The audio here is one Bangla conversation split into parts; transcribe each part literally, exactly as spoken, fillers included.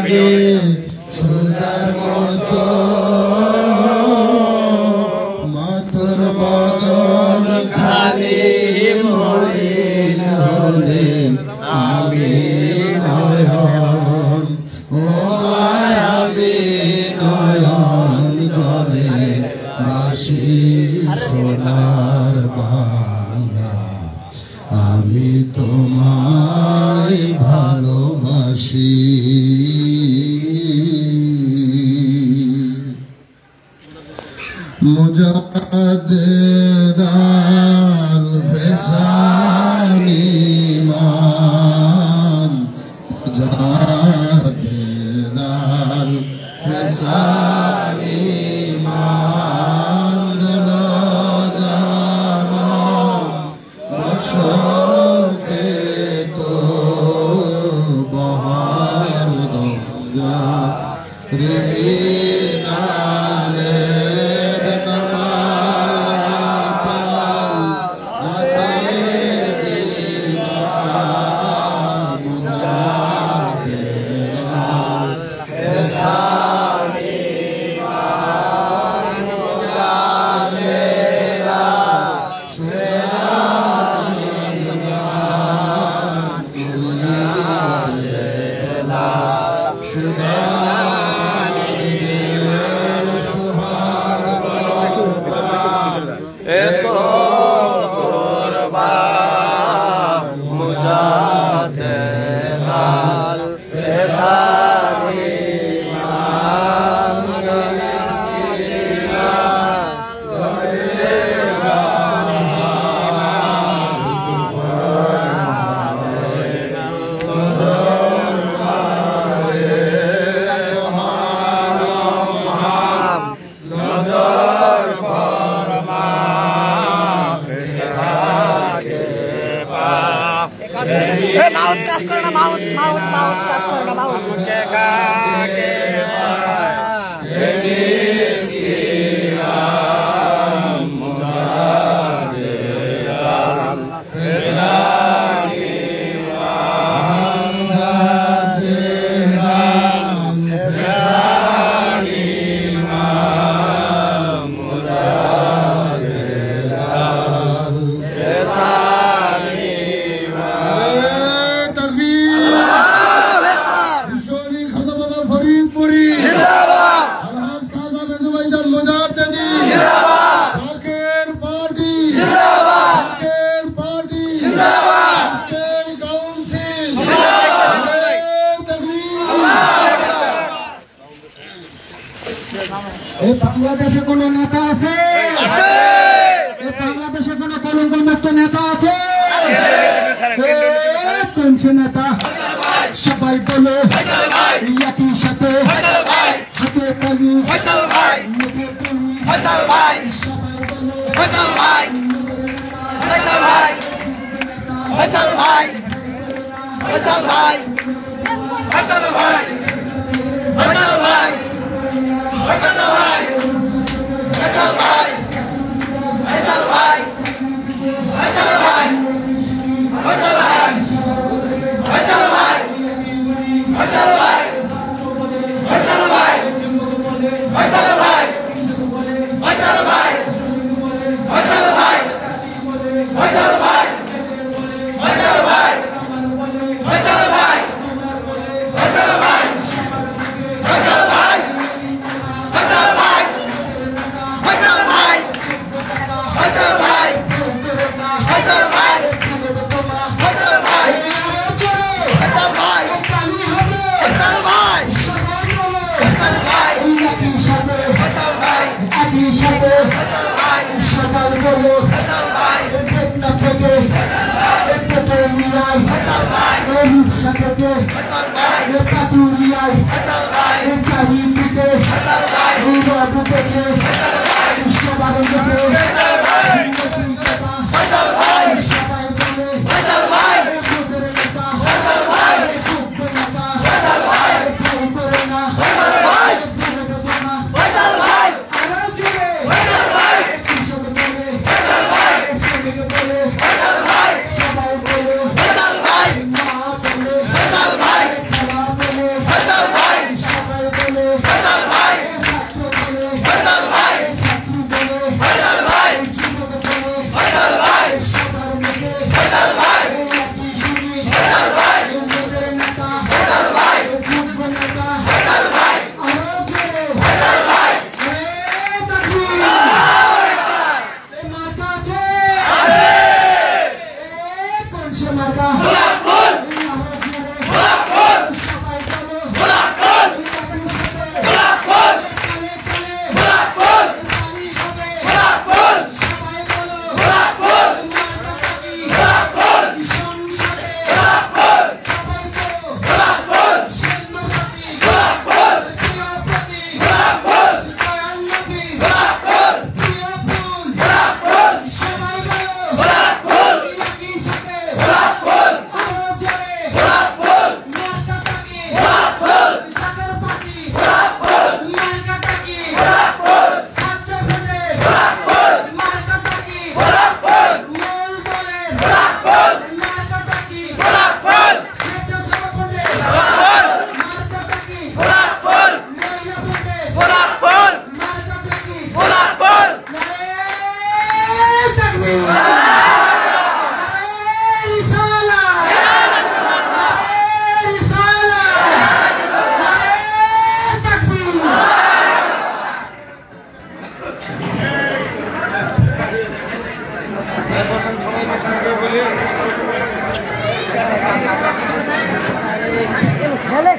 লাগে সুদার মতো মধুর বদন খালি মলিন হলে আমি নয়ন ও মায়াবী নয়ন জলে বাসি সোনার বাংলা আমি তোমায় ভালোবাসি মুজাদ্দেদ আল ফেসালি মান মুজাদ্দেদ আল ফেসালি মান দিল জানো বসকে তো বহার দরজা রে মাউথ কাজ করে না মাউথ মাউথ মাউথ কাজ করে না মাউথ বাংলাদেশে কোন নেতা আছে? বাংলাদেশে কোন কলঙ্ক মুক্ত নেতা আছে? কোন সে নেতা? সবাই বলে একই সাথে হাতে তালি মুখে তালি সবাই বলে ফয়সাল ভাই ফয়সাল ভাই ফয়সাল ভাই ফয়সাল ভাই ফয়সাল ভাই ফয়সাল ভাই Faisal Bhai, Faisal Bhai, Faisal Bhai, Faisal Bhai, Faisal Bhai, Faisal Bhai, Faisal Bhai, Faisal Bhai, Faisal Bhai, Faisal Bhai, Faisal Bhai, Faisal Bhai, Faisal Bhai, Faisal Bhai, Faisal Bhai, Faisal Bhai. Faisal Bhai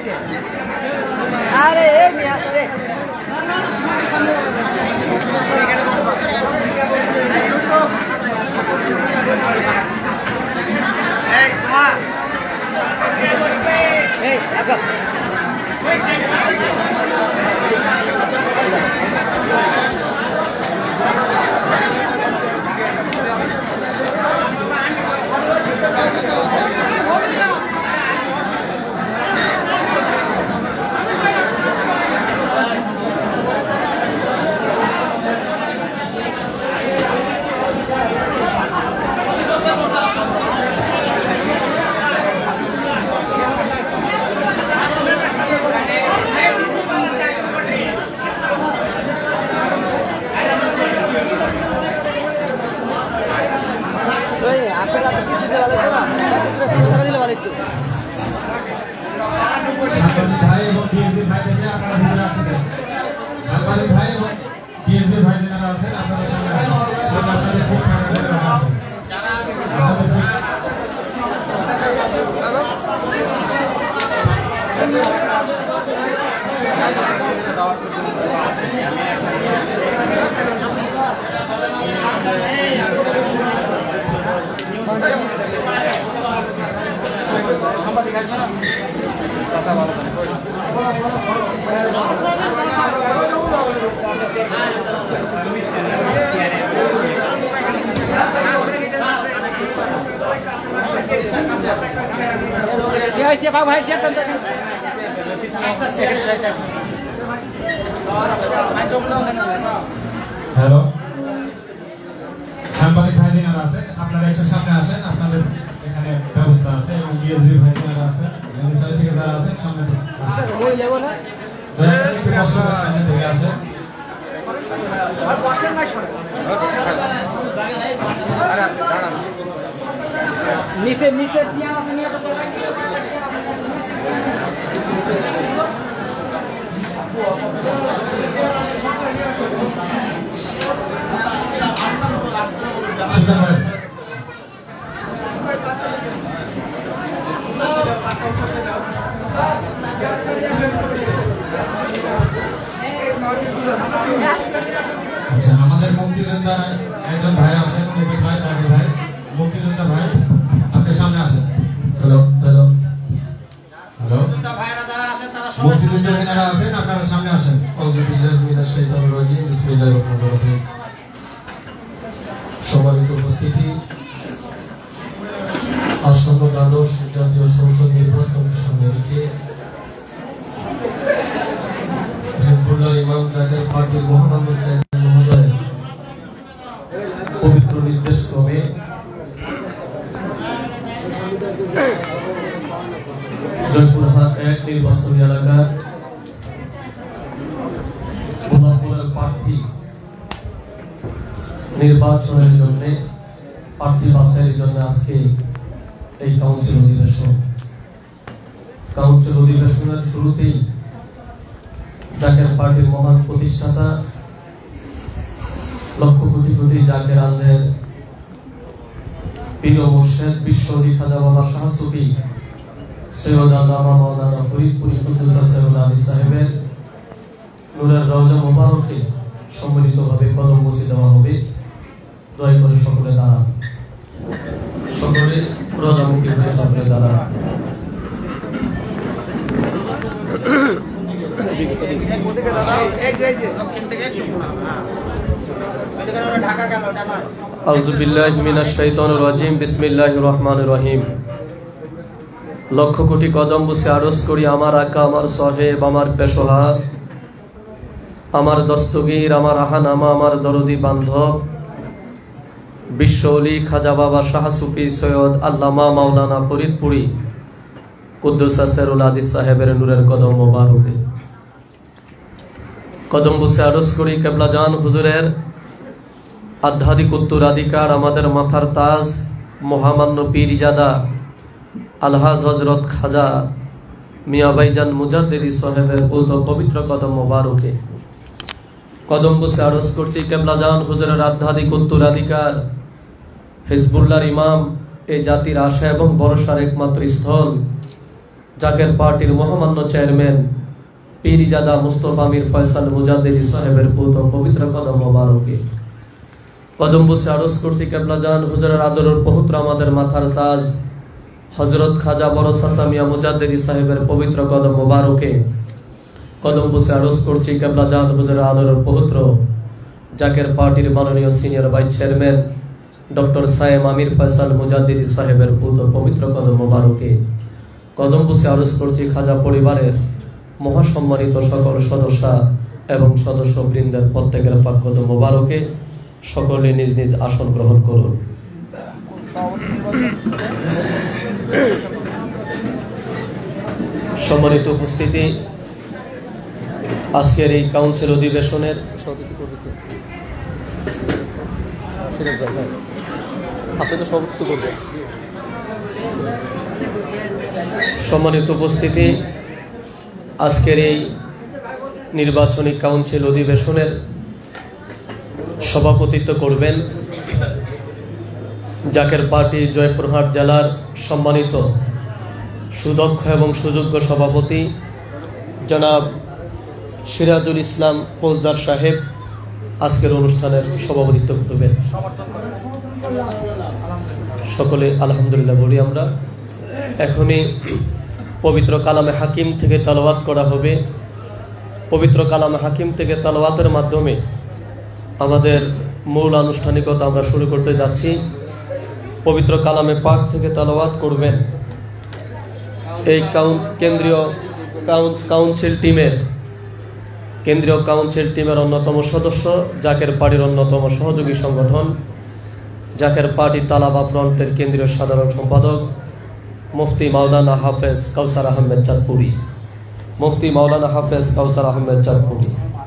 আরে এ মিয়া রে এই মা এই আগা siap Pak, siap tentu. Hello সাংবাদিক ভাই যারা আছেন আপনারা একটু সামনে আসেন আপনাদের এখানে ব্যবস্থা আছে এবং ডিএসবি ভাই যারা আছেন এমনি সাইড থেকে যারা আছেন সামনে আসেন ওই লেভেল না একটু কষ্ট করে সামনে থেকে আসেন আর বসেন না শুনে আরে দাঁড়ান নিচে নিচে দিয়া আছে নিয়ে তো আচ্ছা আমাদের মুক্তিযোদ্ধা একজন ভাই আছেন উনি ভাই তাকে ভাই মুক্তিযোদ্ধা ভাই আপনি সামনে আসেন হ্যালো হ্যালো হ্যালো মুক্তিযোদ্ধা যারা আছেন আপনারা সামনে আসেন আউযুবিল্লাহি মিনাশ শাইতানির রাজিম বিসমিল্লাহির রহমানির রহিম সম্মানিত উপস্থিতি আসন্ন দ্বাদশ জাতীয় সংসদ নির্বাচনকে সামনে রেখে হিজবুল্লাহর ইমাম জাকের পার্টির মহামান্য চেয়ারম্যান মহোদয় পবিত্র নির্দেশ ক্রমে জয়পুরহাট এক নির্বাচনী এলাকার গোলাপুরের প্রার্থী নির্বাচনের জন্য প্রার্থী বাছাইয়ের জন্য আজকে এই কাউন্সিল অধিবেশন কাউন্সিল অধিবেশনের শুরুতেই জাকের পার্টির মহান প্রতিষ্ঠাতা লক্ষ কোটি কোটি জাকের আল্লাহের প্রিয় মুর্শিদ বিশ্বরী খাজা বাবা শাহ সুফি সৈয়দ আল্লামা মাওলানা ফরিদপুরি কুদ্দুস আসরুল আলী সাহেবের নূরের রওজা মোবারকে সম্মিলিতভাবে কদম বসিয়ে দেওয়া হবে। দয়া করে সকলে দাঁড়ান, সকলে প্রজামুখী হয়ে সকলে দাঁড়ান। আউযুবিল্লাহি মিনাশ শাইতানির রাজিম বিসমিল্লাহির রহমানির রহিম। লক্ষ কোটি কদম বসে আরজ করি আমার আকা, আমার সাহেব, আমার পেশোহা, আমার দস্তগীর, আমার আহানামা, আমার দরদি বান্ধব বিশ্বওলি খাজা বাবা শাহ সুফি সৈয়দ আল্লামা মাওলানা ফরিদপুরি কুদ্দুস আসরুল আজিজ সাহেবের নূরের কদম মোবারকে কদম বসে আরজ করি কেবলা জান হুজুরের আধ্যাত্মিক উত্তরাধিকার আমাদের মাথার তাজ মহামান্য পীরজাদা আলহাজ হযরত খাজা মিয়া ভাইজান মুজাদ্দিদি সাহেবের পবিত্র কদম মোবারকে কদম বসে আরজ করছি কেবলা জান হুজুরের আধ্যাত্মিক উত্তরাধিকার হিজবুল্লাহর ইমাম এই জাতির আশা এবং ভরসার একমাত্র স্থল জাকের পার্টির মহামান্য চেয়ারম্যান পীরজাদা মুস্তফা মীর ফয়সাল মুজাদ্দিদি সাহেবের পুত পবিত্র কদম মোবারকে কদম বসে আরজ করছি কেবলাজান হুজুরের আদরের পবিত্র আমাদের মাথার তাজ হযরত খাজা বড় চাচা মিয়া মুজাদ্দিদি সাহেবের পবিত্র কদম মোবারকে কদম বসে আরজ করছি কেবলাজান হুজুরের আদরের পবিত্র জাকের পার্টির মাননীয় senior vice chairman doctor Sayem Amir Faisal Mujaddidi সাহেবের পুত পবিত্র কদম মোবারকে কদম বসে আরজ করছি খাজা পরিবারের মহাসম্মানিত সকল সদস্য এবং সদস্য বৃন্দের প্রত্যেকের পাক কদম মোবারকে সকলে নিজ নিজ আসন গ্রহণ করুন। সম্মানিত উপস্থিতি, আজকের এই কাউন্সিল অধিবেশনের সম্মানিত উপস্থিতি আজকের এই নির্বাচনী কাউন্সিল অধিবেশনের সভাপতিত্ব করবেন জাকের পার্টি জয়পুরহাট জেলার সম্মানিত সুদক্ষ এবং সুযোগ্য সভাপতি জনাব সিরাজুল ইসলাম ফৌজদার সাহেব আজকের অনুষ্ঠানের সভাপতিত্ব করবেন। সকলে আলহামদুলিল্লাহ বলি আমরা। এখনই পবিত্র কালামে হাকিম থেকে তালাওয়াত করা হবে। পবিত্র কালামে হাকিম থেকে তালাওয়াতের মাধ্যমে আমাদের মূল আনুষ্ঠানিকতা আমরা শুরু করতে যাচ্ছি। পবিত্র কালামে পাক থেকে তালাওয়াত করবেন এই কেন্দ্রীয় কাউন্সিল টিমের কেন্দ্রীয় কাউন্সিল টিমের অন্যতম সদস্য, জাকের পার্টির অন্যতম সহযোগী সংগঠন জাকের পার্টি তালাবা ফ্রন্টের কেন্দ্রীয় সাধারণ সম্পাদক মুফতি মাওলানা হাফেজ কাউসার আহমেদ চাঁদপুরি। মুফতি মাওলানা হাফেজ কাউসার আহমেদ চাঁদপুরি।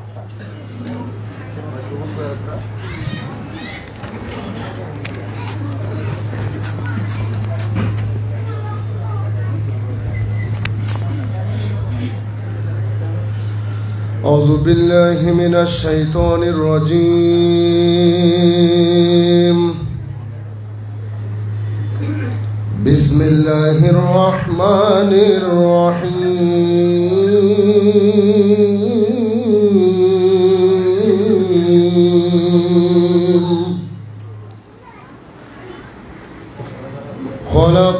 أعوذ بالله من الشيطان الرجيم بسم الله الرحمن الرحيم خلق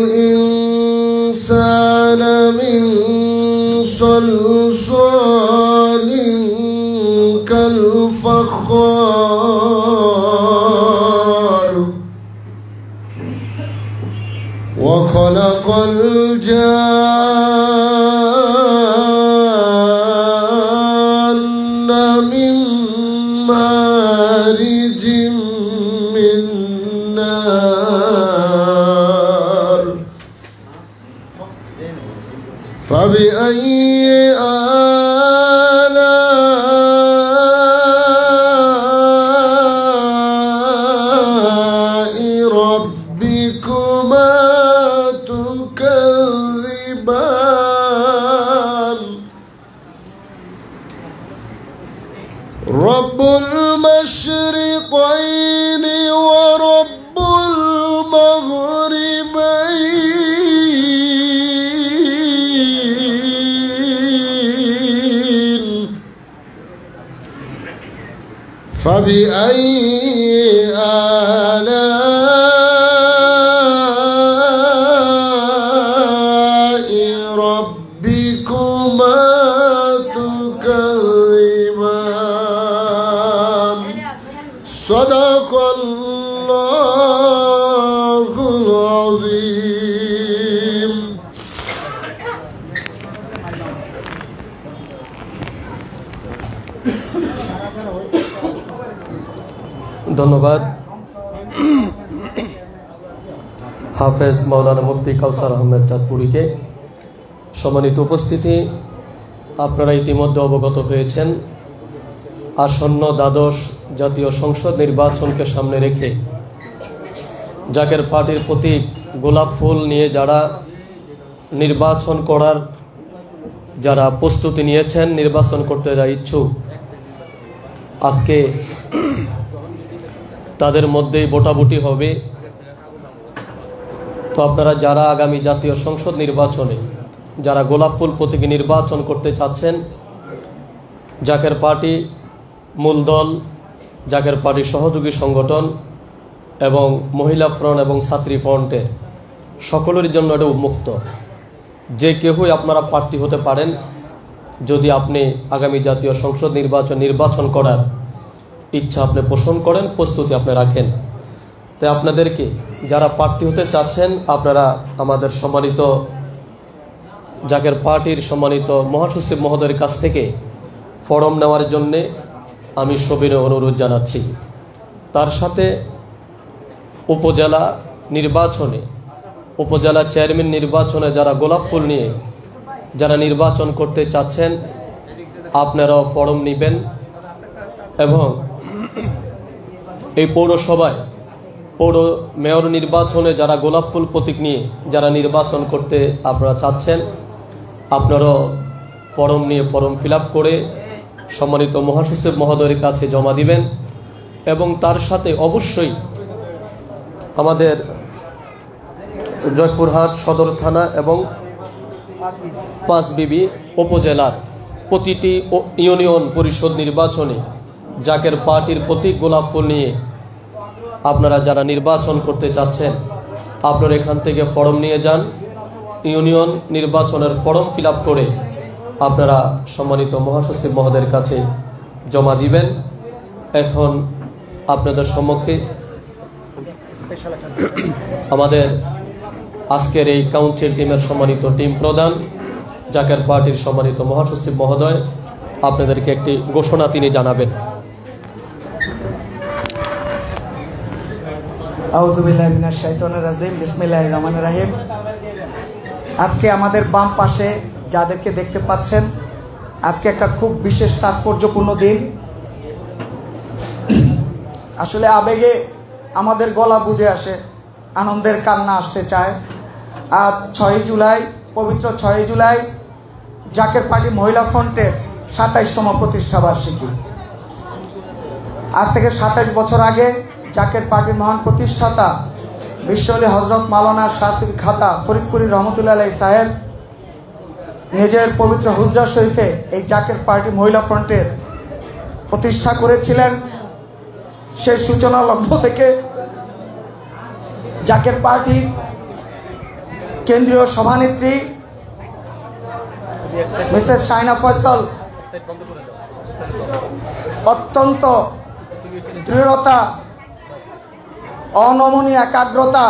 الإنسان من صلصال كالفخار وخلق الجان من مارج من نار فبأي رب المشرقين ورب المغربين فبأي آلاء ربكما تكذبان صدق الله العظيم ধন্যবাদ হাফেজ মাওলানা মুফতি কাউসার আহমেদ চাঁদপুরিকে। সম্মানিত উপস্থিতি, আপনারা ইতিমধ্যে অবগত হয়েছেন আসন্ন দ্বাদশ জাতীয় সংসদ নির্বাচনকে সামনে রেখে জাকের পার্টির প্রতীক গোলাপ ফুল নিয়ে যারা নির্বাচন করার যারা প্রস্তুতি নিয়েছেন, নির্বাচন করতে যারা ইচ্ছুক, আজকে তাদের মধ্যেই ভোটাভুটি হবে। তো আপনারা যারা আগামী জাতীয় সংসদ নির্বাচনে যারা গোলাপ ফুল প্রতীকে নির্বাচন করতে চাচ্ছেন, জাকের পার্টি মূল দল, জাকের পার্টি সহযোগী সংগঠন এবং মহিলা ফ্রন্ট এবং ছাত্রী ফ্রন্টে সকলের জন্য এটা উন্মুক্ত। যে কেউই আপনারা প্রার্থী হতে পারেন যদি আপনি আগামী জাতীয় সংসদ নির্বাচন নির্বাচন করার ইচ্ছা আপনি পোষণ করেন, প্রস্তুতি আপনি রাখেন। তাই আপনাদেরকে যারা প্রার্থী হতে চাচ্ছেন আপনারা আমাদের সম্মানিত জাকের পার্টির সম্মানিত মহাসচিব মহোদয়ের কাছ থেকে ফর্ম নেওয়ার জন্যে আমি সবিনয় অনুরোধ জানাচ্ছি। তার সাথে উপজেলা নির্বাচনে উপজেলা চেয়ারম্যান নির্বাচনে যারা গোলাপ ফুল নিয়ে যারা নির্বাচন করতে চাচ্ছেন আপনারাও ফর্ম নেবেন এবং এই পৌরসভায় পৌর মেয়র নির্বাচনে যারা গোলাপ ফুল প্রতীক নিয়ে যারা নির্বাচন করতে আপনারা চাচ্ছেন আপনারাও ফর্ম নিয়ে ফর্ম ফিল আপ করে সম্মানিত মহাসচিব মহোদয়ের কাছে জমা দিবেন। এবং তার সাথে অবশ্যই আমাদের জয়পুরহাট সদর থানা এবং পাঁচবিবি উপজেলার প্রতিটি ইউনিয়ন পরিষদ নির্বাচনে জাকের পার্টির প্রতীক গোলাপ ফুল নিয়ে আপনারা যারা নির্বাচন করতে চাচ্ছেন আপনারা এখান থেকে ফর্ম নিয়ে যান। ইউনিয়ন নির্বাচনের ফর্ম ফিল আপ করে আপনারা সম্মানিত মহাসচিব মহোদয়ের কাছে জমা দিবেন। এখন আপনাদের সম্মুখে আমাদের আজকের এই কাউন্সিল টিমের সম্মানিত টিম প্রধান জাকের পার্টির সম্মানিত মহাসচিব মহোদয় আপনাদেরকে একটি ঘোষণা তিনি জানাবেন। আউযু বিল্লাহি মিনাশ শাইতানির রাজিম, বিসমিল্লাহির রহমানির রহিম। আজকে আমাদের বাম পাশে যাদেরকে দেখতে পাচ্ছেন, আজকে একটা খুব বিশেষ তাৎপর্যপূর্ণ দিন। আসলে আবেগে আমাদের গলা বুঝে আসে, আনন্দের কান্না আসতে চায়। আজ ছয়ই জুলাই, পবিত্র ছয়ই জুলাই জাকের পার্টি মহিলা ফ্রন্টের সাতাইশতম প্রতিষ্ঠা বার্ষিকী। আজ থেকে সাতাইশ বছর আগে জাকের পার্টির মহান প্রতিষ্ঠাতা বিশ্বলি হজরত মাওলানা শাহ সুফি খাজা ফরিদপুরি রহমতুল্লাহ আলাইহি সাহেব নিজের পবিত্র হুজরা শরীফে এই জাকের পার্টি মহিলা ফ্রন্টের প্রতিষ্ঠা করেছিলেন। সেই সূচনা লগ্ন থেকে জাকের পার্টি কেন্দ্রীয় সভানেত্রী মিসেস শাইনা ফয়সাল অত্যন্ত দৃঢ়তা, অনমনীয় একাগ্রতা,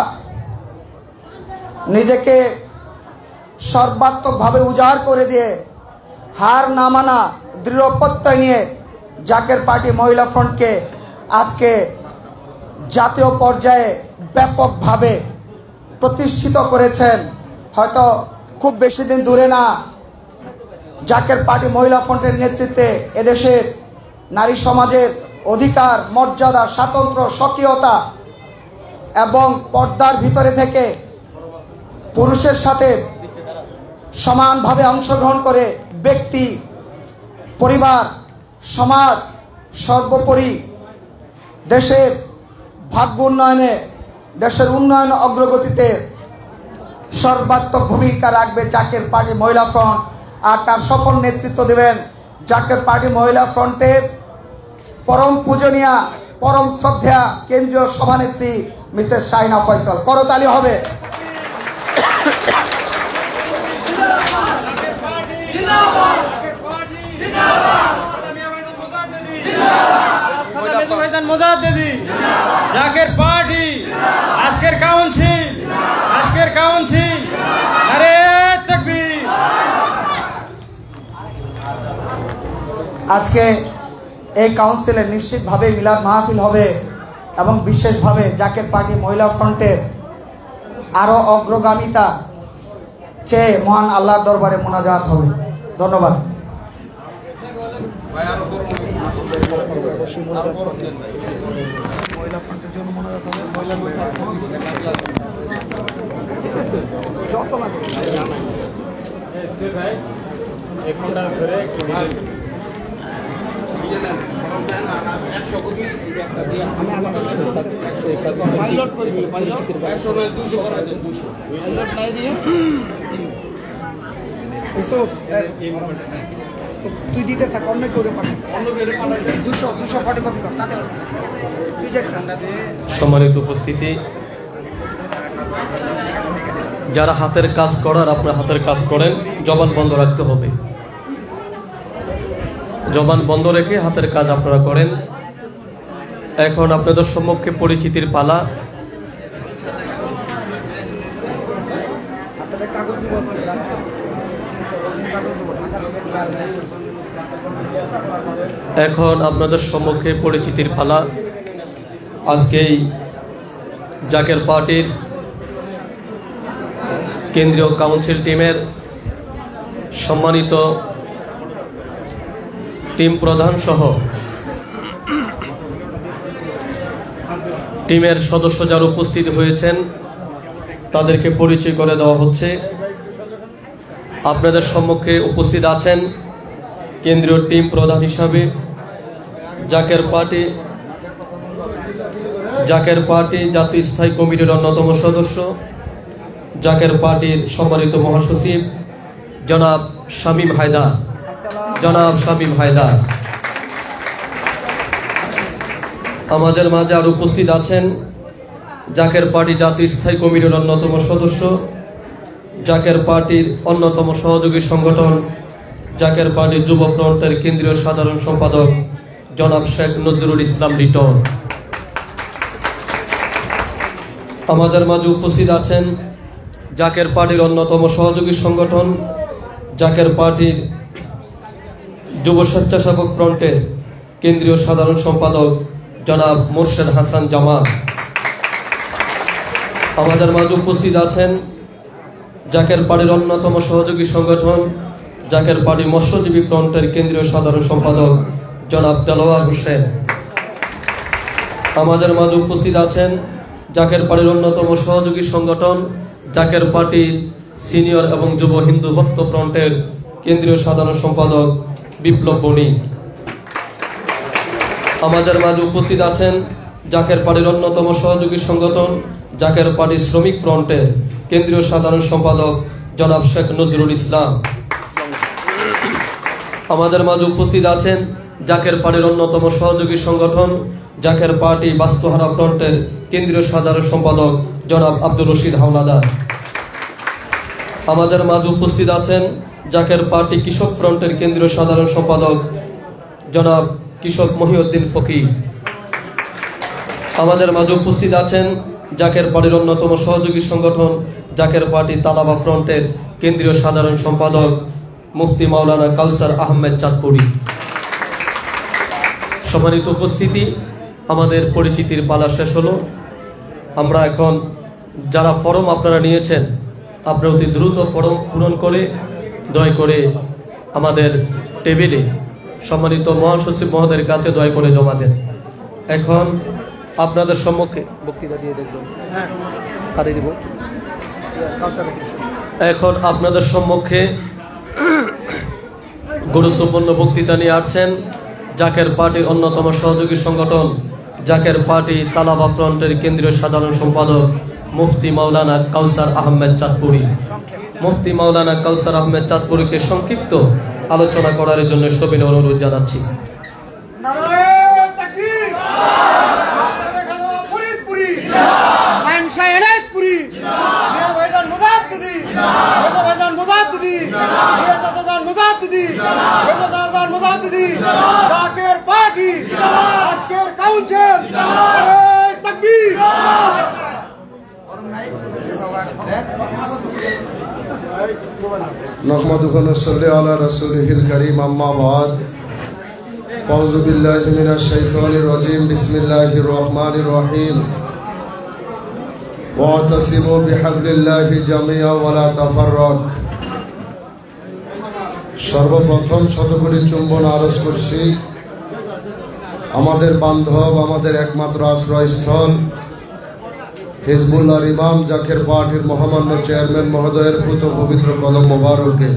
নিজেকে সর্বাত্মকভাবে উজাড় করে দিয়ে হার না মানা দৃঢ় প্রত্যয় নিয়ে জাকের পার্টি মহিলা ফ্রন্টকে আজকে জাতীয় পর্যায়ে ব্যাপকভাবে প্রতিষ্ঠিত করেছেন। হয়তো খুব বেশি দিন দূরে না, জাকের পার্টি মহিলা ফ্রন্টের নেতৃত্বে এদেশের নারী সমাজের অধিকার, মর্যাদা, স্বাতন্ত্র্য, স্বকীয়তা এবং পর্দার ভিতরে থেকে পুরুষের সাথে সমানভাবে অংশগ্রহণ করে ব্যক্তি, পরিবার, সমাজ, সর্বোপরি দেশের ভাগ্য উন্নয়নে, দেশের উন্নয়ন অগ্রগতিতে সর্বাত্মক ভূমিকা রাখবে জাকের পার্টি মহিলা ফ্রন্ট। আর তার সফল নেতৃত্ব দেবেন জাকের পার্টি মহিলা ফ্রন্টের পরম পূজনীয়া, পরম শ্রদ্ধা কেন্দ্রীয় সভানেত্রী মিসেস শাইনা ফয়সাল। করতালি হবে। জাকের পার্টি আজকের কাউন্সিল, আজকের কাউন্সিল, আরে তাকবীর। আজকে এই কাউন্সিলে নিশ্চিতভাবে মিলাদ মাহফিল হবে এবং বিশেষভাবে জাকের পার্টি মহিলা ফ্রন্টের আরও অগ্রগামিতা চেয়ে মহান আল্লাহর দরবারে মোনাজাত হবে। ধন্যবাদ। মহিলা ফ্রন্টের জন্য মোনাজাত হবে, যত লাগে তুই দিতে থাক, অন্য কেউ দুশো দুশো ফটোকপি কর। সম্মানিত উপস্থিতি, যারা হাতের কাজ করার আপনার হাতের কাজ করেন, জবান বন্ধ রাখতে হবে। জবান বন্ধ রেখে হাতের কাজ আপনারা করেন। এখন আপনাদের সম্মুখে পরিচিতির পালা। এখন আপনাদের সম্মুখে পরিচিতির পালা। আজকেই জাকের পার্টির কেন্দ্রীয় কাউন্সিল টিমের সম্মানিত টিম প্রধান সহ টিমের সদস্য যারা উপস্থিত হয়েছেন তাদেরকে পরিচয় করে দেওয়া হচ্ছে। আপনাদের সম্মুখে উপস্থিত আছেন কেন্দ্রীয় টিম প্রধান হিসাবে জাকের পার্টি জাকের পার্টি জাতীয় স্থায়ী কমিটির অন্যতম সদস্য, জাকের পার্টির সম্মানিত মহাসচিব জনাব শামীম হায়দার। জনাব শামীম হায়দার আমাদের মাঝে আর উপস্থিত আছেন জাকের পার্টি জাতীয় স্থায়ী কমিটির অন্যতম সদস্য, জাকের পার্টির অন্যতম সহযোগী সংগঠন জাকের পার্টির যুব ফ্রন্টের কেন্দ্রীয় সাধারণ সম্পাদক জনাব শেখ নজরুল ইসলাম লিটন। আমাদের মাঝে উপস্থিত আছেন জাকের পার্টির অন্যতম সহযোগী সংগঠন জাকের পার্টির যুব স্বেচ্ছাসেবক ফ্রন্টের কেন্দ্রীয় সাধারণ সম্পাদক জনাব মোর্শেদ হাসান জামাল। আমাদের মাঝে উপস্থিত আছেন জাকের পার্টির অন্যতম সহযোগী সংগঠন জাকের পার্টি মৎস্যজীবী ফ্রন্টের কেন্দ্রীয় সাধারণ সম্পাদক জনাব দেলোয়ার হোসেন। আমাদের মাঝে উপস্থিত আছেন জাকের পার্টির অন্যতম সহযোগী সংগঠন জাকের পার্টির সিনিয়র এবং যুব হিন্দু ভক্ত ফ্রন্টের কেন্দ্রীয় সাধারণ সম্পাদক বিপ্লব বণিক। আমাদের মাঝে উপস্থিত আছেন জাকের পার্টির অন্যতম সহযোগী সংগঠন জাকের পার্টির শ্রমিক ফ্রন্টের কেন্দ্রীয় সাধারণ সম্পাদক জনাব শেখ নজরুল ইসলাম। আমাদের মাঝে উপস্থিত আছেন জাকের পার্টির অন্যতম সহযোগী সংগঠন জাকের পার্টি বাস্তুহারা ফ্রন্টের কেন্দ্রীয় সাধারণ সম্পাদক জনাব আব্দুর রশিদ হাওলাদার। আমাদের মাঝে উপস্থিত আছেন জাকের পার্টি কৃষক ফ্রন্টের কেন্দ্রীয় সাধারণ সম্পাদক জনাব কৃষক মহিউদ্দিন ফকির। আমাদের মাঝে উপস্থিত আছেন জাকের পার্টির অন্যতম সহযোগী সংগঠন জাকের পার্টি তালাবা ফ্রন্টের কেন্দ্রীয় সাধারণ সম্পাদক মুফতি মাওলানা কাউসার আহমেদ চাঁদপুরি। সম্মানিত উপস্থিতি, আমাদের পরিচিতির পালা শেষ হলো। আমরা এখন যারা ফরম আপনারা নিয়েছেন আপনারা অতি দ্রুত ফরম পূরণ করে দয়া করে আমাদের টেবিলে সম্মানিত মহাসচিব মহোদয়ের কাছে দয়া করে জমা দেন। এখন আপনাদের সম্মুখে বক্তৃতা দিয়ে দেখবেন। এখন আপনাদের সম্মুখে গুরুত্বপূর্ণ বক্তৃতা নিয়ে আসছেন জাকের পার্টির অন্যতম সহযোগী সংগঠন জাকের পার্টি তালাবা ফ্রন্টের কেন্দ্রীয় সাধারণ সম্পাদক মুফতি মাওলানা কাউসার আহমেদ চাঁদপুরি। মুফতি মাওলানা কাউসার আহমেদ চাঁদপুরিকে সংক্ষিপ্ত আলোচনা করার জন্য সবিনয় অনুরোধ জানাচ্ছি। نحمده ونصلي على رسوله الكريم أما بعد أعوذ بالله من الشيطان الرجيم بسم الله الرحمن الرحيم واعتصموا بحبل الله جميعا ولا تفرقوا। সর্বপ্রথম শতকোটি চুম্বন আরজ করছি আমাদের বান্ধব আমাদের একমাত্র আশ্রয়স্থল হিজবুল্লাহর ইমাম জাকের পার্টির মহামান্য চেয়ারম্যান মহোদয়ের পুত পবিত্র কদম মোবারকে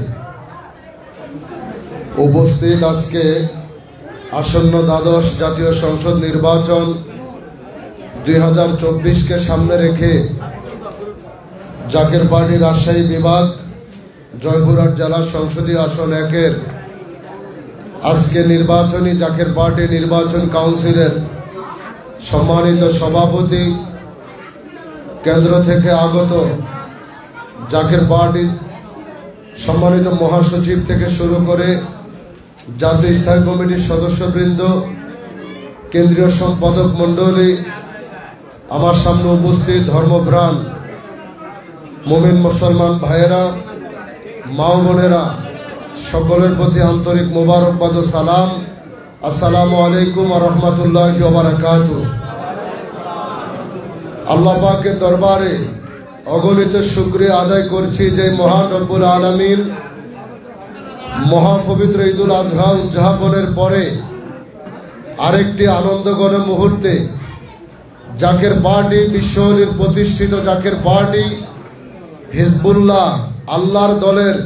উপস্থিত আজকে আসন্ন দ্বাদশ জাতীয় সংসদ নির্বাচন দুই হাজার চব্বিশকে সামনে রেখে জাকের পার্টি রাজশাহী বিভাগ জয়পুরহাট জেলা সংসদীয় আসন একের আজকে নির্বাচনী জাকের পার্টি নির্বাচন কাউন্সিলের সম্মানিত সভাপতি, কেন্দ্র থেকে আগত জাকের পার্টি সম্মানিত মহাসচিব থেকে শুরু করে জাতীয় স্থায়ী কমিটির সদস্যবৃন্দ, কেন্দ্রীয় সম্পাদক মণ্ডলী, আমার সামনে উপস্থিত ধর্মপ্রাণ মুমিন মুসলমান ভাইয়েরা, মা বোনেরা, সকলের প্রতি আন্তরিক মোবারকবাদ ও সালাম। আসসালামু আলাইকুম ওয়া রাহমাতুল্লাহি ওয়া বারাকাতুহু। আল্লাহ পাকের দরবারে অগণিত শুকরিয়া আদায় করছি যে মহান রব্বুল আলামিন মহাপবিত্র ঈদুল আজহা উদযাপনের পরে আরেকটি আনন্দঘন মুহূর্তে জাকের পার্টি, বিশ্বলীর প্রতিষ্ঠিত জাকের পার্টি হিজবুল্লাহ আল্লাহর দলের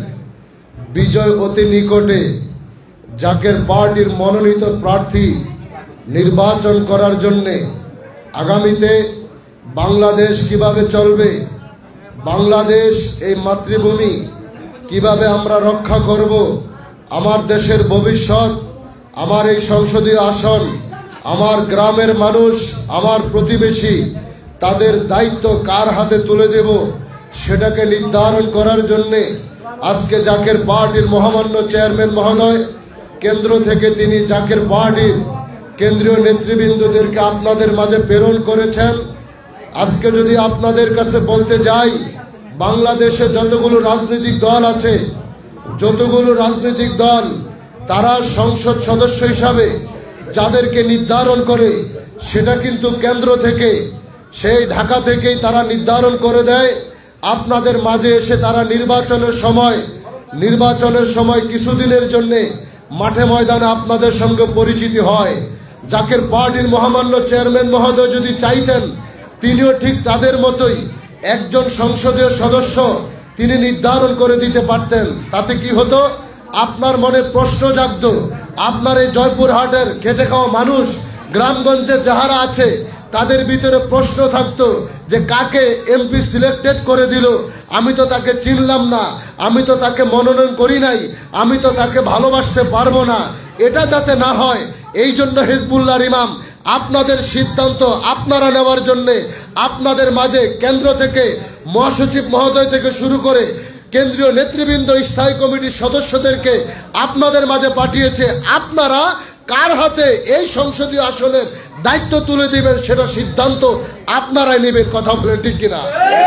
বিজয় অতি নিকটে জাকের পার্টির মনোনীত প্রার্থী নির্বাচন করার জন্যে আগামীতে বাংলাদেশ কিভাবে চলবে, বাংলাদেশ এই মাতৃভূমি কিভাবে আমরা রক্ষা করব, আমার দেশের ভবিষ্যৎ, আমার এই সংসদীয় আসন, আমার গ্রামের মানুষ, আমার প্রতিবেশী, তাদের দায়িত্ব কার হাতে তুলে দেব সেটাকে নির্ধারণ করার জন্যে আজকে জাকের পার্টির মহামান্য চেয়ারম্যান মহোদয় কেন্দ্র থেকে তিনি জাকের পার্টির কেন্দ্রীয় নেতৃবৃন্দদেরকে আপনাদের মাঝে প্রেরণ করেছেন। আজকে যদি আপনাদের কাছে বলতে যাই, বাংলাদেশে যতগুলো রাজনৈতিক দল আছে, যতগুলো রাজনৈতিক দল তারা সংসদ সদস্য হিসাবে যাদেরকে নির্ধারণ করে সেটা কিন্তু কেন্দ্র থেকে, সেই ঢাকা থেকেই তারা নির্ধারণ করে দেয়। আপনাদের মাঝে এসে তারা নির্বাচনের সময় নির্বাচনের সময় কিছুদিনের জন্য মাঠে ময়দানে আপনাদের সঙ্গে পরিচিতি হয়। জাকের পার্টির মহামান্য চেয়ারম্যান মহোদয় যদি চাইতেন, তিনিও ঠিক তাদের মতোই একজন সংসদীয় সদস্য তিনি নির্ধারণ করে দিতে পারতেন। তাতে কি হতো, আপনার মনে প্রশ্ন জাগত, আপনার এই জয়পুরহাটের খেটে খাওয়া মানুষ গ্রামগঞ্জে যাহারা আছে তাদের ভিতরে প্রশ্ন থাকতো যে কাকে এমপি সিলেক্টেড করে দিল, আমি তো তাকে চিনলাম না, আমি তো তাকে মনোনয়ন করি নাই, আমি তো তাকে ভালোবাসতে পারবো না। এটা যাতে না হয় এই জন্য হিজবুল্লাহর ইমাম আপনাদের সিদ্ধান্ত আপনারা নেওয়ার জন্যে আপনাদের মাঝে কেন্দ্র থেকে মহাসচিব মহোদয় থেকে শুরু করে কেন্দ্রীয় নেতৃবৃন্দ, স্থায়ী কমিটির সদস্যদেরকে আপনাদের মাঝে পাঠিয়েছে। আপনারা কার হাতে এই সংসদীয় আসনের দায়িত্ব তুলে দিবেন সেটা সিদ্ধান্ত আপনারাই নেবেন। কথা বলে ঠিক কিনা?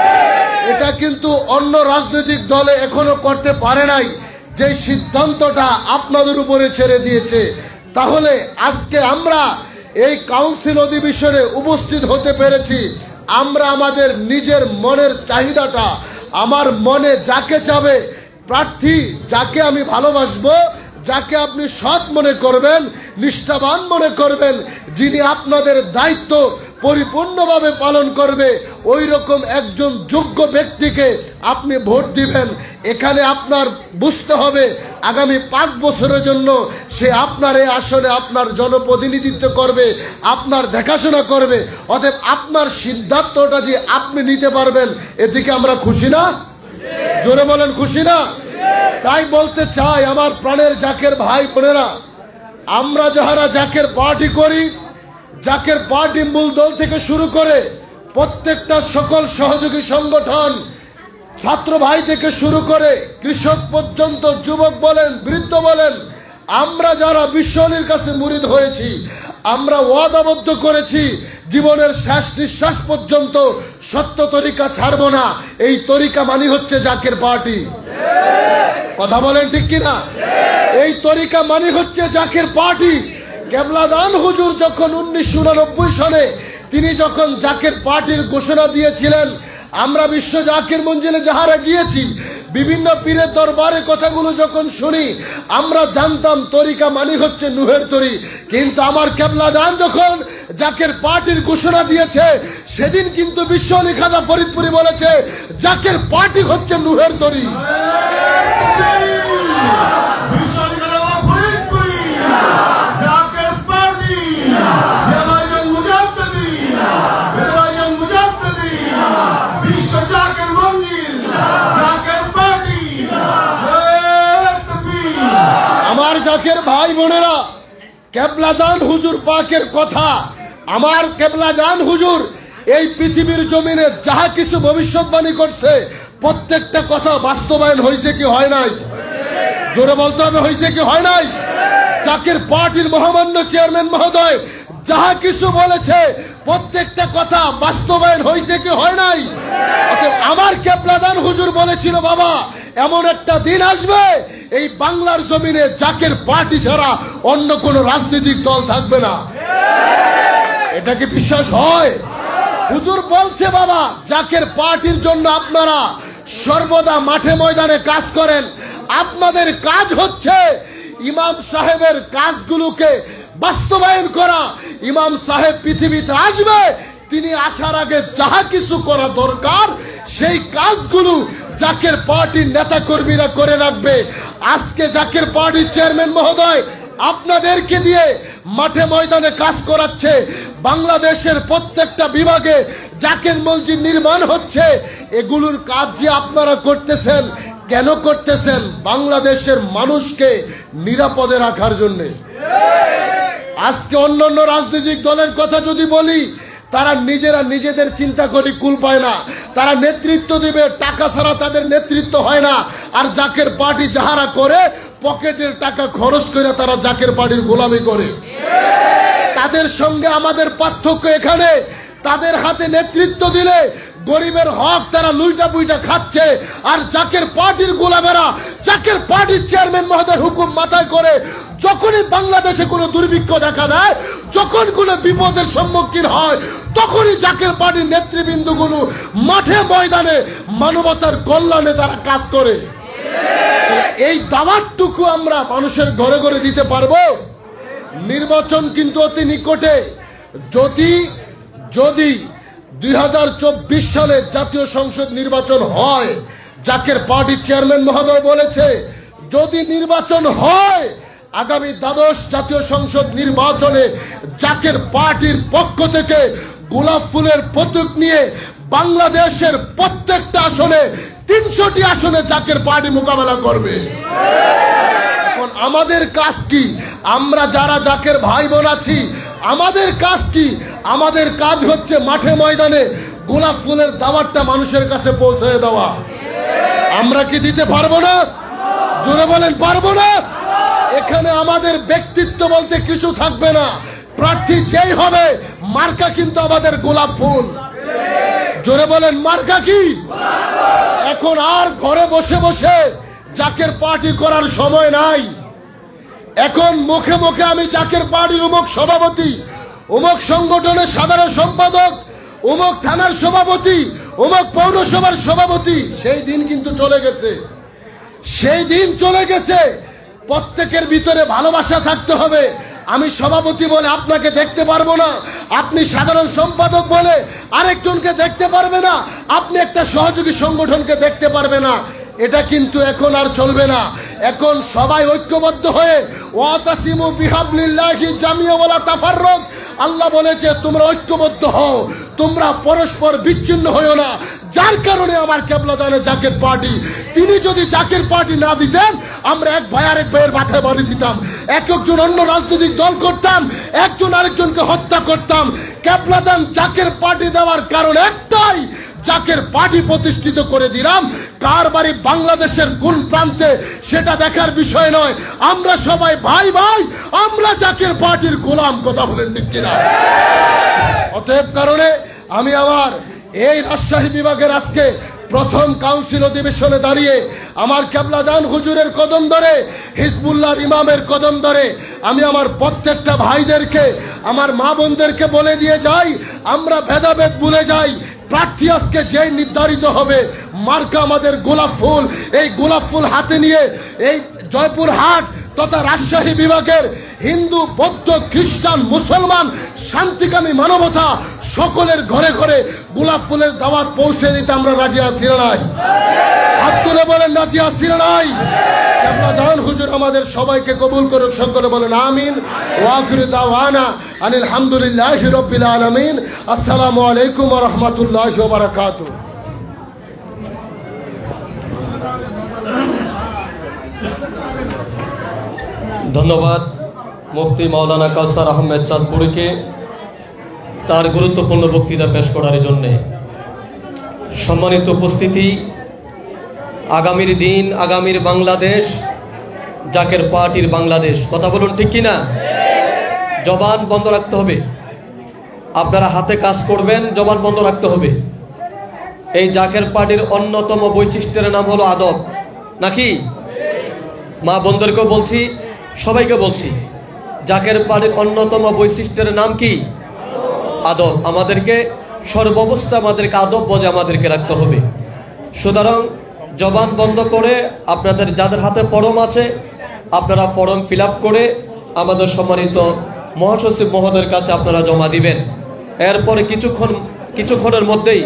এটা কিন্তু অন্য রাজনৈতিক দলে এখনো করতে পারে নাই, যে সিদ্ধান্তটা আপনাদের উপরে ছেড়ে দিয়েছে। তাহলে আজকে আমরা এই কাউন্সিল অধিবেশনে উপস্থিত হতে পেরেছি, আমরা আমাদের নিজের মনের চাহিদাটা, আমার মনে যাকে চাবে প্রার্থী, যাকে আমি ভালোবাসবো, যাকে আপনি সৎ মনে করবেন, নিষ্ঠাবান মনে করবেন, যিনি আপনাদের দায়িত্ব পরিপূর্ণভাবে পালন করবে, ওই রকম একজন যোগ্য ব্যক্তিকে আপনি ভোট দিবেন। এখানে আপনার বুঝতে হবে আগামী পাঁচ বছরের জন্য সে আপনার এই আসনে আপনার জনপ্রতিনিধিত্ব করবে, আপনার দেখাশোনা করবে। অতএব আপনার সিদ্ধান্তটা যে আপনি নিতে পারবেন, এদিকে আমরা খুশি না? জোরে বলেন খুশি না? তাই বলতে চাই আমার প্রাণের জাকের ভাই বোনেরা, আমরা যাহারা জাকের পার্টি করি, জাকের পার্টি মূল দল থেকে শুরু করে প্রত্যেকটা সকল সহযোগী সংগঠন, ছাত্র ভাই থেকে শুরু করে কৃষক পর্যন্ত, যুবক বলেন, বৃদ্ধ বলেন, আমরা যারা বিশ্বলীর কাছে মুরিদ হয়েছি, আমরা ওয়াদাবদ্ধ করেছি জীবনের শেষ নিঃশ্বাস পর্যন্ত সত্য তরিকা ছাড়বো না। এই তরিকা মানি হচ্ছে জাকের পার্টি। কথা বলেন ঠিক কিনা? এই তরিকা মানি হচ্ছে জাকের পার্টি। কেবলাদান হুজুর যখন উনিশশো উননব্বই সনে তিনি যখন জাকের পার্টির ঘোষণা দিয়েছিলেন, আমরা বিশ্ব জাকের মঞ্জিলে যাহারা গিয়েছি, বিভিন্ন পীরের দরবারে কথাগুলো যখন শুনি, আমরা জানতাম তরিকা মানি হচ্ছে নুহের তরি। কিন্তু আমার কেবলাদান যখন জাকের পার্টির ঘোষণা দিয়েছে, সেদিন কিন্তু বিশ্ব আলী খাজা ফরিদপুরি বলেছে জাকের পার্টি হচ্ছে নুহের তরি। জাকের ভাই বোনেরা, কেবলাজান হুজুর পাকের কথা, আমার কেবলাজান হুজুর এই পৃথিবীর জমিনে যাহা কিছু ভবিষ্যৎবাণী করছে প্রত্যেকটা কথা বাস্তবায়ন হয়েছে কি হয় নাই? জোরে বলতে হবে, হয়েছে কি হয় নাই? জাকের পার্টির মহামান্য চেয়ারম্যান মহোদয় যাহা কিছু বলেছে প্রত্যেকটা কথা বাস্তবায়ন হয়েছে কি হয় নাই? আমার কেবলাজান হুজুর বলেছিল, বাবা এমন একটা দিন আসবে এই বাংলার জমিনে জাকের পার্টি ছাড়া অন্য কোন রাজনৈতিক দল থাকবে না। এটা কি বিশ্বাস হয়? হুজুর বলছে, বাবা জাকের পার্টির জন্য আপনারা সর্বদা মাঠে ময়দানে কাজ করেন। আপনাদের কাজ হচ্ছে ইমাম সাহেবের কাজগুলোকে বাস্তবায়ন করা। ইমাম সাহেব পৃথিবীতে আসবে, তিনি আসার আগে যাহা কিছু করা দরকার সেই কাজগুলো জাকের পার্টির নেতা কর্মীরা করে রাখবে। আজকে জাকের পার্টির চেয়ারম্যান মহোদয় আপনাদেরকে দিয়ে মাঠে ময়দানে কাজ করাচ্ছে। বাংলাদেশের প্রত্যেকটা বিভাগে জাকের মসজিদ নির্মাণ হচ্ছে। এগুলোর কাজ যে আপনারা করতেছেন, কেন করতেছেন? বাংলাদেশের মানুষকে নিরাপদে রাখার জন্য। আজকে অন্যান্য রাজনৈতিক দলের কথা যদি বলি, তারা নিজেরা নিজেদের চিন্তা করে কুল পায় না। তারা নেতৃত্ব দিবে, টাকা ছাড়া তাদের নেতৃত্ব হয় না। আর জাকের পার্টি যাহারা করে পকেটের টাকা খরচ করে তারা জাকের পার্টির গোলামি করে। তাদের সঙ্গে আমাদের পার্থক্য এখানে, তাদের হাতে নেতৃত্ব দিলে গরিবের হক তারা লুইটা বুইটা খাচ্ছে, আর জাকের পার্টির গোলামেরা জাকের পার্টির চেয়ারম্যান মহোদয়ের হুকুম মাথায় করে যখনই বাংলাদেশে কোনো দুর্ভিক্ষ দেখা দেয়, যখন কোনো বিপদের সম্মুখীন হয়, তখনই জাকের পার্টির নেতৃবৃন্দগুলো মাঠে ময়দানে মানবতার কল্যাণে তারা কাজ করে। এই দাওয়াতটুকু আমরা মানুষের ঘরে ঘরে দিতে পারবো। নির্বাচন কিন্তু অতি নিকটে। যদি যদি দুই হাজার চব্বিশ সালে জাতীয় সংসদ নির্বাচন হয়, জাকের পার্টির চেয়ারম্যান মহোদয় বলেছে যদি নির্বাচন হয় আগামী দ্বাদশ জাতীয় সংসদ নির্বাচনে জাকের পার্টির পক্ষ থেকে গোলাপ ফুলের প্রতীক নিয়ে বাংলাদেশের প্রত্যেকটা আসনে তিনশোটি আসনে জাকের পার্টি মোকাবেলা করবে। এখন আমাদের কাজ কি? আমরা যারা জাকের ভাই বোন আছি, আমাদের কাজ কি? আমাদের কাজ হচ্ছে মাঠে ময়দানে গোলাপ ফুলের দাওয়াতটা মানুষের কাছে পৌঁছে দেওয়া। আমরা কি দিতে পারবো না? জোরে বলেন, পারবো না? এখানে আমাদের ব্যক্তিত্ব বলতে কিছু থাকবে না। প্রার্থী যেই হবে, মার্কা কিন্তু আমাদের গোলাপ ফুল। জোরে বলেন, মার্কা কি? এখন আর ঘরে বসে বসে জাকের পার্টি করার সময় নাই। এখন মুখে মুখে আমি জাকের পার্টির অমুক সভাপতি, অমুক সংগঠনের সাধারণ সম্পাদক, অমুক থানার সভাপতি, অমুক পৌরসভার সভাপতি, সেই দিন কিন্তু চলে গেছে। সেই দিন চলে গেছে। প্রত্যেকের ভিতরে ভালোবাসা থাকতে হবে। আমি সভাপতি বলে আপনাকে দেখতে পারবো না, আপনি সাধারণ সম্পাদক বলে আরেকজনকে দেখতে পারবে না, আপনি একটা সহযোগী সংগঠনকে দেখতে পারবে না। এটা কিন্তু এখন আর চলবে না। এখন সবাই ঐক্যবদ্ধ হয়ে ওয়াতাসিমু বিহাবলিল্লাহি জামিয়া ওয়ালা তাফাররাক, আল্লাহ বলেছে তোমরা ঐক্যবদ্ধ হও, তোমরা পরস্পর বিচ্ছিন্ন হও না। যার কারণে আমার কেবলা জানে জাকের পার্টি, তিনি যদি জাকের পার্টি না দিতেন আমরা এক ভাই আরেক ভাইয়ের মাথায় বাড়ি দিতাম, এক একজন অন্য রাজনৈতিক দল করতাম, একজন আরেকজনকে হত্যা করতাম। কেবলা জান জাকের পার্টি দেওয়ার কারণ একটাই, জাকের পার্টি প্রতিষ্ঠিত করে দিলাম। কার বাড়ি বাংলাদেশের কোন প্রান্তে সেটা দেখার বিষয় নয়, আমরা সবাই ভাই ভাই, আমরা জাকের পার্টির গোলাম। কথা বলেন ঠিক কিনা? অতএব কারণে আমি আমার এই রাজশাহী বিভাগের আজকে প্রথম কাউন্সিল অধিবেশনে দাঁড়িয়ে আমার কেবলাজান হুজুরের কদম ধরে, হিজবুল্লাহর ইমামের কদম ধরে আমি আমার প্রত্যেকটা ভাইদেরকে, আমার মা বোনদেরকে বলে দিয়ে যাই, আমরা ভেদাভেদ ভুলে যাই। প্রার্থী আজকে যে নির্ধারিত হবে, মার্কা আমাদের গোলাপ ফুল। এই গোলাপ ফুল হাতে নিয়ে এই জয়পুর হাট তথা রাজশাহী বিভাগের হিন্দু, বৌদ্ধ, খ্রিস্টান, মুসলমান, শান্তিকামী মানবতা সকলের ঘরে ঘরে গোলাপ ফুলের দাওয়াত পৌঁছে দিতে আমরা রাজি আছি না নাই? হাত তুলে বলেন রাজি আছি না নাই? কেবলাজান হুজুর আমাদের সবাইকে কবুল করুক, সকলে বলেন আমিন। ওয়া আখিরু দাওয়ানা আনিল হামদুলিল্লাহি রাব্বিল আলামিন। আসসালামু আলাইকুম ওয়া রাহমাতুল্লাহি ওয়া বারাকাতুহু। ধন্যবাদ মুফতি মাওলানা কাউসার আহমেদ চাঁদপুরীকে তার গুরুত্বপূর্ণ বক্তৃতা পেশ করার জন্য। সম্মানিত উপস্থিতি, আগামীর দিন, আগামীর বাংলাদেশ জাকের পার্টির বাংলাদেশ। কথা বলুন ঠিক কিনা? জবান বন্ধ রাখতে হবে। আপনারা হাতে কাজ করবেন, জবান বন্ধ রাখতে হবে। এই জাকের পার্টির অন্যতম বৈশিষ্ট্যের নাম হলো আদব, নাকি? মা বোনদেরকেও বলছি, সবাইকে বলছি, জাকের পার্টির অন্যতম বৈশিষ্ট্যের নাম কি? আদব। আমাদেরকে সর্বাবস্থা আমাদেরকে আদব বজায় আমাদেরকে রাখতে হবে। সুতরাং জবান বন্ধ করে আপনাদের যাদের হাতে ফরম আছে আপনারা ফরম ফিল আপ করে আমাদের সম্মানিত মহাসচিব মহোদয়ের কাছে আপনারা জমা দিবেন। এরপরে কিছুক্ষণ কিছুক্ষণের মধ্যেই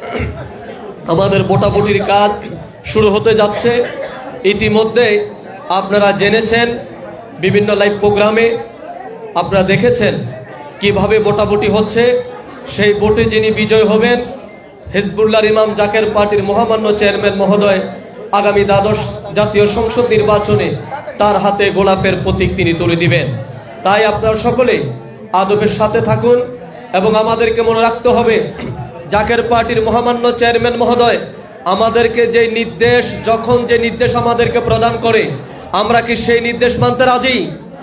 আমাদের ভোটাভুটির কাজ শুরু হতে যাচ্ছে। ইতিমধ্যে আপনারা জেনেছেন, বিভিন্ন লাইভ প্রোগ্রামে আপনারা দেখেছেন কিভাবে ভোটাভুটি হচ্ছে। সেই ভোটে যিনি বিজয় হবেন, হিজবুল্লাহর ইমাম জাকের পার্টির মহামান্য চেয়ারম্যান মহোদয় আগামী দ্বাদশ জাতীয় সংসদ নির্বাচনে তার হাতে গোলাপের প্রতীক তিনি তুলে দিবেন। তাই আপনারা সকলে আদবের সাথে থাকুন এবং আমাদেরকে মনে রাখতে হবে, জাকের পার্টির মহামান্য চেয়ারম্যান মহোদয় আমাদেরকে যে নির্দেশ, যখন যে নির্দেশ আমাদেরকে প্রদান করে, আমরা কি সেই নির্দেশ মানতে রাজি?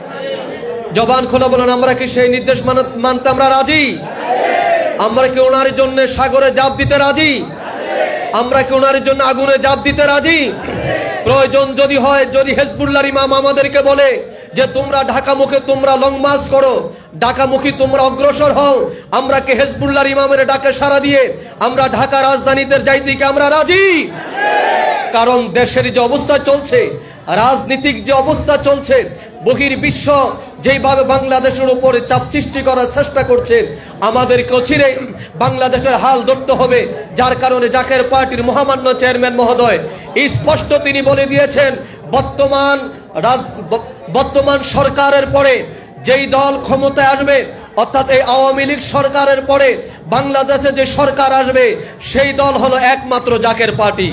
জবান খোলা বলুন, আমরা কি সেই নির্দেশ মানতে আমরা রাজি? আমরা কি ওনার জন্য সাগরে জাপ দিতে রাজি? আমরা কি ওনার জন্য আগুনে জাপ দিতে রাজি? প্রয়োজন যদি হয়, যদি হিজবুল্লাহর ইমাম আমাদেরকে বলে যে তোমরা ঢাকামুখী তোমরা লং মার্চ করো, ঢাকামুখী তোমরা অগ্রসর হও, আমরা কি হিজবুল্লাহর ইমামের ডাকে সাড়া দিয়ে আমরা ঢাকা রাজধানীতে যাইতে কি আমরা রাজি? কারণ দেশের যে অবস্থা চলছে, রাজনীতিক যে অবস্থা চলছে, বহির্বিশ্ব যেইভাবে বাংলাদেশের উপরে চাপ সৃষ্টি করার চেষ্টা করছে, আমাদেরকে চিরে বাংলাদেশের হাল ধরতে হবে। যার কারণে জাকের পার্টির মহামান্য চেয়ারম্যান মহোদয় স্পষ্ট তিনি বলে দিয়েছেন, বর্তমান রাজ বর্তমান সরকারের পরে যেই দল ক্ষমতায় আসবে, অর্থাৎ এই আওয়ামী লীগ সরকারের পরে বাংলাদেশে যে সরকার আসবে, সেই দল হলো একমাত্র জাকের পার্টি।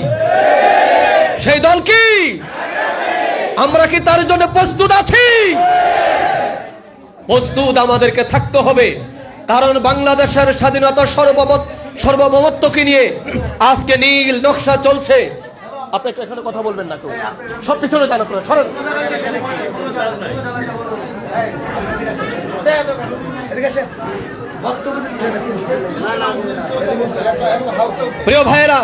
সেই দল কি? আমরা কি তার জন্য প্রস্তুত আছি? প্রস্তুত আমাদেরকে থাকতে হবে। কারণ বাংলাদেশের স্বাধীনতা সার্বভৌমত্বকে নিয়ে আজকে নীল নকশা চলছে। আপনি এখানে কথা বলবেন না, কেউ সব পিছনে যান, আপনারা সরেন। প্রিয় ভাইয়েরা,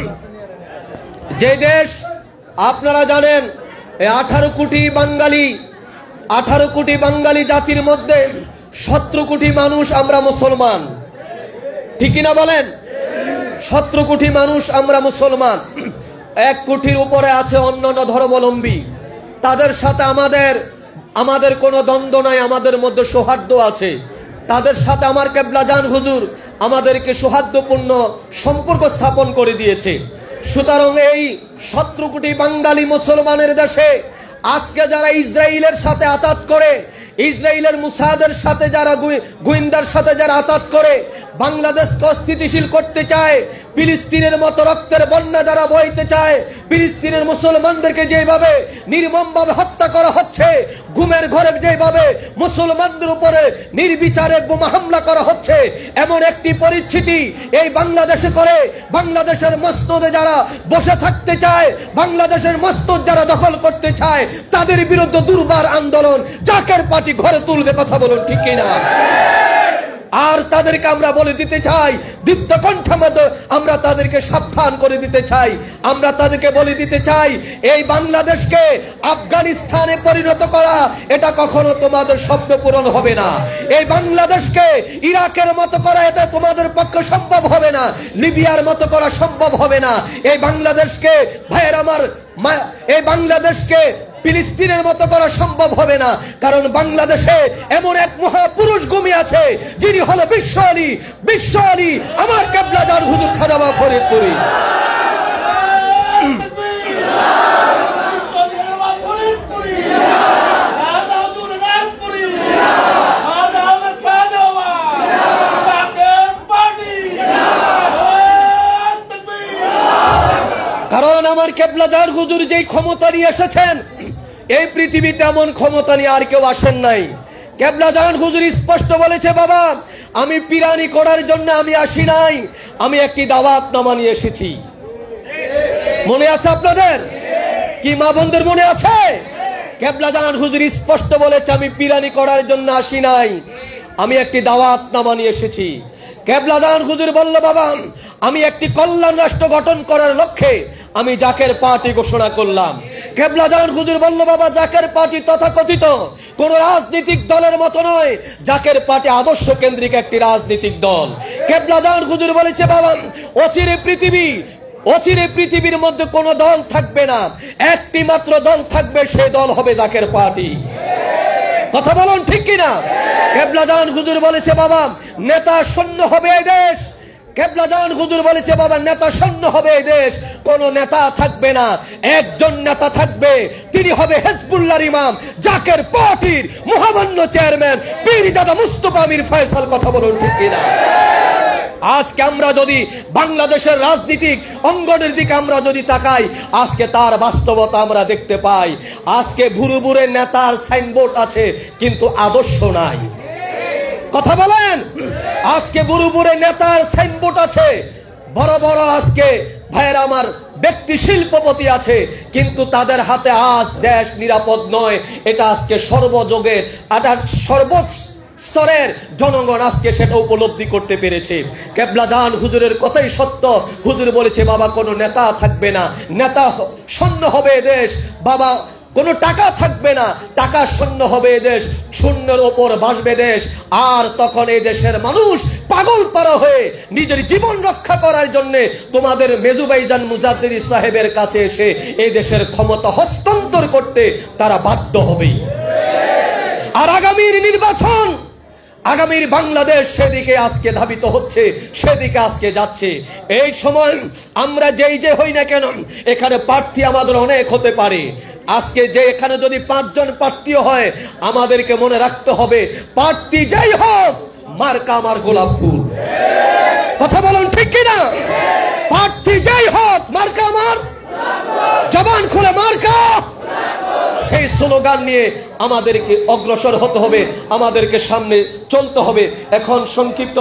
যে দেশ আপনারা জানেন, এই আঠারো কোটি বাঙালি আঠারো কোটি বাঙালি জাতির মধ্যে সতেরো কোটি মানুষ আমরা মুসলমান, ঠিক কিনা বলেন? সতেরো কোটি মানুষ আমরা মুসলমান। এক কোটির উপরে আছে অন্যান্য ধর্মাবলম্বী। তাদের সাথে আমাদের আমাদের কোনো দ্বন্দ্ব নাই, আমাদের মধ্যে সৌহার্দ্য আছে। তাদের সাথে আমার কেবলা জান হুজুর আমাদেরকে সৌহার্দ্যপূর্ণ সম্পর্ক স্থাপন করে দিয়েছে। সুতরাং এই সতেরো কোটি বাঙালি মুসলমানের দেশে আজকে যারা ইসরায়েলের সাথে আতাত করে, ইসরায়েলের মুসাদের সাথে যারা গোয়েন্দার সাথে যারা আতাত করে বাংলাদেশকে অস্থিতিশীল করতে চায়, ফিলিস্তিনের মতো রক্তের বন্যা যারা বইতে চায়, ফিলিস্তিনের মুসলমানদেরকে যেভাবে নির্মমভাবে হত্যা করা হচ্ছে, ঘুমের ঘরে যেভাবে মুসলমানদের উপরে নির্বিচারে বোমা হামলা করা হচ্ছে, এমন একটি পরিস্থিতি এই বাংলাদেশে করে বাংলাদেশের মসনদে যারা বসে থাকতে চায়, বাংলাদেশের মসনদ যারা দখল করতে চায়, তাদের বিরুদ্ধে দুর্বার আন্দোলন জাকের পার্টি ঘরে তুলবে। কথা বলুন ঠিক কিনা? আর তাদেরকে আমরা বলে দিতে চাই, দীপ্ত কণ্ঠে আমরা তাদেরকে সাবধান করে দিতে চাই, আমরা তাদেরকে বলে দিতে চাই, এই বাংলাদেশকে আফগানিস্তানে পরিণত করা এটা কখনো তোমাদের স্বপ্ন পূরণ হবে না। এই বাংলাদেশকে ইরাকের মতো করা এটা তোমাদের পক্ষে সম্ভব হবে না, লিবিয়ার মতো করা সম্ভব হবে না। এই বাংলাদেশকে ভাইয়ের আমার এই বাংলাদেশকে ফিলিস্তিনের মতো করা সম্ভব হবে না। কারণ বাংলাদেশে এমন এক মহাপুরুষ ঘুমিয়ে আছে, যিনি হলো বিশ্ব আলী, বিশ্ব আলী আমার কেবলা জান হুজুর খাজা বাবা ফরিদপুরি। কারণ আমার কেবলা জান হুজুর যেই ক্ষমতা নিয়ে এসেছেন, এই পৃথিবীতে এমন ক্ষমতা নিয়ে আর কেউ আসেন নাই। কেবলা জান হুজুর স্পষ্ট বলেছে, বাবা আমি পিরানি করার জন্য আমি আসি নাই, আমি একটি দাওয়াতনামা নিয়ে এসেছি। মনে আছে আপনাদের? কি মা বোনদের মনে আছে? কেবলা জান হুজুর স্পষ্ট বলেছে, আমি পিরানি করার জন্য আসি নাই, আমি একটি দাওয়াতনামা নিয়ে এসেছি। কেবলা জান হুজুর বলল, বাবা আমি একটি কল্যাণ রাষ্ট্র গঠন করার লক্ষ্যে আমি জাকের পার্টি ঘোষণা করলাম। কেবলা জান হুজুর বলল, বাবা জাকের পার্টি তথাকথিত কোন রাজনৈতিক দলের মতো নয়, জাকের পার্টি আদর্শ কেন্দ্রিক একটি রাজনৈতিক দল। কেবলা জান হুজুর বলেছে, বাবা অচিরে পৃথিবী অচিরে পৃথিবীর মধ্যে কোন দল থাকবে না, একটি মাত্র দল থাকবে, সেই দল হবে জাকের পার্টি। কথা বলুন ঠিক কিনা? কেবলা জান হুজুর বলেছে, বাবা নেতা শূন্য হবে এই দেশ। কেবলা জান হুজুর বলেছে, বাবা নেতা শূন্য হবে এই দেশ, কোন নেতা থাকবে না, একজন নেতা থাকবে, তিনি হবে হিজবুল্লাহর ইমাম, জাকের পার্টির মহামান্য চেয়ারম্যান পীরজাদা মুস্তাফা আমির ফয়সাল। কথা বলুন ঠিক কিনা? আজকে আমরা যদি বাংলাদেশের রাজনীতিক অঙ্গনের দিকে আমরা যদি তাকাই, আজকে তার বাস্তবতা আমরা দেখতে পাই। আজকে ভুরু ভুরে নেতার সাইনবোর্ড আছে কিন্তু আদর্শ নাই। কথা বলেন? আজকে বুড়ো বুড়ে নেতার সাইনবোর্ড আছে, বড় বড় আজকে ভাইয়ের আমার ব্যক্তি শিল্পপতি আছে, কিন্তু তাদের হাতে আজ দেশ নিরাপদ নয়। এটা আজকে সর্বযুগের সর্বোচ্চ স্তরের জনগণ আজকে সেটা উপলব্ধি করতে পেরেছে। কেবলা জান হুজুরের কথাই সত্য। হুজুর বলেছে, বাবা কোনো নেতা থাকবে না, নেতা শূন্য হবে দেশ। বাবা কোনো টাকা থাকবে না, টাকা শূন্য হবে দেশ, শূন্যের ওপর বাসবে দেশ। আর তখন এই দেশের মানুষ পাগল পারা হয়ে নিজের জীবন রক্ষা করার জন্য তোমাদের মেজুবাইজান মুজাদ্দিদ সাহেবের কাছে এসে এই দেশের ক্ষমতা হস্তান্তর করতে তারা বাধ্য হবে। আর আগামীর নির্বাচন, আগামীর বাংলাদেশ সেদিকে আজকে ধাবিত হচ্ছে, সেদিকে আজকে যাচ্ছে। এই সময় আমরা যেই যে হই না কেন, এখানে প্রার্থী আমাদের অনেক হতে পারে। আজকে যে এখানে যদি পাঁচজন প্রার্থী হয়, আমাদেরকে মনে রাখতে হবে প্রার্থী যাই হোক, মার্কা আমার গোলাপ ফুল। কথা বলুন ঠিক কিনা? প্রার্থী যাই হোক, মার্কা আমার, জবান খুলে মার্কা, সেই স্লোগান নিয়ে আমাদেরকে অগ্রসর হতে হবে, আমাদেরকে সামনে চলতে হবে। এখন সংক্ষিপ্ত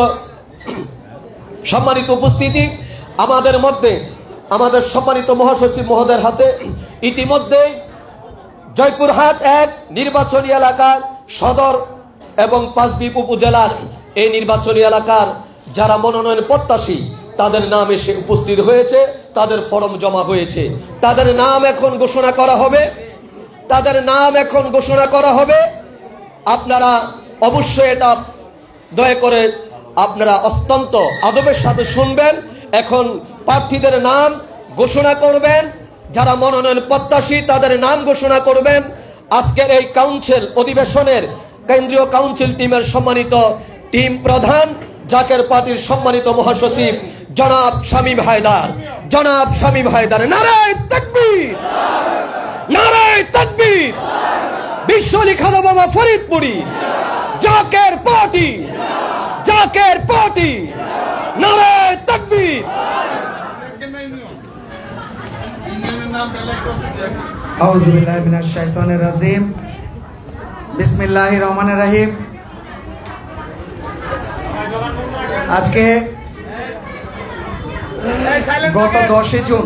সম্মানিত উপস্থিতি, আমাদের মধ্যে আমাদের সম্মানিত মহাসচিব মহোদয়ের হাতে ইতিমধ্যে জয়পুরহাট এক নির্বাচনী এলাকার সদর এবং পাঁচবিবি উপজেলার এই নির্বাচনী এলাকার যারা মনোনয়ন প্রত্যাশী তাদের নাম এসে উপস্থিত হয়েছে, তাদের ফরম জমা হয়েছে, তাদের নাম এখন ঘোষণা করা হবে, তাদের নাম এখন ঘোষণা করা হবে। আপনারা অবশ্যই এটা দয়া করে আপনারা অত্যন্ত আদবের সাথে শুনবেন। এখন প্রার্থীদের নাম ঘোষণা করবেন, যারা মনোনয়ন প্রত্যাশী তাদের নাম ঘোষণা করবেন। আজকের এই কাউন্সিল অধিবেশনের কেন্দ্রীয় কাউন্সিল টিমের সম্মানিত টিম প্রধান, জাকের পার্টির সম্মানিত মহাসচিব জনাব শামীম হায়দার, জনাব শামীম হায়দার। নারায়ে তাকবীর, নারায়ে তাকবীর। বিশ্বলি খাদা বাবা ফরিদপুরি, জাকের পার্টি, জাকের পার্টি। নারায়ে তাকবীর। আউযু বিল্লাহি মিনাশ শাইতানির রাজিম। বিসমিল্লাহির রহমানির রহিম। আজকে গত দশই জুন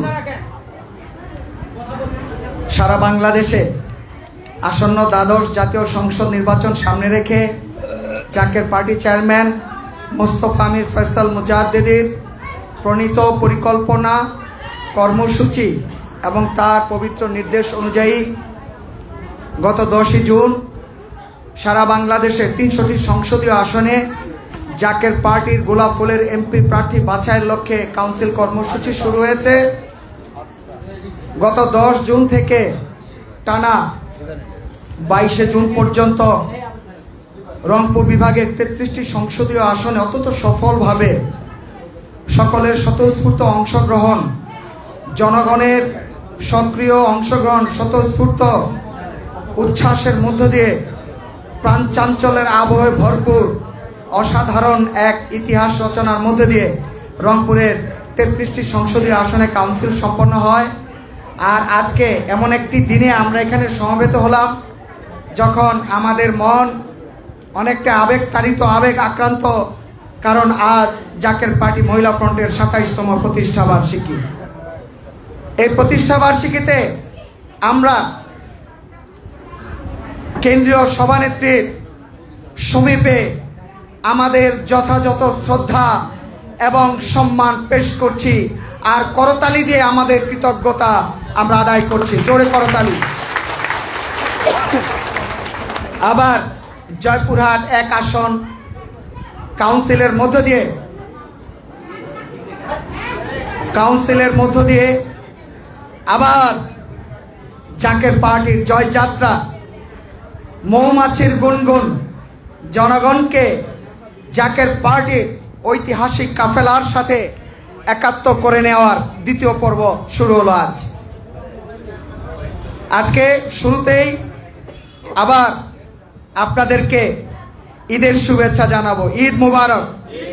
সারা বাংলাদেশে আসন্ন দ্বাদশ জাতীয় সংসদ নির্বাচন সামনে রেখে জাকের পার্টি চেয়ারম্যান মুস্তাফা আমির ফয়সাল মুজাদ্দিদির প্রণীত পরিকল্পনা, কর্মসূচি এবং তার পবিত্র নির্দেশ অনুযায়ী গত দশই জুন সারা বাংলাদেশের তিনশোটি সংসদীয় আসনে জাকের পার্টির গোলাপ ফুলের এমপি প্রার্থী বাছাইয়ের লক্ষ্যে কাউন্সিল কর্মসূচি শুরু হয়েছে। গত দশ জুন থেকে টানা বাইশে জুন পর্যন্ত রংপুর বিভাগের তেত্রিশটি সংসদীয় আসনে অত্যন্ত সফলভাবে সকলের স্বতঃস্ফূর্ত অংশগ্রহণ, জনগণের সক্রিয় অংশগ্রহণ, স্বতঃস্ফূর্ত উচ্ছ্বাসের মধ্য দিয়ে প্রাণ চাঞ্চল্যের আবহে ভরপুর অসাধারণ এক ইতিহাস রচনার মধ্যে দিয়ে রংপুরের তেত্রিশটি সংসদীয় আসনে কাউন্সিল সম্পন্ন হয়। আর আজকে এমন একটি দিনে আমরা এখানে সমবেত হলাম যখন আমাদের মন অনেকটা আবেগ তাড়িত, আবেগ আক্রান্ত, কারণ আজ জাকের পার্টি মহিলা ফ্রন্টের সাতাইশতম প্রতিষ্ঠা বার্ষিকী। এই প্রতিষ্ঠা বার্ষিকীতে আমরা কেন্দ্রীয় সভানেত্রীর সমীপে আমাদের যথাযথ শ্রদ্ধা এবং সম্মান পেশ করছি, আর করতালি দিয়ে আমাদের কৃতজ্ঞতা আমরা আদায় করছি। জোরে করতালি। আবার জয়পুরহাট এক আসন কাউন্সিলের মধ্য দিয়ে কাউন্সিলের মধ্য দিয়ে আবার জাকের পার্টির জয়যাত্রা, মৌমাছির গুনগুন, জনগণকে জাকের পার্টির ঐতিহাসিক কাফেলার সাথে একাত্ম করে নেওয়ার দ্বিতীয় পর্ব শুরু হলো আজ। আজকে শুরুতেই আবার আপনাদেরকে ঈদের শুভেচ্ছা জানাবো। ঈদ মুবারক।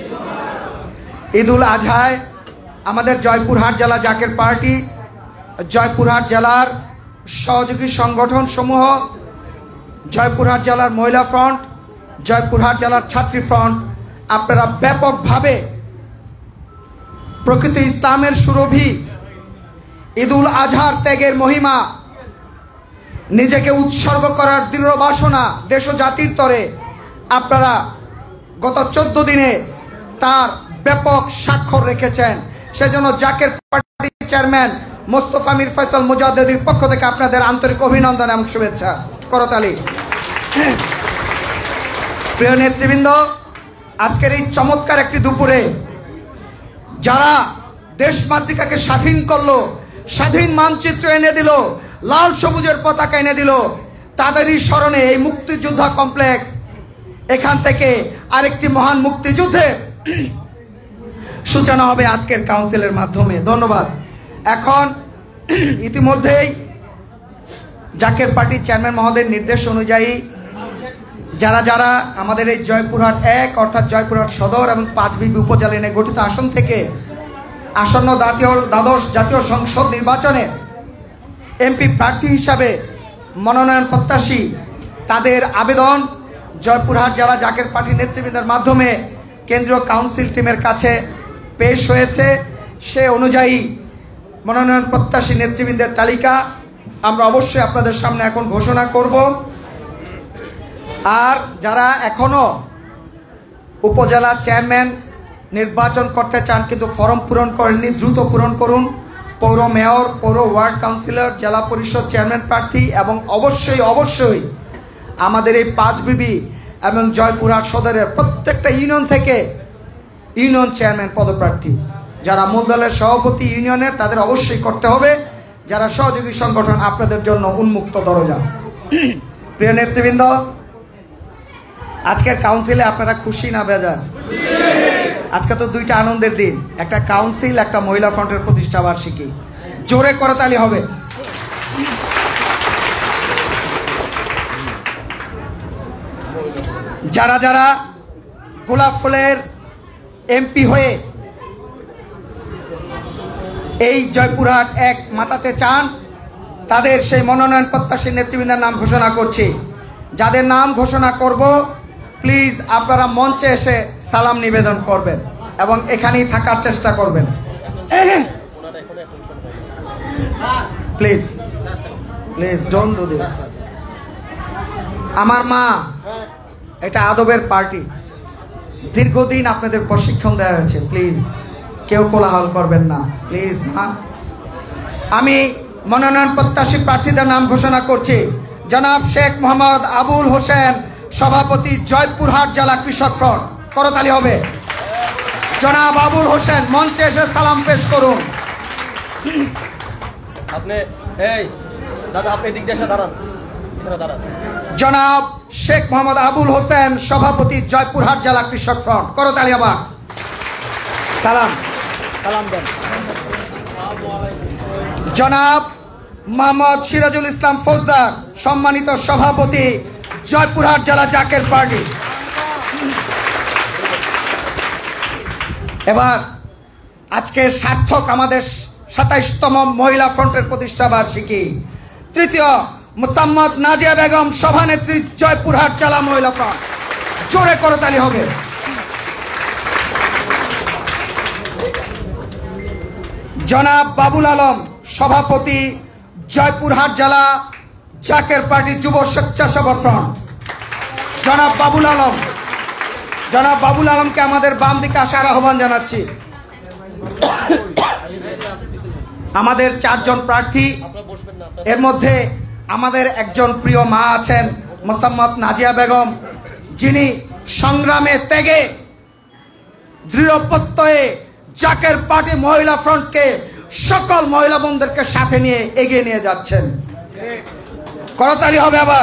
ঈদুল আজহায় আমাদের জয়পুরহাট জেলা জাকের পার্টি, জয়পুরহাট জেলার সহযোগী সংগঠন সমূহ, জয়পুরহাট জেলার মহিলা ফ্রন্ট, জয়পুরহাট জেলার ছাত্রী ফ্রন্ট, আপনারা ব্যাপকভাবে প্রকৃত ইসলামের সুরভি ঈদুল আজহার ত্যাগের মহিমা, নিজেকে উৎসর্গ করার দৃঢ় বাসনা দেশ ও জাতির তরে আপনারা গত চোদ্দ দিনে তার ব্যাপক স্বাক্ষর রেখেছেন। সেজন্য জাকের পার্টি চেয়ারম্যান মোস্তফা মির ফয়সাল মুজাদ্দেদির পক্ষ থেকে আপনাদের আন্তরিক অভিনন্দন এবং শুভেচ্ছা। করতালি। প্রিয় নেতৃবৃন্দ, আজকের এই চমৎকার একটি দুপুরে যারা দেশ মাতৃকাকে স্বাধীন করলো, স্বাধীন মানচিত্র এনে দিল, লাল সবুজের পতাকা এনে দিল, তাদেরই স্মরণে এই মুক্তিযোদ্ধা কমপ্লেক্স, এখান থেকে আরেকটি মহান মুক্তিযুদ্ধের সূচনা হবে আজকের কাউন্সিলের মাধ্যমে। ধন্যবাদ। এখন ইতিমধ্যেই জাকের পার্টির চেয়ারম্যান মহোদয়ের নির্দেশ অনুযায়ী যারা যারা আমাদের এই জয়পুরহাট এক অর্থাৎ জয়পুরহাট সদর এবং পাঁচবিবি উপজেলা নিয়ে গঠিত আসন থেকে আসন্ন জাতীয় দ্বাদশ জাতীয় সংসদ নির্বাচনে এমপি প্রার্থী হিসাবে মনোনয়ন প্রত্যাশী, তাদের আবেদন জয়পুরহাট জেলা জাকের পার্টি নেতৃবৃন্দের মাধ্যমে কেন্দ্রীয় কাউন্সিল টিমের কাছে পেশ হয়েছে। সে অনুযায়ী মনোনয়ন প্রত্যাশী নেতৃবৃন্দের তালিকা আমরা অবশ্যই আপনাদের সামনে এখন ঘোষণা করব। আর যারা এখনো উপজেলা চেয়ারম্যান নির্বাচন করতে চান কিন্তু ফর্ম পূরণ করেননি, দ্রুত পূরণ করুন। পৌর মেয়র, পৌর ওয়ার্ড কাউন্সিলর, জেলা পরিষদ চেয়ারম্যান প্রার্থী এবং অবশ্যই অবশ্যই আমাদের এই পাঁচবিবি এবং জয়পুরহাট সদরের প্রত্যেকটা ইউনিয়ন থেকে ইউনিয়ন চেয়ারম্যান পদপ্রার্থী, যারা মূল দলের সভাপতি ইউনিয়নের, তাদের অবশ্যই করতে হবে। যারা সহযোগী সংগঠন, আপনাদের জন্য উন্মুক্ত দরজা। প্রিয় নেতৃবৃন্দ, আজকের কাউন্সিলে আপনারা খুশি না বেজার? আজকে তো দুইটা আনন্দের দিন, একটা কাউন্সিল, একটা মহিলা ফ্রন্টের প্রতিষ্ঠা বার্ষিকী। জোরে করতালি হবে। যারা যারা গোলাপ ফুলের এমপি হয়ে এই জয়পুরহাট এক মাতাতে চান, তাদের সেই মনোনয়ন প্রত্যাশী নেতৃবৃন্দের নাম ঘোষণা করছি। যাদের নাম ঘোষণা করব, প্লিজ আপনারা মঞ্চে এসে সালাম নিবেদন করবেন এবং এখানেই থাকার চেষ্টা করবেন। Please please don't do this. আমার মা, এটা আদবের পার্টি, দীর্ঘদিন আপনাদের প্রশিক্ষণ দেওয়া হয়েছে, প্লিজ কেউ কোলাহল করবেন না, প্লিজ। মা, আমি মনোনয়ন প্রত্যাশী প্রার্থীদের নাম ঘোষণা করছি। জনাব শেখ মোহাম্মদ আবুল হোসেন, সভাপতি জয়পুরহাট জেলা কৃষক ফ্রন্ট। করতালি হবে। জনাব আবুল হোসেন মঞ্চে এসে সালাম পেশ করুন। আপনি এই দাদা, আপনি দিক দিয়ে দাঁড়ান, দাঁড়ান। জনাব শেখ মোহাম্মদ আবুল হোসেন, সভাপতি জয়পুরহাট জেলা কৃষক ফ্রন্ট। করতালি আবার। সালাম সালাম দেন। জনাব মোহাম্মদ সিরাজুল ইসলাম ফৌজদার, সম্মানিত সভাপতি জয়পুরহাট জেলা জাকের পার্টি। এবার আজকে সার্থক আমাদের সাতাইশতম মহিলা ফ্রন্টের প্রতিষ্ঠা বার্ষিকী। তৃতীয়, মোসাম্মদ নাজিয়া বেগম সভানেত্রী জয়পুরহাট জেলা মহিলা ফ্রন্ট। জোরে করতালি হবে। জনাব বাবুল আলম সভাপতি জয়পুরহাট জেলা জাকের পার্টি যুব স্বেচ্ছাসেবক ফ্রন্ট। জনাব বাবুল আলম জনাব বাবুল আলমকে আমাদের বাম দিকে আসার আহ্বান জানাচ্ছি। আমাদের চারজন প্রার্থী, এর মধ্যে আমাদের একজন প্রিয় মা আছেন মোসাম্মদ নাজিয়া বেগম, যিনি সংগ্রামে ত্যাগে দৃঢ় প্রত্যয়ে জাকের পার্টি মহিলা ফ্রন্টকে সকল মহিলা বোনদেরকে সাথে নিয়ে এগিয়ে নিয়ে যাচ্ছেন। করতালি হবে আবার।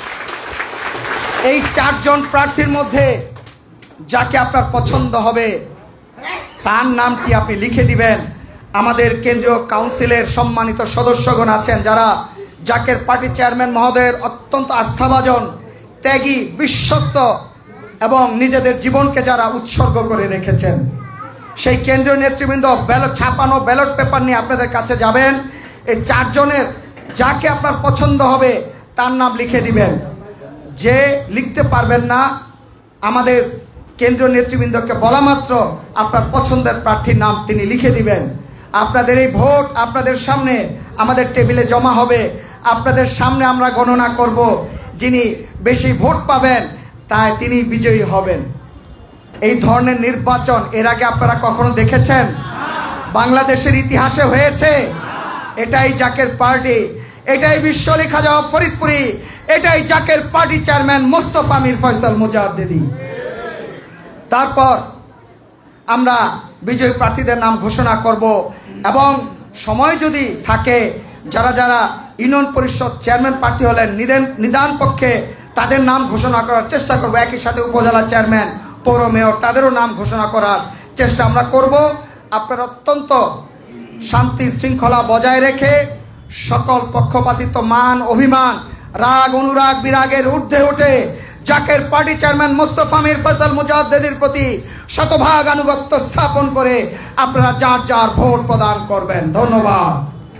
এই চারজন প্রার্থীর মধ্যে যাকে আপনার পছন্দ হবে তার নামটি আপনি লিখে দিবেন। আমাদের কেন্দ্রীয় কাউন্সিলের সম্মানিত সদস্যগণ আছেন যারা জাকের পার্টি চেয়ারম্যান মহোদয়ের অত্যন্ত আস্থাভাজন, ত্যাগী, বিশ্বস্ত এবং নিজেদের জীবনকে যারা উৎসর্গ করে রেখেছেন। সেই কেন্দ্রীয় নেতৃবৃন্দ ব্যালট ছাপানো ব্যালট পেপার নিয়ে আপনাদের কাছে যাবেন। এই চারজনের যাকে আপনার পছন্দ হবে তার নাম লিখে দিবেন। যে লিখতে পারবেন না, আমাদের কেন্দ্রীয় নেতৃবৃন্দকে বলা মাত্র আপনার পছন্দের প্রার্থীর নাম তিনি লিখে দিবেন। আপনাদের এই ভোট আপনাদের সামনে আমাদের টেবিলে জমা হবে। আপনাদের সামনে আমরা গণনা করব, যিনি বেশি ভোট পাবেন তাই তিনি বিজয়ী হবেন। এই ধরনের নির্বাচন এর আগে আপনারা কখনো দেখেছেন? বাংলাদেশের ইতিহাসে হয়েছে? এটাই জাকের পার্টি, এটাই বিশ্বলি খাজা ফরিদপুরি, এটাই জাকের পার্টি চেয়ারম্যান মোস্তফা মির ফয়সাল মুজাদ্দিদি। তারপর আমরা বিজয়ী প্রার্থীদের নাম ঘোষণা করব এবং সময় যদি থাকে যারা যারা ইউনিয়ন পরিষদ চেয়ারম্যান প্রার্থী হলেন নিদান পক্ষে তাদের নাম ঘোষণা করার চেষ্টা করব। একই সাথে উপজেলা চেয়ারম্যান, পৌর মেয়র তাদেরও নাম ঘোষণা করার চেষ্টা আমরা করব। আপনারা অত্যন্ত শান্তি শৃঙ্খলা বজায় রেখে সকল পক্ষপাতিত্ব, মান অভিমান, রাগ অনুরাগ বিরাগের ঊর্ধ্বে উঠে জাকের পার্টি চেয়ারম্যান মোস্তফা মির ফয়সাল মুজাদ্দিদির প্রতি শতভাগ আনুগত্য স্থাপন করে আপনারা যার যার ভোট প্রদান করবেন। ধন্যবাদ।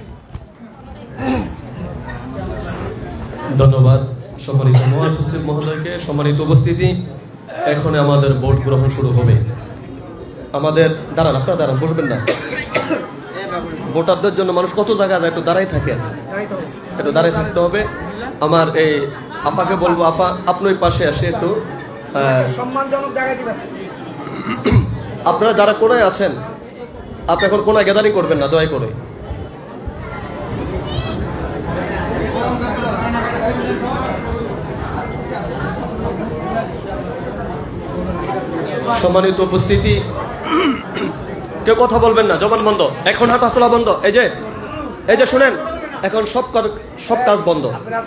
ধন্যবাদ সম্মানিত মহাসচিব মহোদয়কে। সম্মানিত উপস্থিতি, এখন আমাদের ভোট গ্রহণ শুরু হবে। আমাদের দাঁড়ান, আপনারা দাঁড়ান, বসবেন না। ভোটারদের জন্য মানুষ কত জায়গায় একটু দাঁড়াই থাকে, একটু দাঁড়াই থাকতে হবে। আমার এই আপাকে বলবো, আপা আপনি ওই পাশে আসে একটু সম্মানজনক জায়গায় দিবেন। আপনারা যারা কোনায় আছেন আপনি এখন কোনায় গ্যাদারিং করবেন না, দয়া করে। সম্মানিত উপস্থিতি, কেউ কথা বলবেন না, জবান বন্ধ, এখন হাত তোলা বন্ধ। এই যে এই যে শুনেন, এখন সব সব কাজ বন্ধ।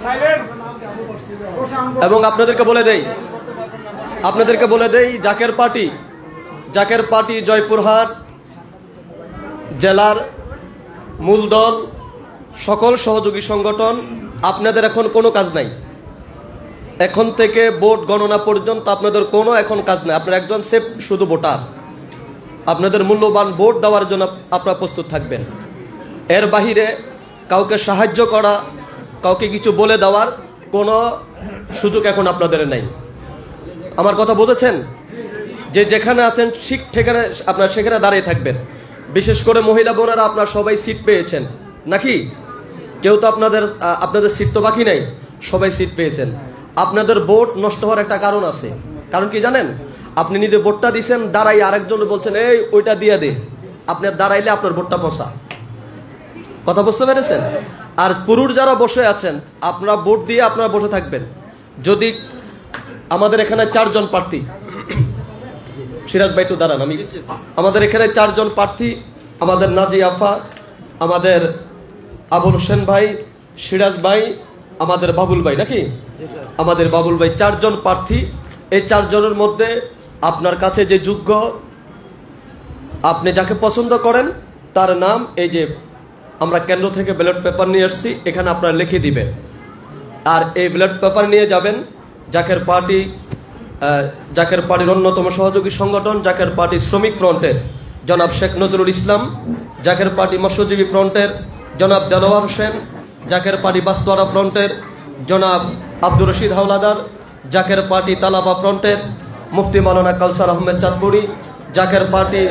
এবং আপনাদেরকে বলে দেই আপনাদেরকে বলে দেই জাকের পার্টি জাকের পার্টি জয়পুরহাট জেলার মূল দল, সকল সহযোগী সংগঠন, আপনাদের এখন কোনো কাজ নাই। এখন থেকে ভোট গণনা পর্যন্ত আপনাদের কোনো এখন কাজ নাই। আপনারা একজন সেফ শুধু ভোটার, আপনাদের মূল্যবান ভোট দেওয়ার জন্য আপনারা প্রস্তুত থাকবেন। এর বাহিরে কাউকে সাহায্য করা, কাউকে কিছু বলে দেওয়ার কোনো সুযোগ এখন আপনাদের নাই। আমার কথা বুঝেছেন? যে যেখানে আছেন ঠিক সেখানে আপনারা সেখানে দাঁড়িয়ে থাকবেন। বিশেষ করে মহিলা বোনেরা আপনারা সবাই সিট পেয়েছেন নাকি? কেউ তো আপনাদের আপনাদের সিট তো বাকি নাই, সবাই সিট পেয়েছেন। আপনাদের ভোট নষ্ট হওয়ার একটা কারণ আছে। কারণ কি জানেন? আপনি নিজে ভোটটা দিচ্ছেন, দাঁড়াই আরেকজন বলছেন এই ওইটা দিয়ে দে। আপনি দাঁড়াইলে আপনার ভোটটা পচা। কথা বুঝতে পেরেছেন? আর পুরুষ যারা বসে আছেন আপনারা ভোট দিয়ে আপনারা বসে থাকবেন। যদি আমাদের এখানে চারজন প্রার্থী, সিরাজ ভাই একটু দাঁড়ান, আমি আমাদের এখানে চারজন প্রার্থী, আমাদের নাজি আফা, আমাদের আবুল হোসেন ভাই, সিরাজ ভাই, আমাদের বাবুল ভাই নাকি? আমাদের বাবুল ভাই, চারজন প্রার্থী। এই চারজনের মধ্যে আপনার কাছে যে যোগ্য, আপনি যাকে পছন্দ করেন তার নাম এই যে আমরা কেন্দ্র থেকে ব্যালট পেপার নিয়ে আসছি, এখানে আপনারা লিখে দিবেন। আর এই ব্যালট পেপার নিয়ে যাবেন জাকের পার্টি জাকের পার্টির অন্যতম সহযোগী সংগঠন জাকের পার্টি শ্রমিক ফ্রন্টের জনাব শেখ নজরুল ইসলাম, জাকের পার্টি মৎস্যজীবী ফ্রন্টের জনাব দেলোয়ার হোসেন, জাকের পার্টি বাস্তোয়ারা ফ্রন্টের জনাব আব্দুর রশিদ হাওলাদার, জাকের পার্টি তালাবা ফ্রন্টের মুফতি মাওলানা কাউসার আহমেদ চাঁদপুরি, জাকের পার্টি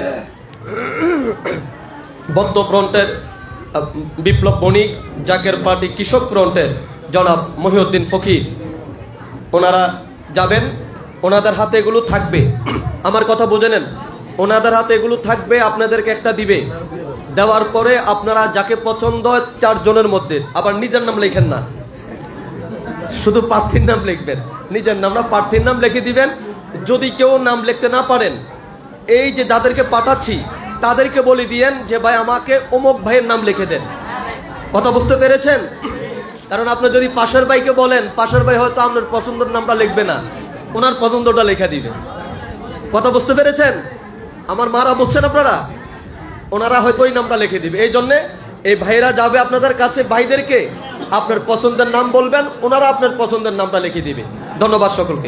বদ্ধ ফ্রন্টের বিপ্লব বণিক, জাকের পার্টি কৃষক ফ্রন্টের জনাব মহিউদ্দিন ফকির। ওনারা যাবেন, ওনাদের হাতে এগুলো থাকবে। আমার কথা বুঝে নেন, ওনাদের হাতে এগুলো থাকবে, আপনাদেরকে একটা দিবে। দেওয়ার পরে আপনারা যাকে পছন্দ হয় চারজনের মধ্যে, আবার নিজের নাম লেখেন না, শুধু প্রার্থীর নাম লিখবেন, নিজের নাম না, প্রার্থীর নাম লিখে দিবেন। যদি কেউ নাম লিখতে না পারেন, এই যে যাদেরকে পাঠাচ্ছি তাদেরকে বলে দিয়েন যে ভাই আমাকে অমুক ভাইয়ের নাম লিখে দেন। কথা বুঝতে পেরেছেন? কারণ আপনি যদি পাশের ভাইকে বলেন, পাশের ভাই হয়তো আপনার পছন্দের নামটা লিখবে না, ওনার পছন্দটা লেখা দিবে। কথা বুঝতে পেরেছেন? আমার মারা বুঝছেন আপনারা? ওনারা হয়তো ওই নামটা লিখে দিবে। এই জন্যে এই ভাইরা যাবে আপনাদের কাছে, ভাইদেরকে আপনার পছন্দের নাম বলবেন, ওনারা আপনার পছন্দের নামটা লিখে দিবে। ধন্যবাদ সকলকে।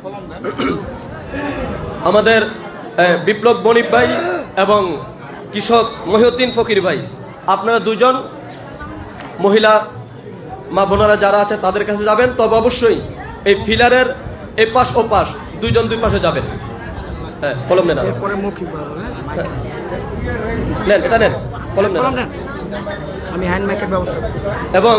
আমাদের বিপ্লব বণিক ভাই এবং কৃষক মহিউদ্দিন ফকির ভাই, আপনারা দুজন মহিলা মা বোনেরা যারা আছে তাদের কাছে যাবেন, তবে অবশ্যই এই ফিলারের এই পাশ ও পাশ দুইজন দুই পাশে যাবেন। হ্যাঁ, কলম নেন, নেন এটা নেন, কলম নেন, আমি হ্যান্ড মাইকের ব্যবস্থা। এবং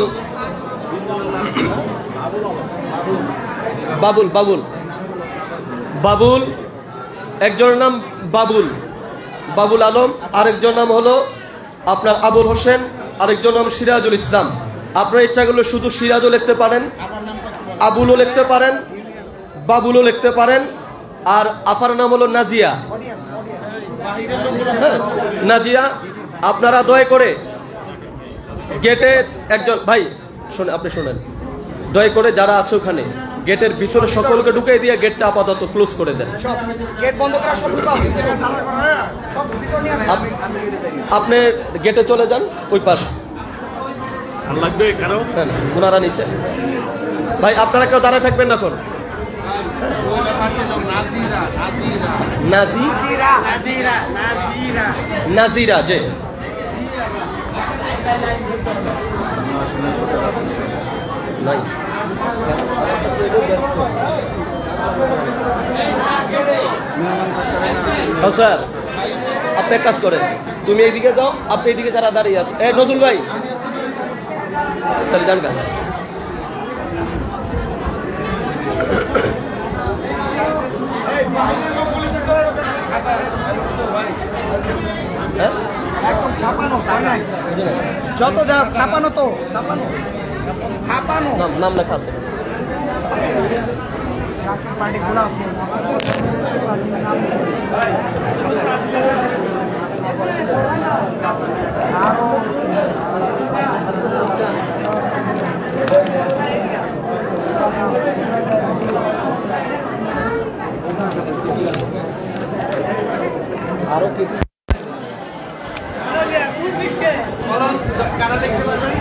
বাবুল বাবুল বাবুল একজনের নাম বাবুল বাবুল আলম, আরেকজন নাম হলো আপনার আবুল হোসেন, আরেকজন নাম সিরাজুল ইসলাম। আপনার ইচ্ছা করলে শুধু সিরাজও লিখতে পারেন, আবুলও লিখতে পারেন, বাবুলও লিখতে পারেন। আর আফার নাম হলো নাজিয়া। হ্যাঁ, নাজিয়া। আপনারা দয়া করে গেটে একজন ভাই শুনে, আপনি শোনেন, দয়া করে যারা আছে ওখানে গেটের ভিতরে সকলকে ঢুকে দিয়ে গেটটা আপাতত ক্লোজ করে দেন। আপনি গেটে চলে যান ওই পাশ, ওনারা নিচে। ভাই আপনারা কেউ দাঁড়ায় থাকবেন না এখন। নাজিরা যে নাই স্যার, আপনি এক কাজ করেন, তুমি এইদিকে যাও, আপনি এইদিকে যারা দাঁড়িয়ে আছে। এ নজরুল ভাই তাহলে যান কেন? যত যা ছাপানো তো ছাপানো ছাপানো নাম লেখা আছে। পার্টি খোলা আরো কি কারা দেখতে পারবেন?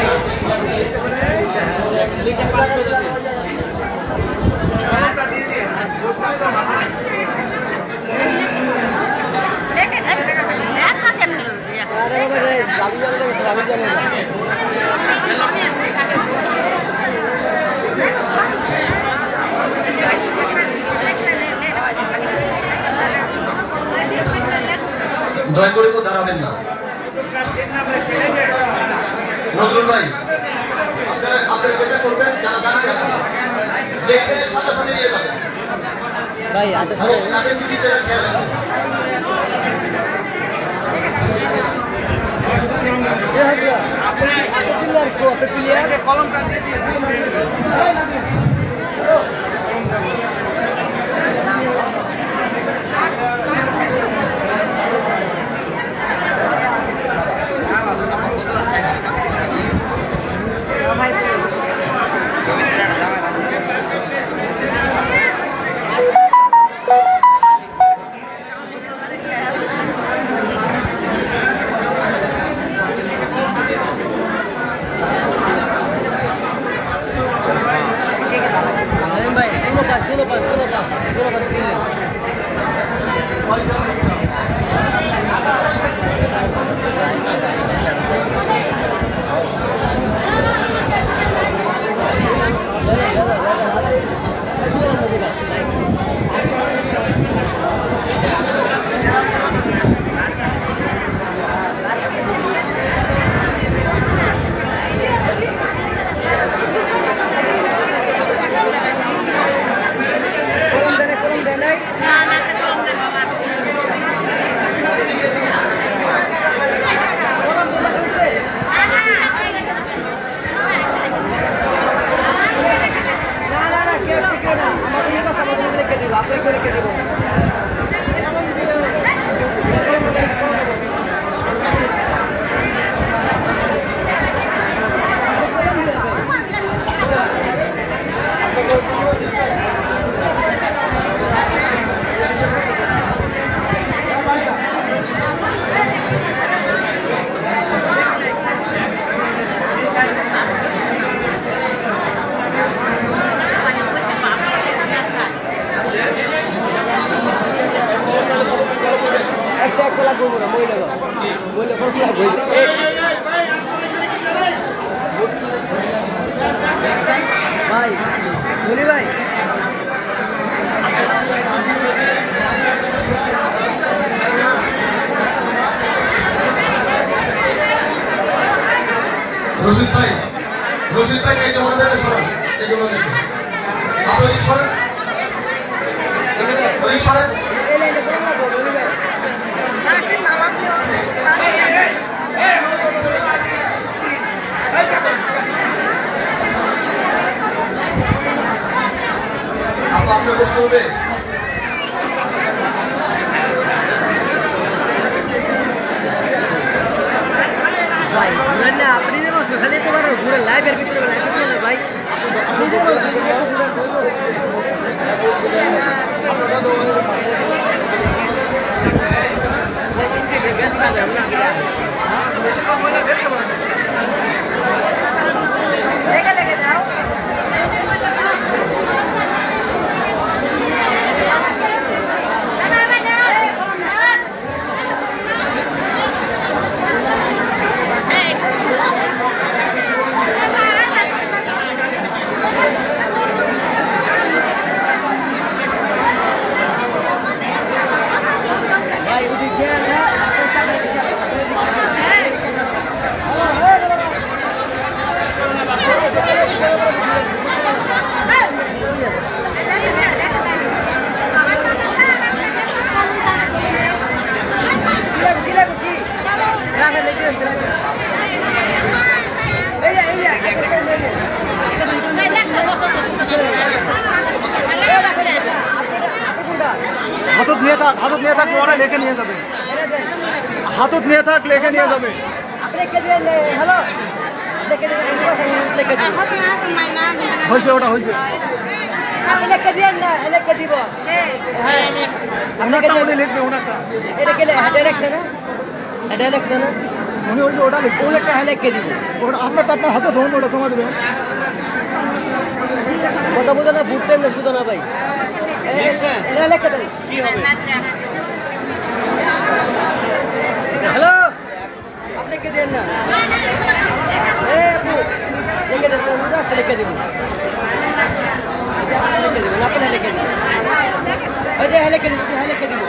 দয়া করে তো দাঁড়াবেন না। নজরুল ভাই আপনারা আপনারা যেটা করবেন, যারা দাঁড়িয়ে আছেন দেখে সাথে সাথে নিয়ে যাবেন ভাই। আতে তাদের দিকে যারা খেয়াল রাখবেন। যে হবে আপনি আতে প্লেয়ার কো আতে প্লেয়ার কলমটা দিয়ে দিয়ে ভাই বলি ভাই রশিদ ভাই রশিদ ভাই এই যে ওনাদের সরেন এই যে ওনাদের আপনি ওদিক সরেন ওদিক সরেন আপা আপনি বসতে হবে ভাই না আপনি যে বসে খালি তোমার পুরো লাইভের ভিতরে লাইভ চলে ভাই লেগে লেগে যাও ভাই উঠে গেল হাতত নিয়ে থাক হাতত নিয়ে থাক ওরা লেখে নিয়ে যাবে হাতত নিয়ে থাক লেখে নিয়ে যাবে হ্যালো হয়েছে ওটা হয়েছে লেখে দিয়েন না লেখে দিব ওনারটা উনি লিখবে ওনারটা এটা কে ডাইরেকশন ডাইরেকশন উনি ওই যে ওটা লিখবে ওটা লেখে দিব ওটা আপনারটা আপনার হাতে ধরুন ওটা সময় দেবেন কথা বলতে না বুট টাইম না শুধু না ভাই লেখে দেন কি হবে হ্যালো আপনি কে দেন না এ আপু লেখে দেন ওটা লেখে দিব লেখে দিব আপনি লেখে দিব ওই যে লেখে দিব লেখে দিব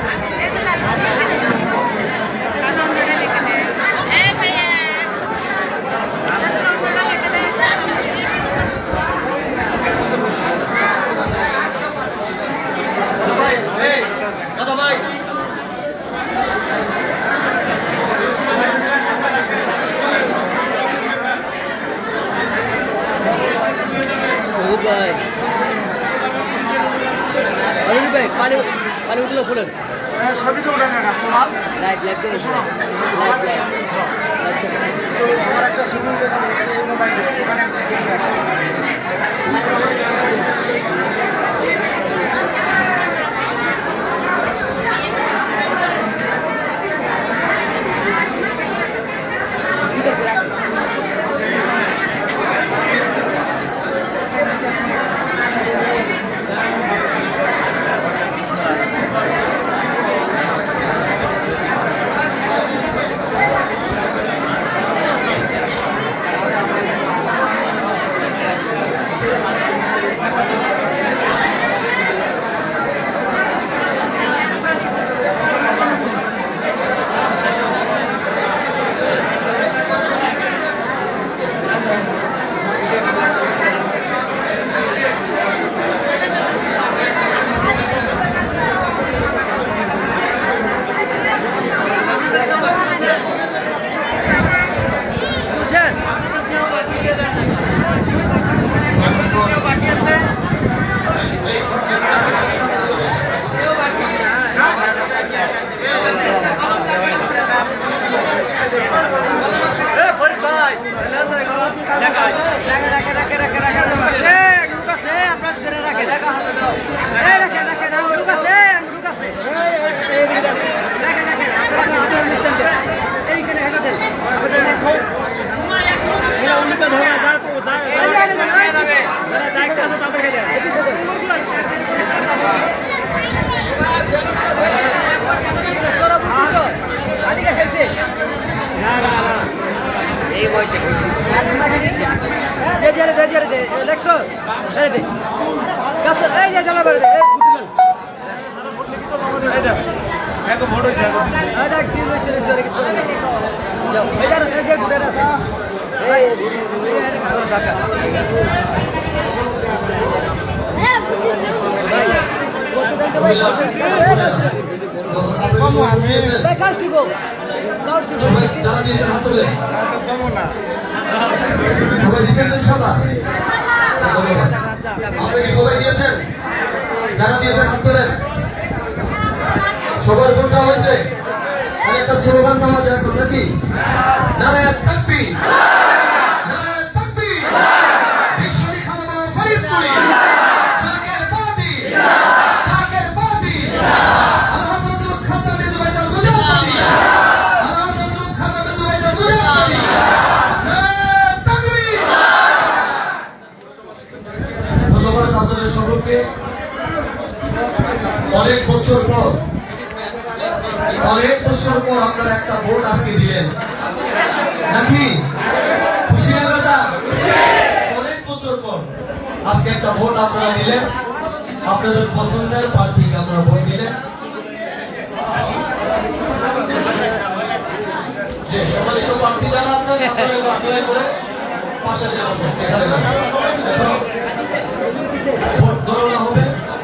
ভাই ভাই পানি পানি উঠলো খুলেন সবই তো উঠান না তোমার লাইভ লাইভ করে শোনো লাইভ লাইভ চলো তোমার একটা সুন্দর মোবাইলে ওখানে এই বয়সে যে যে যে যে লেখছো এই দে কাজ এই যে জানা বাড়ি দে এই দে একো ভোট হইছে এই দেখ কি হইছে রে কিছু যাও এই যে এই যে ঘুরে আসা এই এই কারণ ঢাকা ভাই কাজ ঠিক হোক কাজ ঠিক হোক যারা দিয়েছেন হাত তুলে সবাই দিয়েছেন তো ইনশাআল্লাহ আপনারা কি সবাই দিয়েছেন যারা দিয়েছেন হাত তুলেন সবার ভোটটা হয়েছে আমি একটা স্লোগান দেওয়া যায় এখন নাকি নারায়ে তাকবীর নারায়ে তাকবীর বিশ্বনী খালমা ফরিদপুরি জাকের পার্টি জাকের পার্টি আলহামদুলিল্লাহ খাতা মেজবাইজার মুজাদ্দিদি আলহামদুলিল্লাহ খাতা মেজবাইজার মুজাদ্দিদি নারায়ে তাকবীর ধন্যবাদ আপনাদের সকলকে অনেক বছর পর অনেক বছর পর আপনারা একটা ভোট আজকে দিলেন নাকি খুশি না দাদা অনেক বছর পর আজকে একটা ভোট আপনারা দিলেন আপনাদের পছন্দের প্রার্থীকে আপনারা ভোট দিলেন যে সম্মানিত প্রার্থী যারা আছেন আপনারা আপনারা করে পাশে যারা এখানে ভোট গণনা হবে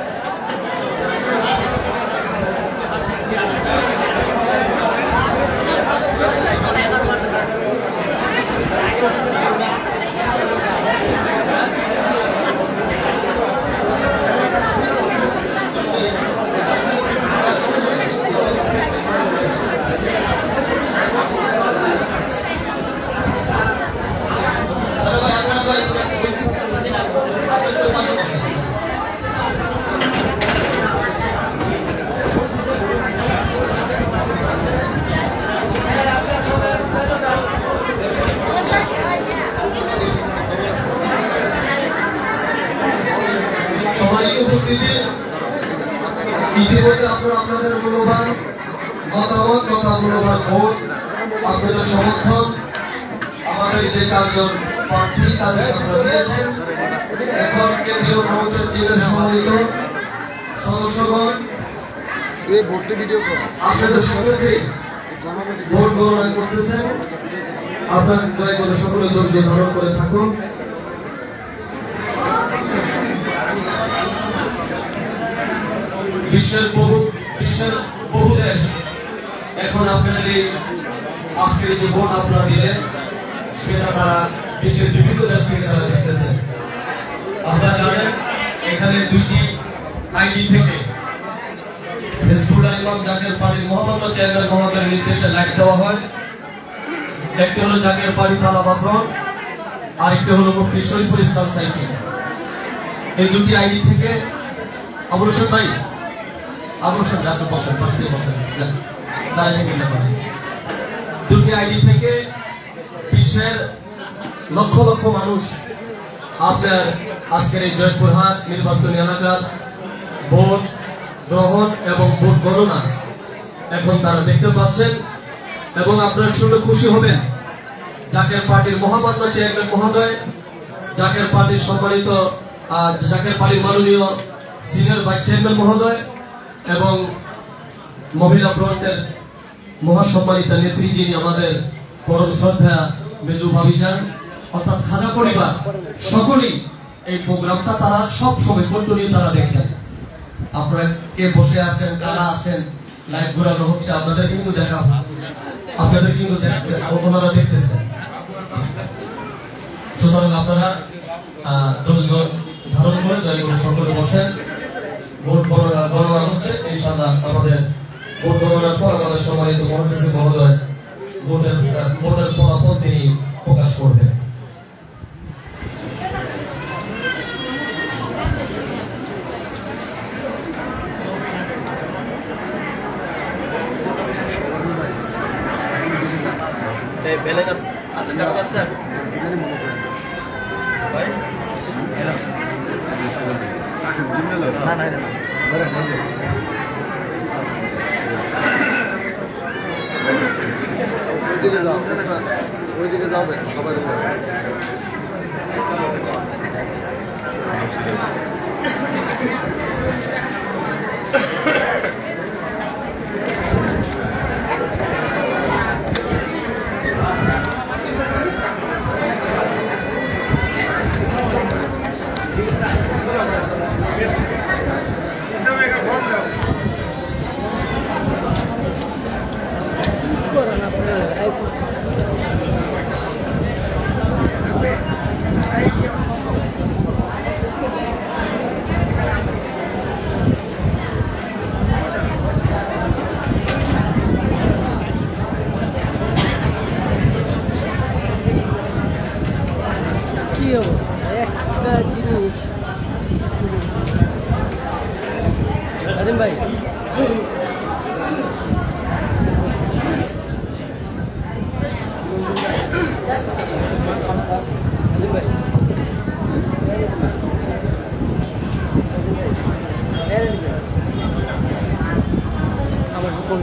ইতিমধ্যে আপনারা আপনাদের মূল্যবান মতামত তথা মূল্যবান ভোট আপনাদের সমর্থন আমাদের যে চারজন প্রার্থী তাদের আপনারা দিয়েছেন এখন কেন্দ্রীয় মঞ্চের টিমের সম্মানিত সদস্যগণ আপনাদের সকলকে ভোট গণনা করতেছেন আপনার দয়া করে সকলে ধৈর্য ধারণ করে থাকুন বিশ্বের বহু বিশ্বের বহু দেশ এখন আপনাদের এই আজকের যে ভোট আপনারা দিলেন সেটা তারা বিশ্বের বিভিন্ন দেশ থেকে তারা দেখতেছেন আপনারা জানেন এখানে দুইটি আইডি থেকে হিজবুল ইসলাম জাতীয় পার্টির মহামান্য চেয়ারম্যান মহোদয়ের নির্দেশে লাইভ দেওয়া হয় একটি হলো জাতীয় পার্টি তালাবাফরন আর একটি হলো মুফতি শরীফুল ইসলাম সাইকি এই দুটি আইডি থেকে অবশ্যই ভাই অবশ্যই জাতীয় বসেন পাশে বসেন দাঁড়িয়ে মিলে করেন দুটি আইডি থেকে বিশ্বের লক্ষ লক্ষ মানুষ আপনার আজকের এই জয়পুরহাট নির্বাচনী এলাকার ভোট গ্রহণ এবং ভোট গণনা এখন তারা দেখতে পাচ্ছেন এবং আপনারা শুনে খুশি হবেন জাকের পার্টির মহামান্য চেয়ারম্যান মহোদয় জাকের পার্টির সম্মানিত জাকের পার্টির মাননীয় সিনিয়র ভাইস চেয়ারম্যান মহোদয় এবং মহিলা ফ্রন্টের মহাসম্মানিতা নেত্রী যিনি আমাদের পরম শ্রদ্ধা মেজু ভাবিজান অর্থাৎ খাজা পরিবার সকলেই এই প্রোগ্রামটা তারা সব সময় কন্টিনিউ তারা দেখেন আপনারা কে বসে আছেন কারা আছেন লাইভ ঘোরানো হচ্ছে আপনাদের কিন্তু দেখা আপনাদের কিন্তু দেখছেন ওনারা দেখতেছেন সুতরাং আপনারা ধৈর্য ধারণ করে দয়া করে সকলে বসেন ভোট গণনা হচ্ছে ইনশাআল্লাহ আমাদের ভোট গণনার পর আমাদের সম্মানিত মহাসচিব মহোদয় ভোটের ভোটের ফলাফল তিনি প্রকাশ করবেন বেলেন আছে আচ্ছা ডাক্তার স্যার ভাই না না না ধরে ধরে ওইদিকে যাও ওইদিকে যাবে সবাই কি অবস্থা একটা জিনিস আদিম ভাই আদিম ভাই আমার কোন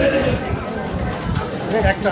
একটা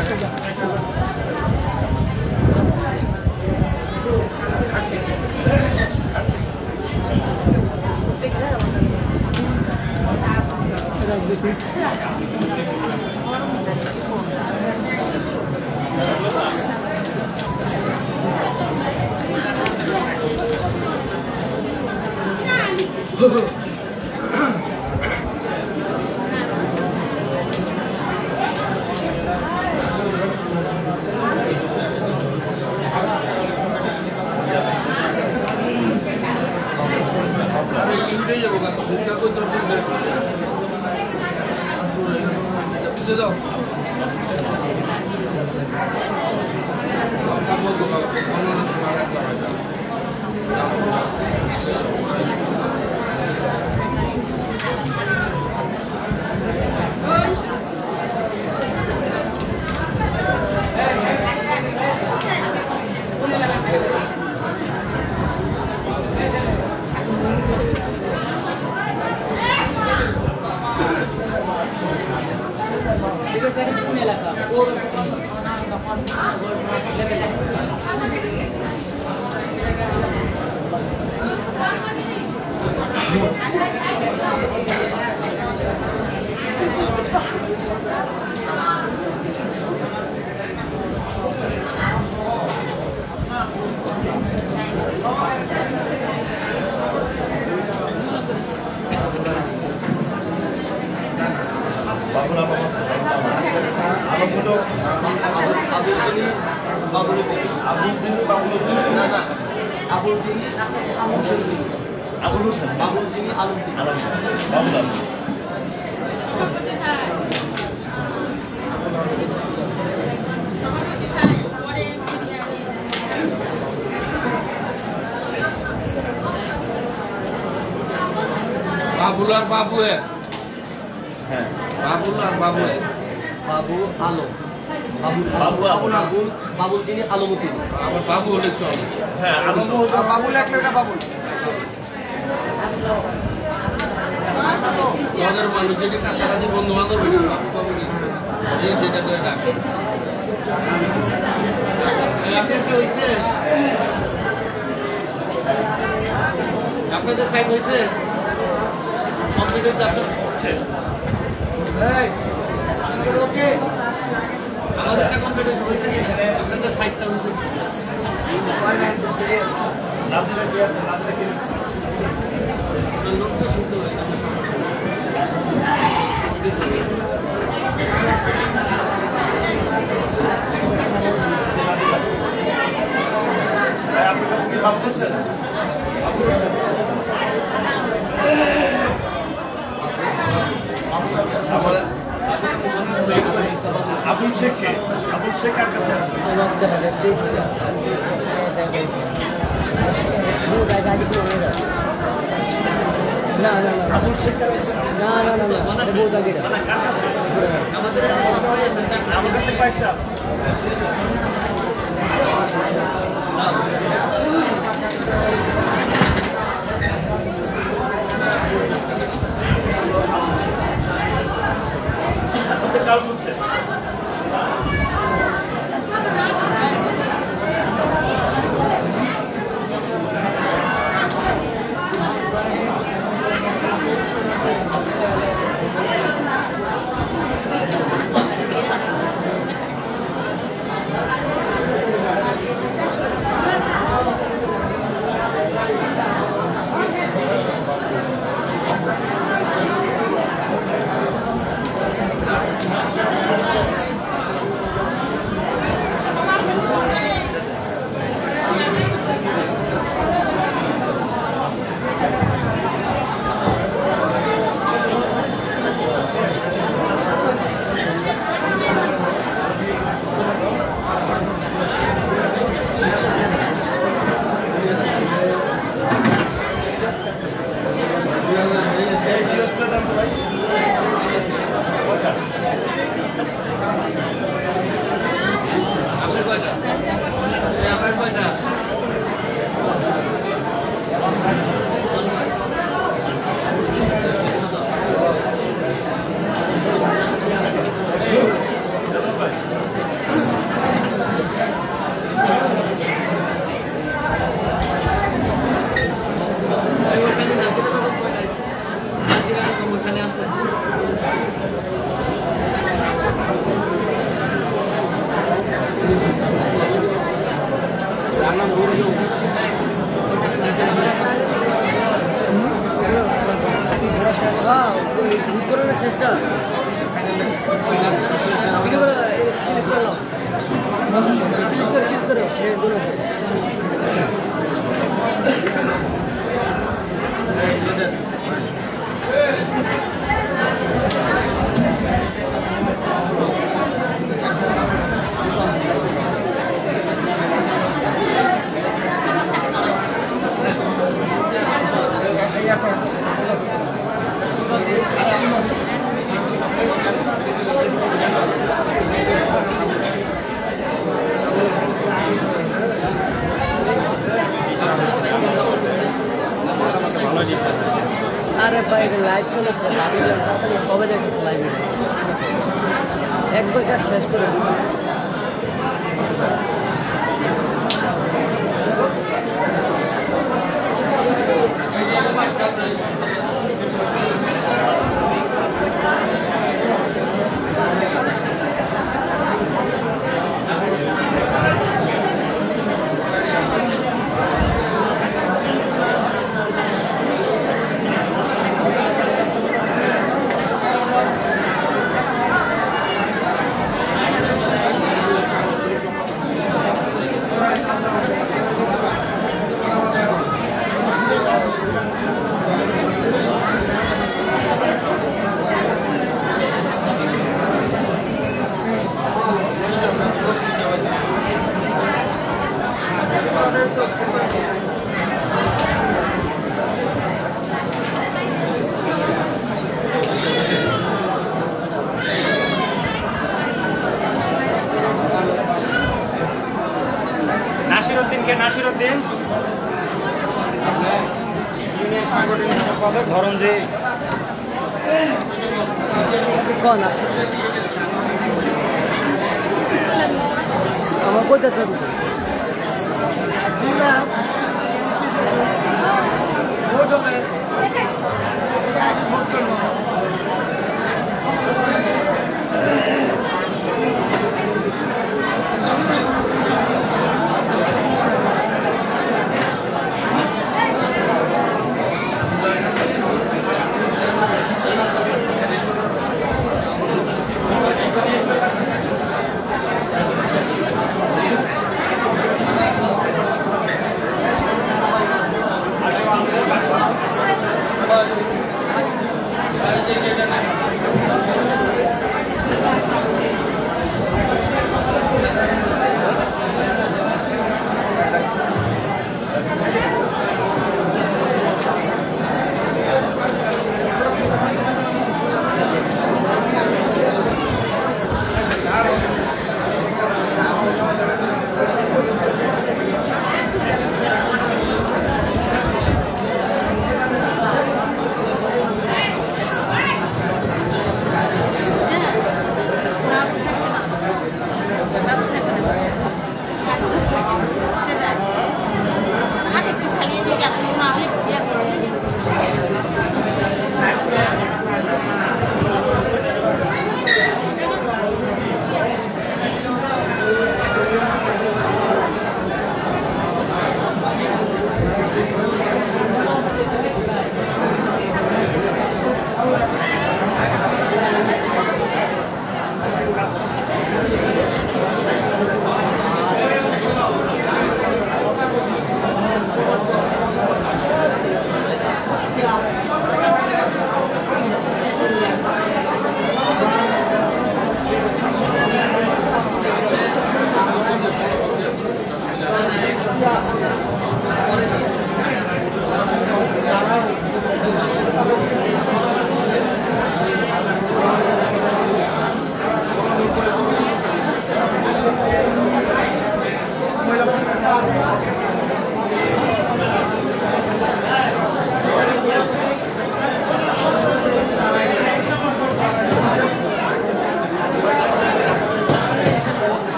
बाबुल और बाबू है बाबुल और बाबू है বাবু আলো বাবু বাবু বাবু বাবুল যিনি আলমতি আমার বাবু হলে চল হ্যাঁ বাবুল একলে ওটা বাবুল তোদের মানুষ যেটি কাছাকাছি বন্ধু বান্ধব যেটা করে ডাকে আপনার কি হয়েছে আপনাদের সাইড হয়েছে কমপ্লিট হয়েছে আপনার হচ্ছে ওকে আমাদেরটা কমপ্লিট হয়েছে কি আপনাদের সাইডটা হয়েছে লোকটা শুনতে হয়েছে আপনার কাছে কি ভাবতেছেন আবুল শেখ আবুল শেখ কার কাছে আছে না না না আবুল শেখ না না না না বহুত আগে কার কাছে আমাদের আমাদের কাছে কয়েকটা আছে अरे भाई लाइव चले सबे देखते लाइव एक बार शेष कर নাসিরউদ্দিন কে নাসিরউদ্দিন ধরুন যে আমার কোথায় ভোট হবে ভোট করবো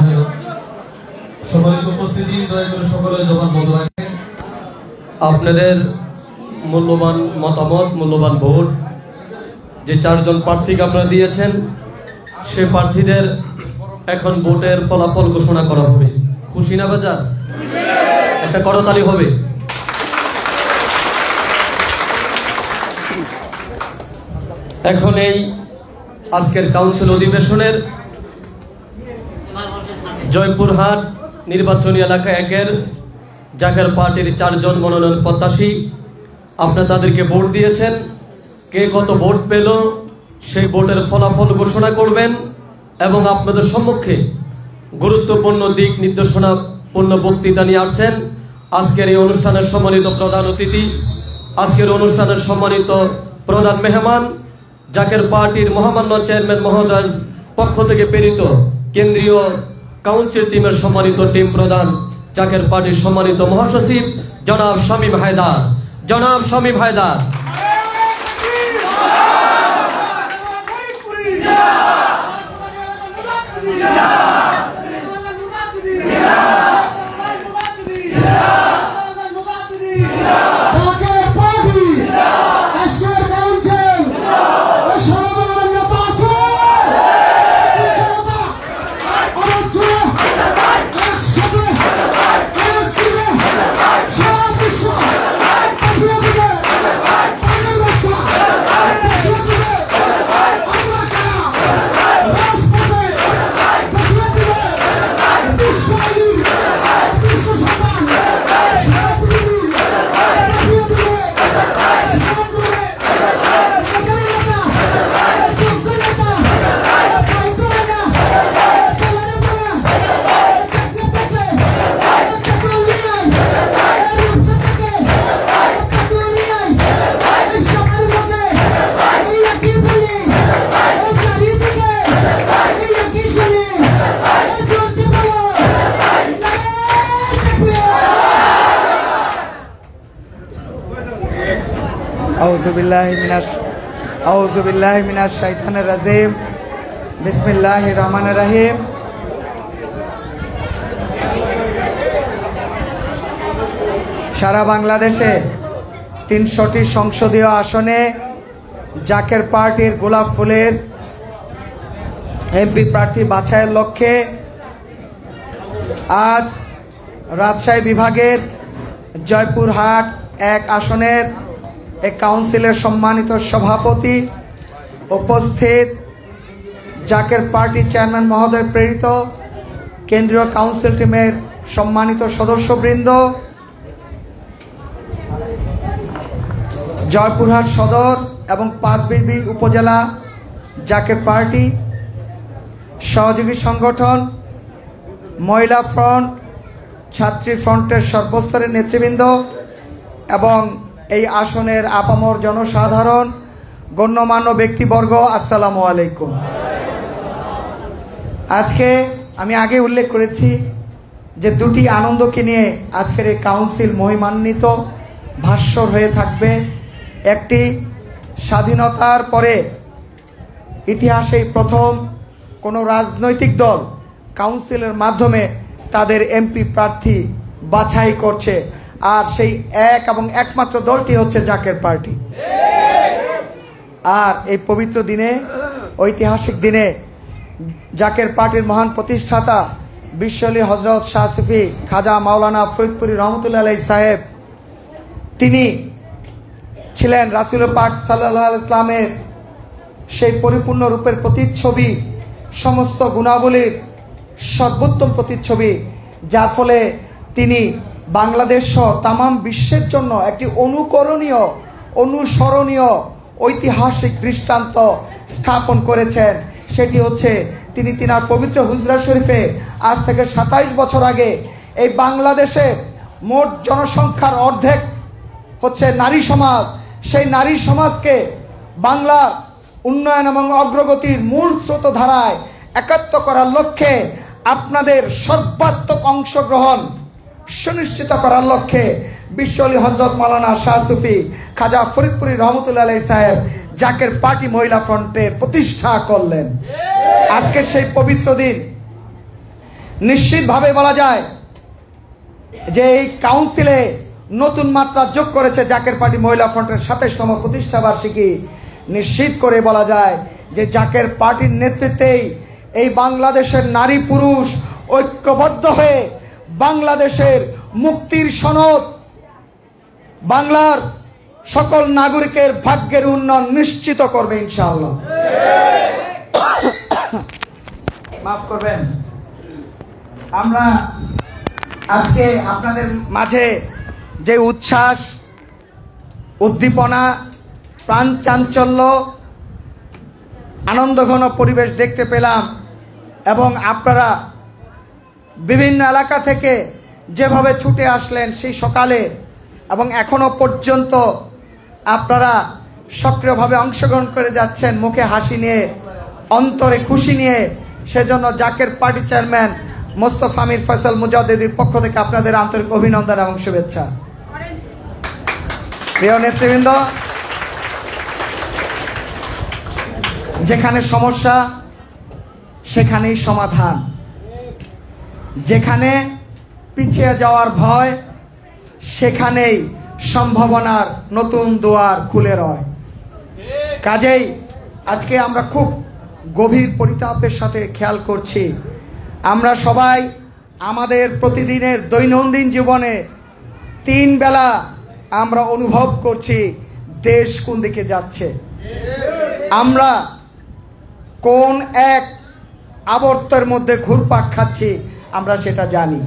সম্মানীয় সম্মানিত উপস্থিতি, দয়া করে সকলে জবান বন্ধ রাখেন। আপনাদের মূল্যবান মতামত, মূল্যবান ভোট যে চারজন প্রার্থীকে আপনারা দিয়েছেন, সে প্রার্থীদের এখন ভোটের ফলাফল ঘোষণা করা হবে। খুশি না বাজার? একটা করতালি হবে। এখন এই আজকের কাউন্সিল অধিবেশনের জয়পুরহাট নির্বাচনী এলাকা একের জাকের পার্টির চারজন মনোনয়ন প্রত্যাশী, আপনারা তাদেরকে ভোট দিয়েছেন। কে কত ভোট পেল সেই ভোটের ফলাফল ঘোষণা করবেন এবং আপনাদের সম্মুখে গুরুত্বপূর্ণ দিক নির্দেশনা পূর্ণ বক্তৃতা নিয়ে আসছেন আজকের এই অনুষ্ঠানের সম্মানিত প্রধান অতিথি, আজকের অনুষ্ঠানের সম্মানিত প্রধান মেহমান, জাকের পার্টির মহামান্য চেয়ারম্যান মহোদয়ের পক্ষ থেকে প্রেরিত কেন্দ্রীয় কাউন্সিল টিমের সম্মানিত টিম প্রধান, জাকের পার্টির সম্মানিত মহাসচিব জনাব শামীম হায়দার। জনাব শামীম হায়দার। আউযুবিল্লাহি মিনাশ আউযুবিল্লাহি মিনাশ শাইতানির রাজিম। বিসমিল্লাহির রহমানির রহিম। সারা বাংলাদেশে তিনশোটি সংসদীয় আসনে জাকের পার্টির গোলাপ ফুলের এমপি প্রার্থী বাছাইয়ের লক্ষ্যে আজ রাজশাহী বিভাগের জয়পুরহাট এক আসনের এই কাউন্সিলের সম্মানিত সভাপতি, উপস্থিত জাকের পার্টি চেয়ারম্যান মহোদয় প্রেরিত কেন্দ্রীয় কাউন্সিল টিমের সম্মানিত সদস্যবৃন্দ, জয়পুরহাট সদর এবং পাঁচবিবি উপজেলা জাকের পার্টি সহযোগী সংগঠন, মহিলা ফ্রন্ট, ছাত্রী ফ্রন্টের সর্বস্তরের নেতৃবৃন্দ এবং এই আসনের আপামর জনসাধারণ, গণ্যমান্য ব্যক্তিবর্গ, আসসালামু আলাইকুম। আজকে আমি আগে উল্লেখ করেছি যে দুটি আনন্দকে নিয়ে আজকের এই কাউন্সিল মহিমান্বিত ভাস্বর হয়ে থাকবে। একটি, স্বাধীনতার পরে ইতিহাসে প্রথম কোনো রাজনৈতিক দল কাউন্সিলের মাধ্যমে তাদের এমপি প্রার্থী বাছাই করছে, আর সেই এক এবং একমাত্র দলটি হচ্ছে জাকের পার্টি। আর এই পবিত্র দিনে, ঐতিহাসিক দিনে জাকের পার্টির মহান প্রতিষ্ঠাতা বিশ্বলি হজরত শাহ সুফি খাজা মাওলানা ফরিদপুরি রহমতুল্লাহ আলাইহি সাহেব, তিনি ছিলেন রাসূল পাক সাল্লাল্লাহু আলাইহি ইসলামের সেই পরিপূর্ণ রূপের প্রতিচ্ছবি, সমস্ত গুণাবলীর সর্বোত্তম প্রতিচ্ছবি, যার ফলে তিনি বাংলাদেশ সহ তামাম বিশ্বের জন্য একটি অনুকরণীয়, অনুসরণীয় ঐতিহাসিক দৃষ্টান্ত স্থাপন করেছেন। সেটি হচ্ছে তিনি তিনার পবিত্র হুজরা শরীফে আজ থেকে সাতাইশ বছর আগে এই বাংলাদেশে মোট জনসংখ্যার অর্ধেক হচ্ছে নারী সমাজ, সেই নারী সমাজকে বাংলার উন্নয়ন এবং অগ্রগতির মূল স্রোতধারায় একাত্ম করার লক্ষ্যে আপনাদের সর্বাত্মক অংশগ্রহণ সুনিশ্চিত করার লক্ষ্যে বিশ্বলি হজরত মাওলানা শাহ সুফি খাজা ফরিদপুরি রহমতুল্লাহ আলাইহি সাহেব জাকের পার্টি মহিলা ফ্রন্টের প্রতিষ্ঠা করলেন। আজকে সেই পবিত্র দিন, নিশ্চিতভাবে বলা যায় যে এই কাউন্সিলে নতুন মাত্রা যোগ করেছে জাকের পার্টি মহিলা ফ্রন্টের সাতাশতম প্রতিষ্ঠা বার্ষিকী। নিশ্চিত করে বলা যায় যে জাকের পার্টির নেতৃত্বেই এই বাংলাদেশের নারী পুরুষ ঐক্যবদ্ধ হয়ে বাংলাদেশের মুক্তির সনদ, বাংলার সকল নাগরিকের ভাগ্যের উন্নয়ন নিশ্চিত করবে ইনশাআল্লাহ। মাফ করবেন, আমরা আজকে আপনাদের মাঝে যে উচ্ছ্বাস, উদ্দীপনা, প্রাণ চাঞ্চল্য, আনন্দঘন পরিবেশ দেখতে পেলাম এবং আপনারা বিভিন্ন এলাকা থেকে যেভাবে ছুটে আসলেন সেই সকালে এবং এখনো পর্যন্ত আপনারা সক্রিয়ভাবে অংশগ্রহণ করে যাচ্ছেন মুখে হাসি নিয়ে, অন্তরে খুশি নিয়ে, সেজন্য জাকের পার্টি চেয়ারম্যান মোস্তফা আমির ফয়সাল মুজাদ্দেদির পক্ষ থেকে আপনাদের আন্তরিক অভিনন্দন এবং শুভেচ্ছা। প্রিয় নেতৃবৃন্দ, যেখানে সমস্যা সেখানেই সমাধান, যেখানে পিছিয়ে যাওয়ার ভয় সেখানেই সম্ভাবনার নতুন দুয়ার খুলে রয়। কাজেই আজকে আমরা খুব গভীর পরিতাপের সাথে খেয়াল করছি, আমরা সবাই আমাদের প্রতিদিনের দৈনন্দিন জীবনে তিন বেলা আমরা অনুভব করছি দেশ কোন দিকে যাচ্ছে, আমরা কোন এক আবর্তের মধ্যে ঘুরপাক খাচ্ছি আমরা সেটা জানি।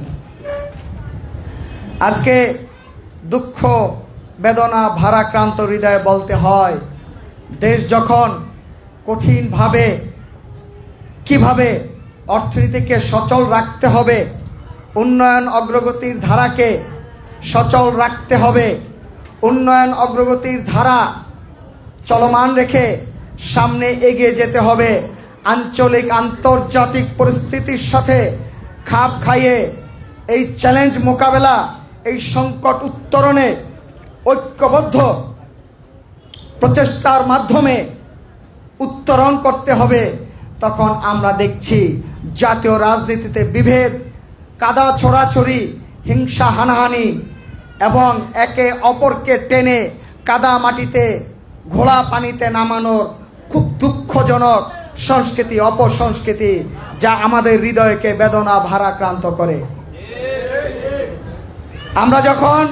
আজকে দুঃখ বেদনা ভারাক্রান্ত হৃদয়ে বলতে হয়, দেশ যখন কঠিনভাবে কিভাবে অর্থনীতিকে সচল রাখতে হবে, উন্নয়ন অগ্রগতির ধারাকে সচল রাখতে হবে, উন্নয়ন অগ্রগতির ধারা চলমান রেখে সামনে এগিয়ে যেতে হবে, আঞ্চলিক আন্তর্জাতিক পরিস্থিতির সাথে খাপ খাইয়ে এই চ্যালেঞ্জ মোকাবেলা, এই সংকট উত্তরণে ঐক্যবদ্ধ প্রচেষ্টার মাধ্যমে উত্তরণ করতে হবে। তখন আমরা দেখছি জাতীয় রাজনীতিতে বিভেদ, কাদা ছোড়াছড়ি, হিংসা হানাহানি এবং একে অপরকে টেনে কাদা মাটিতে ঘোলা পানিতে নামানোর খুব দুঃখজনক সংস্কৃতি, অপসংস্কৃতি, যা আমাদের হৃদয়কে বেদনা ভারাক্রান্ত করে। আমরা যখন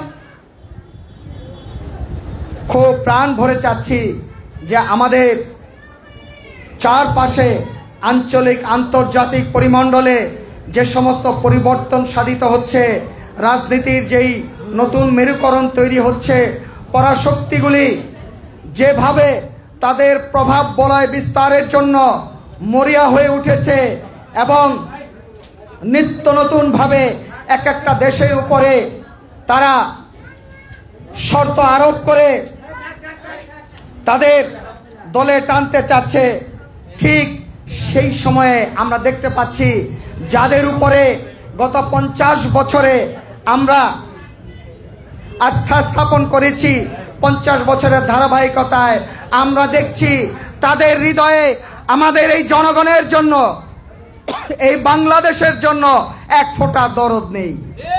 খুব প্রাণ ভরে চাচ্ছি যে আমাদের চারপাশে আঞ্চলিক আন্তর্জাতিক পরিমণ্ডলে যে সমস্ত পরিবর্তন সাধিত হচ্ছে, রাজনীতির যেই নতুন মেরুকরণ তৈরি হচ্ছে, পরাশক্তিগুলি যেভাবে তাদের প্রভাব বলয় বিস্তারের জন্য মরিয়া হয়ে উঠেছে এবং নিত্য নতুনভাবে এক একটা দেশের উপরে তারা শর্ত আরোপ করে তাদের দলে টানতে চাচ্ছে, ঠিক সেই সময়ে আমরা দেখতে পাচ্ছি যাদের উপরে গত পঞ্চাশ বছরে আমরা আস্থা স্থাপন করেছি, পঞ্চাশ বছরের ধারাবাহিকতায় আমরা দেখছি তাদের হৃদয়ে আমাদের এই জনগণের জন্য, এই বাংলাদেশের জন্য এক ফোঁটা দরদ নেই।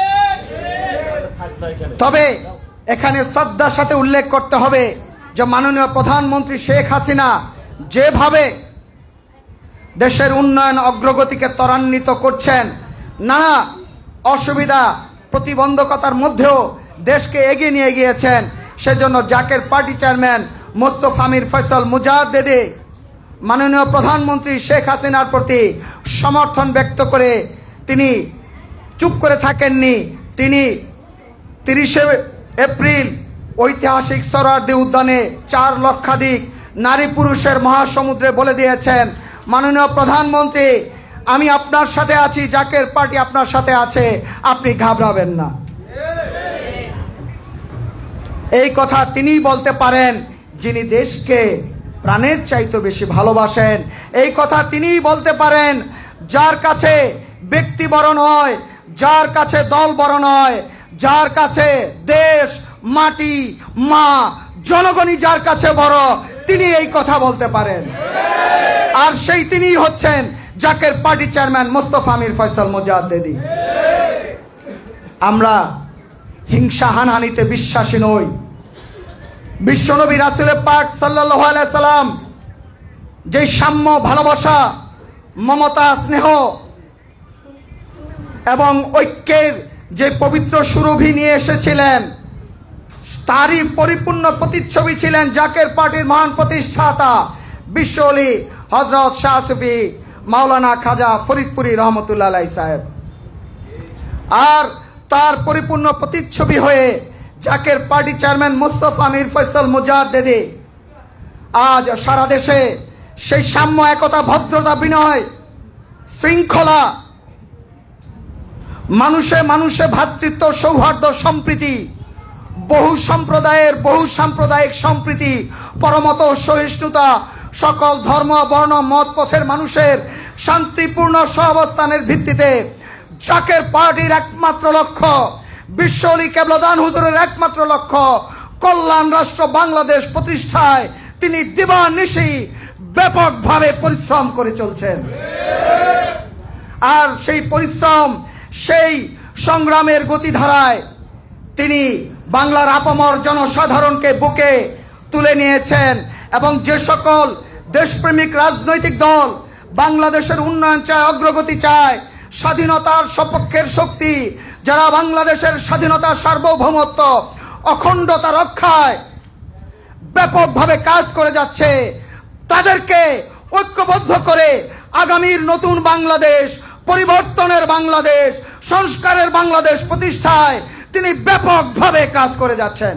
তবে এখানে শ্রদ্ধার সাথে উল্লেখ করতে হবে যে মাননীয় প্রধানমন্ত্রী শেখ হাসিনা যেভাবে দেশের উন্নয়ন অগ্রগতিকে ত্বরান্বিত করছেন, নানা অসুবিধা প্রতিবন্ধকতার মধ্যেও দেশকে এগিয়ে নিয়ে গিয়েছেন, সেজন্য জাকের পার্টি চেয়ারম্যান মোস্তফা আমির ফয়সাল মুজাদ্দেদি মাননীয় প্রধানমন্ত্রী শেখ হাসিনার প্রতি সমর্থন ব্যক্ত করে তিনি চুপ করে থাকেননি। তিনি তিরিশে এপ্রিল ঐতিহাসিক সোহরাওয়ার্দী উদ্যানে চার লক্ষাধিক নারী পুরুষের মহাসমুদ্রে বলে দিয়েছেন, মাননীয় প্রধানমন্ত্রী আমি আপনার সাথে আছি, জাকের পার্টি আপনার সাথে আছে, আপনি ঘাবড়াবেন না। এই কথা তিনিই বলতে পারেন যিনি দেশকে প্রাণের চাইতে বেশি ভালোবাসেন। এই কথা তিনিই বলতে পারেন যার কাছে ব্যক্তি বড় নয়, যার কাছে দল বড় নয়, যার কাছে দেশ, মাটি, মা, জনগণই যার কাছে বড়, তিনি এই কথা বলতে পারেন। আর সেই তিনিই হচ্ছেন জাকের পার্টি চেয়ারম্যান মোস্তফা মির ফয়সাল মুজাদ্দেদী। আমরা হিংসা হানাহানিতে বিশ্বাসী নই। বিশ্বনবী রাসূল পাক সাল্লাল্লাহু আলাইহি সাল্লাম যে সাম্য, ভালোবাসা, মমতা, স্নেহ এবং ঐক্যের যে পবিত্র সুরভি নিয়ে এসেছিলেন, তারই পরিপূর্ণ প্রতিচ্ছবি ছিলেন জাকের পার্টির মহান প্রতিষ্ঠাতা বিশ্বলি হযরত শাহ সুফি মাওলানা খাজা ফরিদপুরি রহমতুল্লাহ আলাইহি সাহেব। আর তার পরিপূর্ণ প্রতিচ্ছবি হয়ে জাকের পার্টি চেয়ারম্যান মোস্তফা মির ফয়সাল মুজাদ্দেদী আজ সারা দেশে সেই সাম্য, একতা, ভদ্রতা, বিনয়, শৃঙ্খলা, মানুষে মানুষে ভ্রাতৃত্ব, সৌহার্দ্য, সম্প্রীতি, বহু সম্প্রদায়ের বহু সাম্প্রদায়িক সম্প্রীতি, পরমত সহিষ্ণুতা, সকল ধর্ম, বর্ণ, মত, পথের মানুষের শান্তিপূর্ণ সহাবস্থানের ভিত্তিতে জাকের পার্টির একমাত্র লক্ষ্য, বিশ্বলি কেবলাদান হুজুরের একমাত্র লক্ষ্য কল্যাণ রাষ্ট্র বাংলাদেশ প্রতিষ্ঠায় তিনি দিবানিশি ব্যাপকভাবে পরিশ্রম করে চলছেন। আর সেই পরিশ্রম, সেই সংগ্রামের গতিধারায় তিনি বাংলার আপামর জনসাধারণকে বুকে তুলে নিয়েছেন। এবং যে সকল দেশপ্রেমিক রাজনৈতিক দল বাংলাদেশের উন্নয়ন চায়, অগ্রগতি চায়, স্বাধীনতার সপক্ষের শক্তি, যারা বাংলাদেশের স্বাধীনতা, সার্বভৌমত্ব, অখণ্ডতা রক্ষায় ব্যাপকভাবে কাজ করে যাচ্ছে, তাদেরকে ঐক্যবদ্ধ করে আগামীর নতুন বাংলাদেশ, পরিবর্তনের বাংলাদেশ, সংস্কারের বাংলাদেশ প্রতিষ্ঠায় তিনি ব্যাপকভাবে কাজ করে যাচ্ছেন।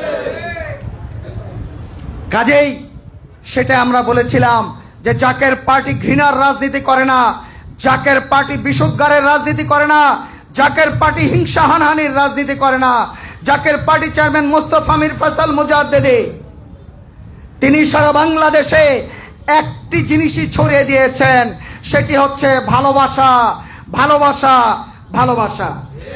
কাজেই সেটা আমরা বলেছিলাম যে জাকের পার্টি ঘৃণার রাজনীতি করে না, জাকের পার্টি বিষোদ্গারের রাজনীতি করে না, জাকের পার্টি হিংসা হানাহানির রাজনীতি করে না। জাকের পার্টি চেয়ারম্যান মোস্তফা মির ফয়সাল মুজাদ্দেদী তিনি সারা বাংলাদেশে একটি জিনিসই ছড়িয়ে দিয়েছেন, সেটি হচ্ছে ভালোবাসা, ভালোবাসা, ভালোবাসা।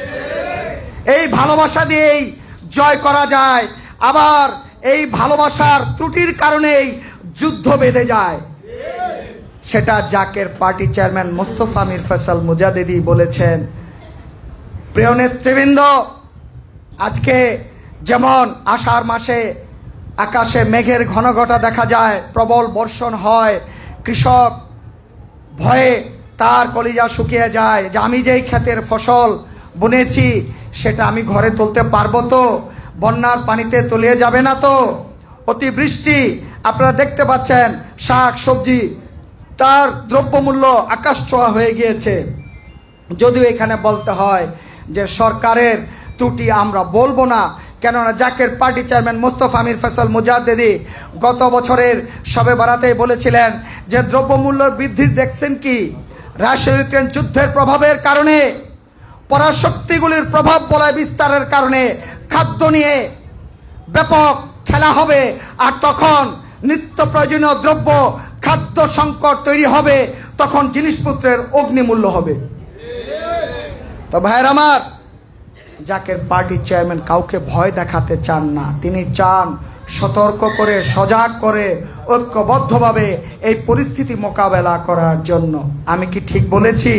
এই ভালোবাসা দিয়েই জয় করা যায়, আবার এই ভালোবাসার ত্রুটির কারণেই যুদ্ধ বেঁধে যায়। সেটা জাকের পার্টি চেয়ারম্যান মোস্তফা মির ফয়সাল মুজাদ্দেদী বলেছেন। প্রিয় নেতৃবৃন্দ, আজকে যেমন আষাঢ় মাসে আকাশে মেঘের ঘন ঘটা দেখা যায়, প্রবল বর্ষণ হয়, কৃষক ভয়ে তার কলিজা শুকিয়ে যায় যে আমি যেই ক্ষেতের ফসল বুনেছি সেটা আমি ঘরে তুলতে পারবো তো, বন্যার পানিতে তলিয়ে যাবে না তো। অতিবৃষ্টি, আপনারা দেখতে পাচ্ছেন শাক সবজি তার দ্রব্যমূল্য আকাশ ছোঁয়া হয়ে গিয়েছে। যদিও এখানে বলতে হয় যে সরকারের ত্রুটি আমরা বলবো না, কেননা জাকের পার্টি চেয়ারম্যান মোস্তফা মির ফয়সাল মুজাদ্দেদী গত বছরের শবে বারাতেই বলেছিলেন যে দ্রব্যমূল্য বৃদ্ধির দেখছেন কি, রাশিয়া ইউক্রেন যুদ্ধের প্রভাবের কারণে, পরাশক্তিগুলির প্রভাব বলয় বিস্তারের কারণে খাদ্য নিয়ে ব্যাপক খেলা হবে, আর তখন নিত্য প্রয়োজনীয় দ্রব্য, খাদ্য সংকট তৈরি হবে, তখন জিনিসপত্রের অগ্নিমূল্য হবে। তো ভাইয়ের আমার, জাকের পার্টি চেয়ারম্যান কাউকে ভয় দেখাতে চান না, তিনি চান সতর্ক করে, সজাগ করে, ঐক্যবদ্ধভাবে এই পরিস্থিতি মোকাবেলা করার জন্য। আমি কি ঠিক বলেছি?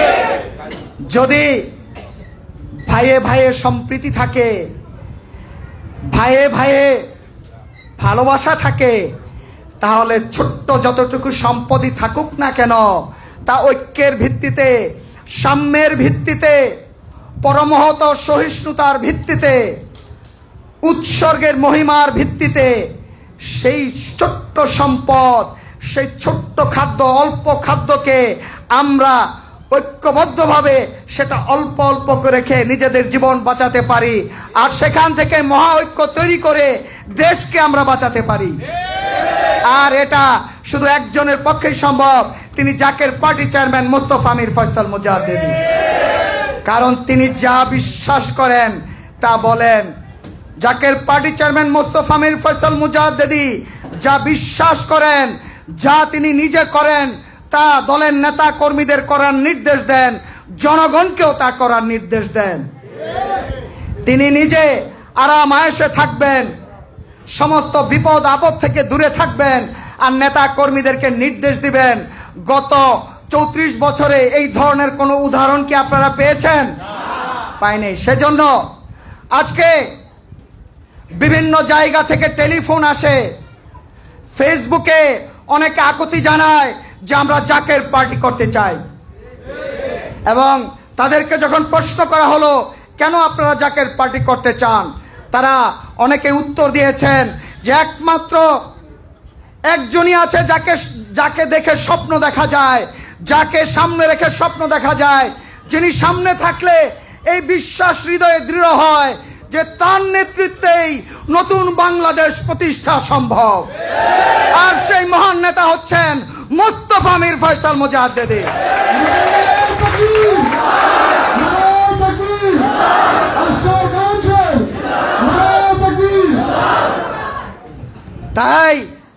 যদি ভাইয়ে ভাইয়ে সম্প্রীতি থাকে, ভাইয়ে ভাইয়ে ভালোবাসা থাকে, তাহলে ছোট্ট যতটুকু সম্পদই থাকুক না কেন, তা ঐক্যের ভিত্তিতে, সাম্যের ভিত্তিতে, পরমহত সহিষ্ণুতার ভিত্তিতে, উৎসর্গের মহিমার ভিত্তিতে সেই ছোট্ট সম্পদ, সেই ছোট্ট খাদ্য, অল্প খাদ্যকে আমরা ঐক্যবদ্ধভাবে সেটা অল্প অল্প করে খেয়ে নিজেদের জীবন বাঁচাতে পারি, আর সেখান থেকে মহা ঐক্য তৈরি করে দেশকে আমরা বাঁচাতে পারি। আর এটা শুধু একজনের পক্ষেই সম্ভব, তিনি জাকের পার্টি চেয়ারম্যান মোস্তফা মির ফয়সাল মুজাদ্দেদী। কারণ তিনি যা বিশ্বাস করেন তা বলেন। জাকের পার্টি চেয়ারম্যান মোস্তফা মির ফয়সাল মুজাদ্দেদী যা বিশ্বাস করেন, যা তিনি নিজে করেন, তা দলের নেতা কর্মীদের করার নির্দেশ দেন, জনগণকেও তা করার নির্দেশ দেন। তিনি নিজে আরাম আয়েশে থাকবেন, সমস্ত বিপদ আপদ থেকে দূরে থাকবেন, আর নেতা কর্মীদেরকে নির্দেশ দিবেন গত চৌত্রিশ বছরে এই ধরনের কোনো উদাহরণ কি আপনারা পেয়েছেন? পাইনি। সেজন্য আজকে বিভিন্ন জায়গা থেকে টেলিফোন আসে, ফেসবুকে অনেকে আকুতি জানায় যে আমরা জাকের পার্টি করতে চাই, এবং তাদেরকে যখন প্রশ্ন করা হলো কেন আপনারা জাকের পার্টি করতে চান, তারা অনেকে উত্তর দিয়েছেন যে একমাত্র একজনই আছে যাকে যাকে দেখে স্বপ্ন দেখা যায়, যাকে সামনে রেখে স্বপ্ন দেখা যায়, যিনি সামনে থাকলে এই বিশ্বাস হৃদয়ে দৃঢ় হয় যে তার নেতৃত্বেই নতুন বাংলাদেশ প্রতিষ্ঠা সম্ভব। আর সেই মহান নেতা হচ্ছেন মোস্তফা মীর ফয়সাল মুজাদ্দেদী। তাই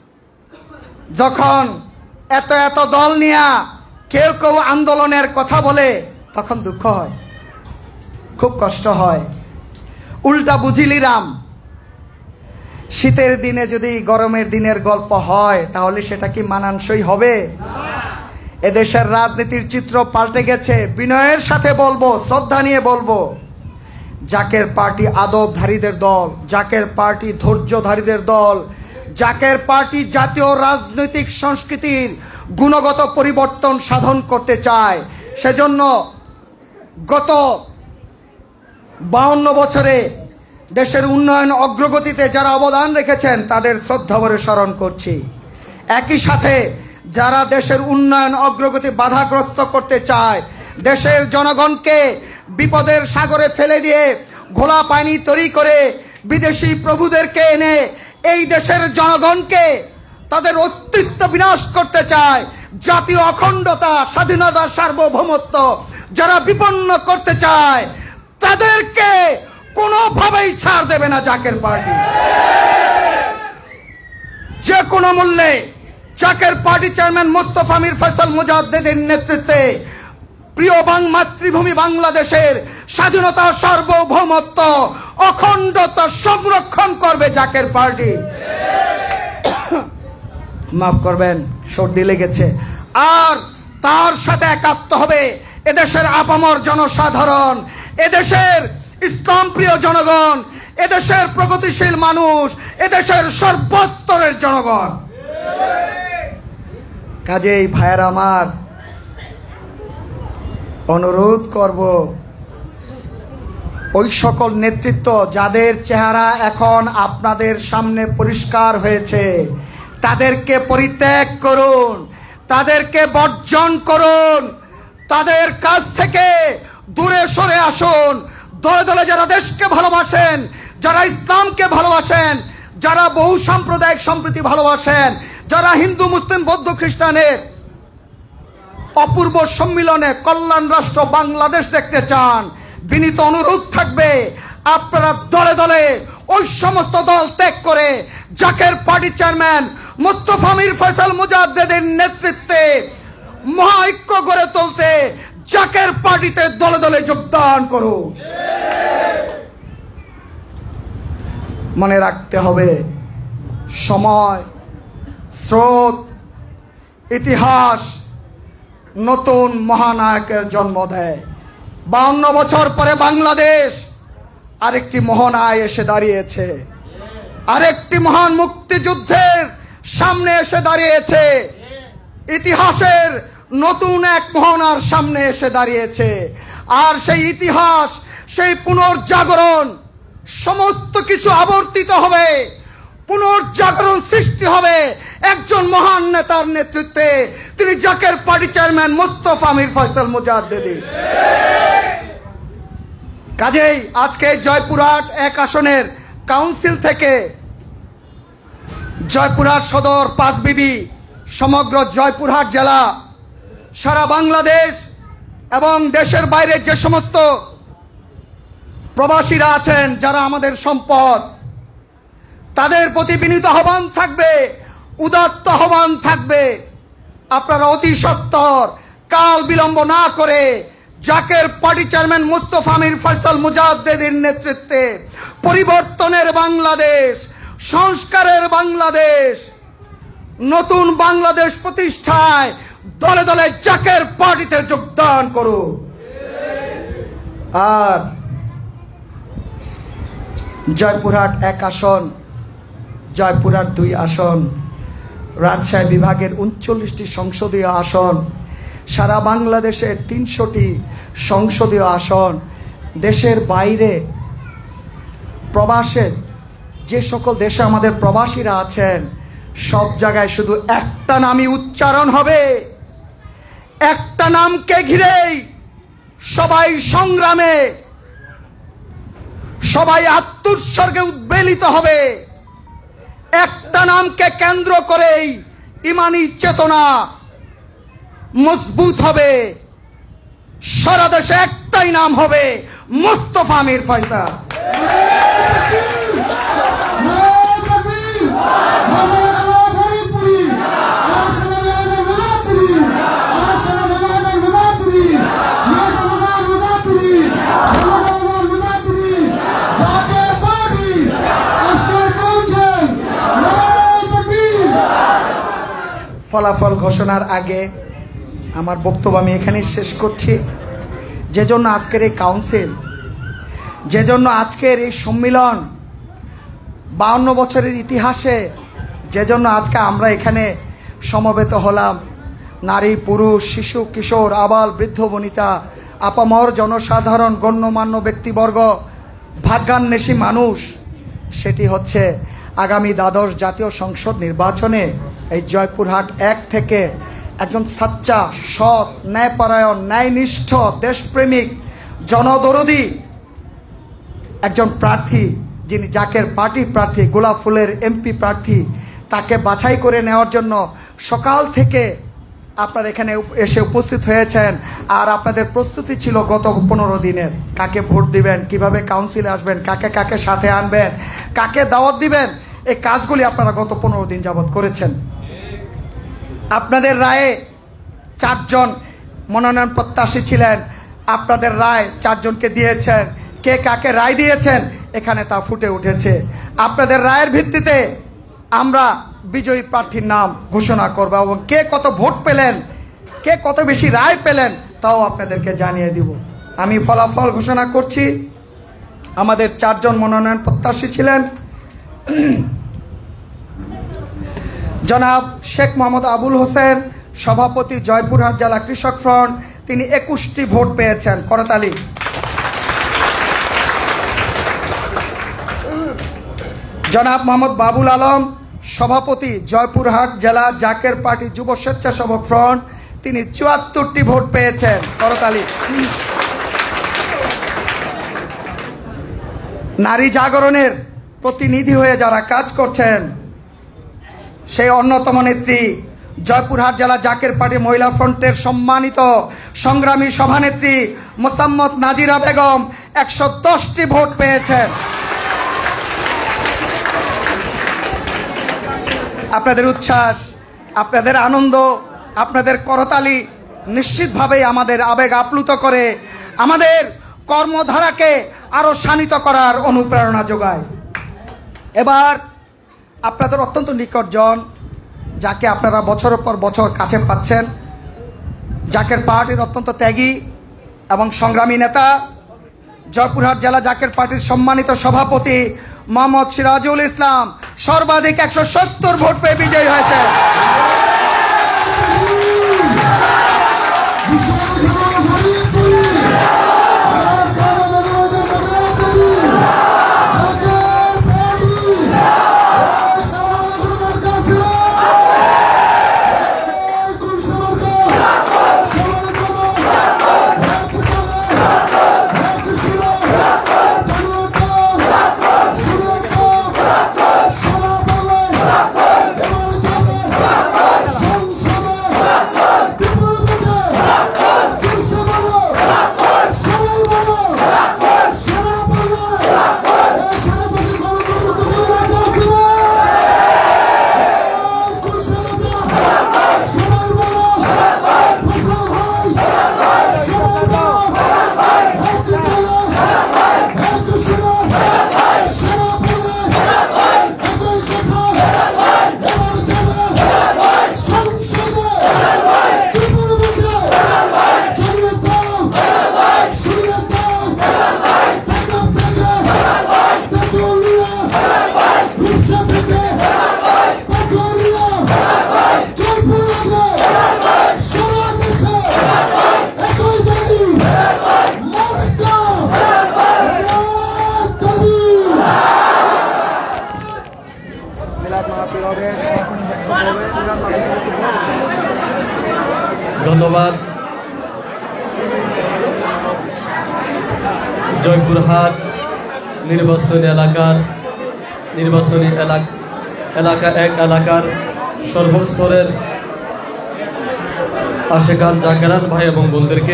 যখন এত এত দল নিয়ে কেউ কেউ আন্দোলনের কথা বলে তখন দুঃখ হয়, খুব কষ্ট হয়। উল্টা বুঝিলিরাম, শীতের দিনে যদি গরমের দিনের গল্প হয় তাহলে সেটা কি মানানসই হবে? এদেশের রাজনীতির চিত্র পাল্টে গেছে। বিনয়ের সাথে বলবো, শ্রদ্ধা নিয়ে বলবো, জাকের পার্টি আদবধারীদের দল, জাকের পার্টি ধৈর্যধারীদের দল, জাকের পার্টি জাতীয় রাজনৈতিক সংস্কৃতির গুণগত পরিবর্তন সাধন করতে চায়। সেজন্য গত বাউন্ন বছরে দেশের উন্নয়ন অগ্রগতিতে যারা অবদান রেখেছেন তাদের শ্রদ্ধা ভরে স্মরণ করছি। একই সাথে যারা দেশের উন্নয়ন অগ্রগতি বাধাগ্রস্ত করতে চায়, দেশের জনগণকে বিপদের সাগরে ফেলে দিয়ে ঘোলা পানি তৈরি করে বিদেশি প্রভুদেরকে এনে এই দেশের জনগণকে তাদের অস্তিত্ব বিনাশ করতে চায়, জাতীয় অখণ্ডতা, স্বাধীনতা, সার্বভৌমত্ব যারা বিপন্ন করতে চায় তাদেরকে কোনোভাবেই ছাড় দেবে না জাকের পার্টি। যে কোনো মূল্যে জাকের পার্টি চেয়ারম্যান মোস্তফা মীর ফয়সাল মুজাদ্দেদীর নেতৃত্বে প্রিয় বাং মাতৃভূমি বাংলাদেশের স্বাধীনতা, সার্বভৌমত্ব, অখণ্ডতা সংরক্ষণ করবে জাকের পার্টি। মাফ করবেন, সর্দি লেগেছে। আর তার সাথে একাত্ম হবে এদেশের আপামর জনসাধারণ, এদেশের ইসলাম প্রিয় জনগণ, এদেশের প্রগতিশীল মানুষ, এদেশের সর্বস্তরের জনগণ। কাজেই ভাইয়ের আমার, অনুরোধ করব ওই সকল নেতৃত্ব যাদের চেহারা এখন আপনাদের সামনে পরিষ্কার হয়েছে তাদেরকে পরিত্যাগ করুন, তাদেরকে বর্জন করুন, তাদের কাছ থেকে দূরে সরে আসুন। দলে দলে যারা দেশকে ভালোবাসেন, যারা ইসলামকে ভালোবাসেন, যারা বহু সাম্প্রদায়িক সম্প্রীতি ভালোবাসেন, যারা হিন্দু, মুসলিম, বৌদ্ধ, খ্রিস্টানের অপূর্ব সম্মিলনে কল্যাণ রাষ্ট্র বাংলাদেশ দেখতে চান, বিনীত অনুরোধ থাকবে আপনারা দলে দলে ওই সমস্ত দল ত্যাগ করে জাকের পার্টি চেয়ারম্যান মোস্তফা মীর ফয়সাল মুজাদ্দেদীর নেতৃত্বে মহাঐক্য গড়ে তুলতে জাকের পার্টিতে দলে দলে যোগদান করুন। মনে রাখতে হবে, সময়, স্রোত, ইতিহাস নতুন মহানায়কের জন্ম দেয়। বাউন্ন বছর পরে বাংলাদেশ আরেকটি মহানায় এসে দাঁড়িয়েছে, আরেকটি মহান মুক্তিযুদ্ধের সামনে এসে দাঁড়িয়েছে, ইতিহাসের নতুন এক মোহনার সামনে এসে দাঁড়িয়েছে। আর সেই ইতিহাস, সেই পুনর্জাগরণ, সমস্ত কিছু আবর্তিত হবে, পুনর্জাগরণ সৃষ্টি হবে একজন মহান নেতার নেতৃত্বে, তিনি জাকের পার্টি চেয়ারম্যান মোস্তফা মীর ফয়সাল মুজাদ্দেদী। কাজেই আজকে জয়পুরহাট এক আসনের কাউন্সিল থেকে জয়পুরহাট সদর, পাঁচবিবি, সমগ্র জয়পুরহাট জেলা, সারা বাংলাদেশ এবং দেশের বাইরে যে সমস্ত প্রবাসীরা আছেন যারা আমাদের সম্পদ, তাদের প্রতি বিনীত আহ্বান থাকবে, উদাত্ত আহ্বান থাকবে, আপনারা অতি সত্বর কাল বিলম্ব না করে জাকের পার্টি চেয়ারম্যান মোস্তফা মীর ফয়সাল মুজাদ্দেদীর নেতৃত্বে পরিবর্তনের বাংলাদেশ, সংস্কারের বাংলাদেশ, নতুন বাংলাদেশ প্রতিষ্ঠায় দলে দলে জাকের পার্টিতে যোগদান করুন। আর জয়পুরহাট এক আসন, জয়পুরহাট দুই আসন, রাজশাহী বিভাগের উনচল্লিশটি সংসদীয় আসন, সারা বাংলাদেশের তিনশোটি সংসদীয় আসন, দেশের বাইরে প্রবাসে যে সকল দেশে আমাদের প্রবাসীরা আছেন সব জায়গায় শুধু একটা নামই উচ্চারণ হবে, একটা নামকে ঘিরেই সবাই সংগ্রামে, সবাই আত্মোৎসর্গে উদ্বেলিত হবে। একটা নামকে কেন্দ্র করেই ইমানি চেতনা মজবুত হবে। সারা দেশে একটাই নাম হবে, মোস্তফা মীর ফয়সাল। ফলাফল ঘোষণার আগে আমার বক্তব্য আমি এখানেই শেষ করছি। যে জন্য আজকের এই কাউন্সিল, যে জন্য আজকের এই সম্মিলন, বাউন্ন বছরের ইতিহাসে যে জন্য আজকে আমরা এখানে সমবেত হলাম, নারী পুরুষ শিশু কিশোর আবাল বৃদ্ধ বনিতা আপামর জনসাধারণ গণ্যমান্য ব্যক্তিবর্গ ভাগ্যান্বেষী মানুষ, সেটি হচ্ছে আগামী দ্বাদশ জাতীয় সংসদ নির্বাচনে এই জয়পুরহাট এক থেকে একজন সাচ্চা সৎ ন্যায়পরায়ণ ন্যায়নিষ্ঠ দেশপ্রেমিক জনদরদী একজন প্রার্থী, যিনি জাকের পার্টি প্রার্থী, গোলাপ ফুলের এমপি প্রার্থী, তাকে বাছাই করে নেওয়ার জন্য সকাল থেকে আপনারা এখানে এসে উপস্থিত হয়েছেন। আর আপনাদের প্রস্তুতি ছিল গত পনেরো দিনের, কাকে ভোট দিবেন, কিভাবে কাউন্সিলে আসবেন, কাকে কাকে সাথে আনবেন, কাকে দাওয়াত দিবেন, এই কাজগুলি আপনারা গত পনেরো দিন যাবৎ করেছেন। আপনাদের রায়ে চারজন মনোনয়ন প্রত্যাশী ছিলেন, আপনাদের রায় চারজনকে দিয়েছেন। কে কাকে রায় দিয়েছেন এখানে তা ফুটে উঠেছে। আপনাদের রায়ের ভিত্তিতে আমরা বিজয়ী প্রার্থীর নাম ঘোষণা করব এবং কে কত ভোট পেলেন, কে কত বেশি রায় পেলেন তাও আপনাদেরকে জানিয়ে দিব। আমি ফলাফল ঘোষণা করছি। আমাদের চারজন মনোনয়ন প্রত্যাশী ছিলেন জনাব শেখ মোহাম্মদ আবুল হোসেন, সভাপতি জয়পুরহাট জেলা কৃষক ফ্রন্ট, তিনি একুশটি ভোট পেয়েছেন, করতালি। জনাব মোহাম্মদ বাবুল আলম, সভাপতি জয়পুরহাট জেলা জাকের পার্টি যুব স্বেচ্ছাসেবক ফ্রন্ট, তিনি চুয়াত্তরটি ভোট পেয়েছেন, করতালি। নারী জাগরণের প্রতিনিধি হয়ে যারা কাজ করছেন সেই অন্যতম নেত্রী জয়পুরহাট জেলা জাকের পার্টি মহিলা ফ্রন্টের সম্মানিত সংগ্রামী সভানেত্রী মোসাম্মদ নাজিরা বেগম একশো দশটি ভোট পেয়েছেন। আপনাদের উচ্ছ্বাস, আপনাদের আনন্দ, আপনাদের করতালি নিশ্চিতভাবেই আমাদের আবেগ আপ্লুত করে, আমাদের কর্মধারাকে আরো শানিত করার অনুপ্রেরণা যোগায়। এবার আপনাদের অত্যন্ত নিকটজন, যাকে আপনারা বছরের পর বছর কাছে পাচ্ছেন, জাকের পার্টির অত্যন্ত ত্যাগী এবং সংগ্রামী নেতা, জয়পুরহাট জেলা জাকের পার্টির সম্মানিত সভাপতি মোহাম্মদ সিরাজুল ইসলাম সর্বাধিক একশো সত্তর ভোট পেয়ে বিজয়ী হয়েছে। ধন্যবাদ। জয়পুরহাট নির্বাচনী এলাকার নির্বাচনী এলাকা এলাকা এক এলাকার সর্বস্তরের আশেকান জাকেরান ভাই এবং বোনদেরকে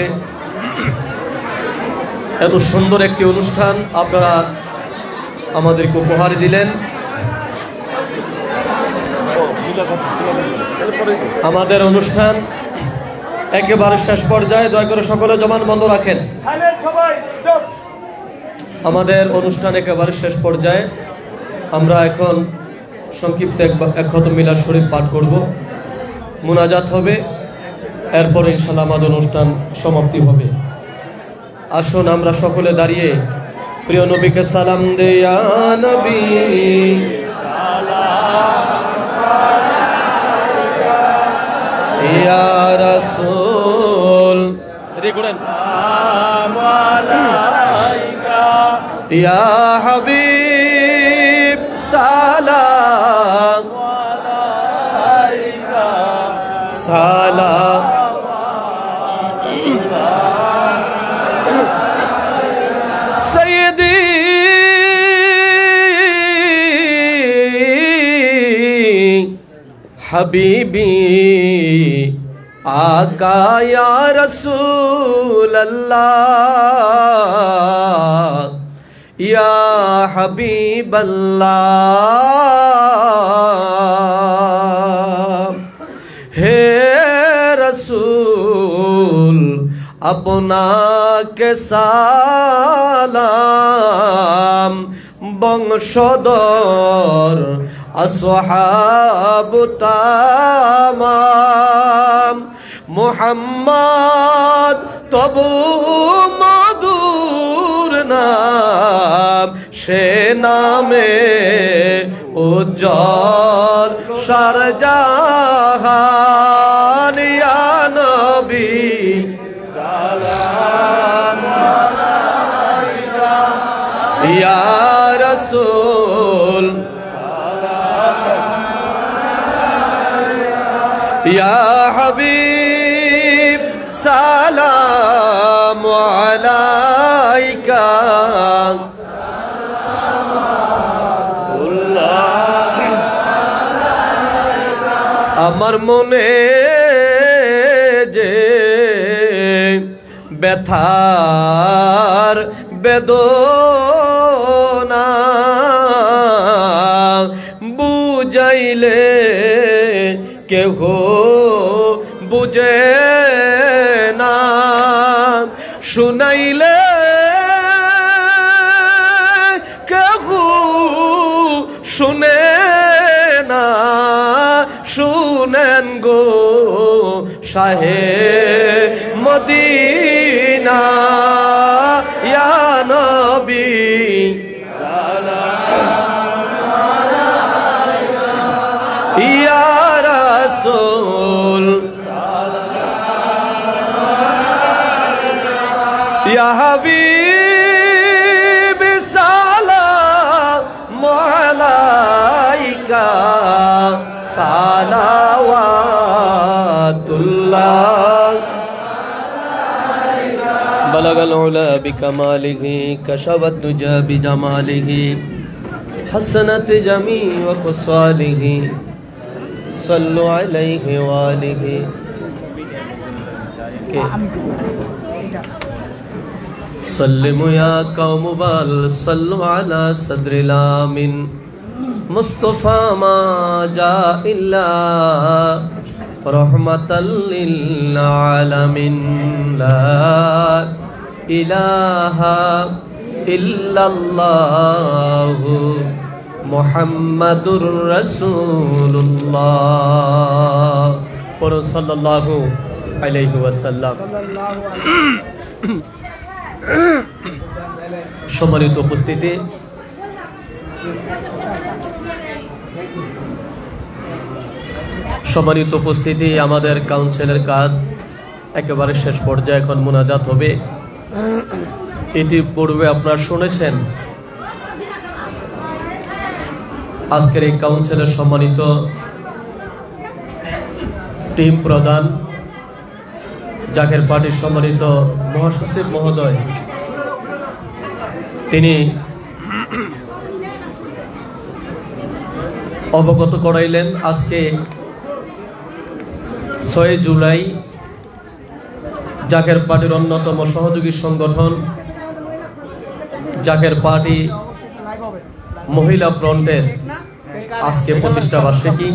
এত সুন্দর একটি অনুষ্ঠান আপনারা আমাদেরকে উপহার দিলেন। আমাদের অনুষ্ঠান একেবারে শেষ পর্যায়ে, দয়া করে সকলে জবান বন্ধ রাখেন। আমাদের অনুষ্ঠান একেবারে শেষ পর্যায়ে, আমরা এখন সংক্ষিপ্ত এক খতম মিলাদ শরীফ পাঠ করব, মুনাজাত হবে, এরপর ইনশাআল্লাহ আমাদের অনুষ্ঠান সমাপ্তি হবে। আসুন আমরা সকলে দাঁড়িয়ে প্রিয় নবীকে সালাম দেই। ইয়া নবী ইয়া রাসূল ইয়া হাবিব সালাম সালাম সাইয়্যিদি হাবিবি आका या रसूल अल्लाह या हबीब अल्लाह। हे रसूल আপনাকে সালাম, বংশধর আসহাব তামাম, মুহাম্মদ তবু মধুর নাম, সে নামে উজ্জ্বল শারজাহান। ইয়া নবী সালাম আলাইকা, ইয়া রাসূল ইয়া হাবিব সালাম আলাইকা। আমার মনে যে ব্যথার বেদনা বুঝাইলে কেহ বুঝে না, শুনাইলে কেহ শুনে না, শুনেন গো শাহে মদিনা। ইয়া নবী ইয়া রাসূল ইয়া হাবিব সালাম আলাইকা, সালাওয়াতুল্লাহ। বলগল উলা বিকামালিহি কাশাওয়াত দুজা বিজামালিহি হাসনাত জামি ওয়া খুসালিহি সাল্লু আলাইহি ওয়া আলিহি। सल्लिमु या कौम बल सल्लु अला सदरिल आमिन मुस्तफा मा जा इल्ला रहमतल लिल आलमीन। ला इलाहा इल्लल्लाह मुहम्मदुर रसूलुल्लाह और सल्लल्लाहु अलैहि वसल्लम। সম্মানিত উপস্থিতি, সম্মানিত উপস্থিতি আমাদের কাউন্সিলের কাজ একেবারে শেষ পর্যায়ে, এখন মুনাজাত হবে। ইতিপূর্বে আপনারা শুনেছেন আজকের এই কাউন্সিলের সম্মানিত টিম প্রধান জাকের পার্টির সম্মানিত মহাসচিব মহোদয়, তিনি অবগত করাইলেন আজকে ছয় জুলাই জাকের পার্টির অন্যতম সহযোগী সংগঠন জাকের পার্টি মহিলা ফ্রন্টের আজকে প্রতিষ্ঠা বার্ষিকী।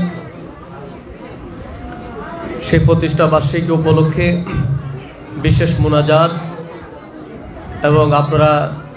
সেই প্রতিষ্ঠা বার্ষিকী উপলক্ষে বিশেষ মুনাজাত এবং আপনারা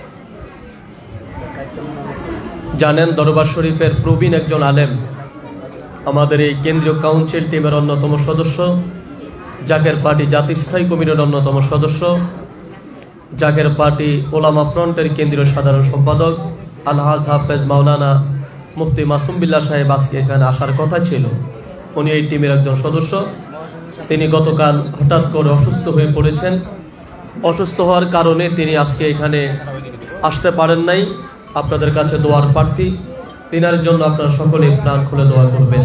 জানেন দরবার শরীফের প্রবীণ একজন আলেম, আমাদের এই কেন্দ্রীয় কাউন্সিল টিমের অন্যতম সদস্য, জাকের পার্টি জাতীয় কমিটির অন্যতম সদস্য, জাকের পার্টি ওলামা ফ্রন্টের কেন্দ্রীয় সাধারণ সম্পাদক আলহাজ হাফেজ মাওলানা মুফতি মাসুম বিল্লাহ সাহেব আজকে এখানে আসার কথা ছিল। উনি এই টিমের একজন সদস্য। তিনি গতকাল হঠাৎ করে অসুস্থ হয়ে পড়েছেন। অসুস্থ হওয়ার কারণে তিনি আজকে এখানে আসতে পারেন নাই। আপনাদের কাছে দোয়ার প্রার্থী, তিনার জন্য আপনারা সকলে প্রাণ খুলে দোয়া করবেন।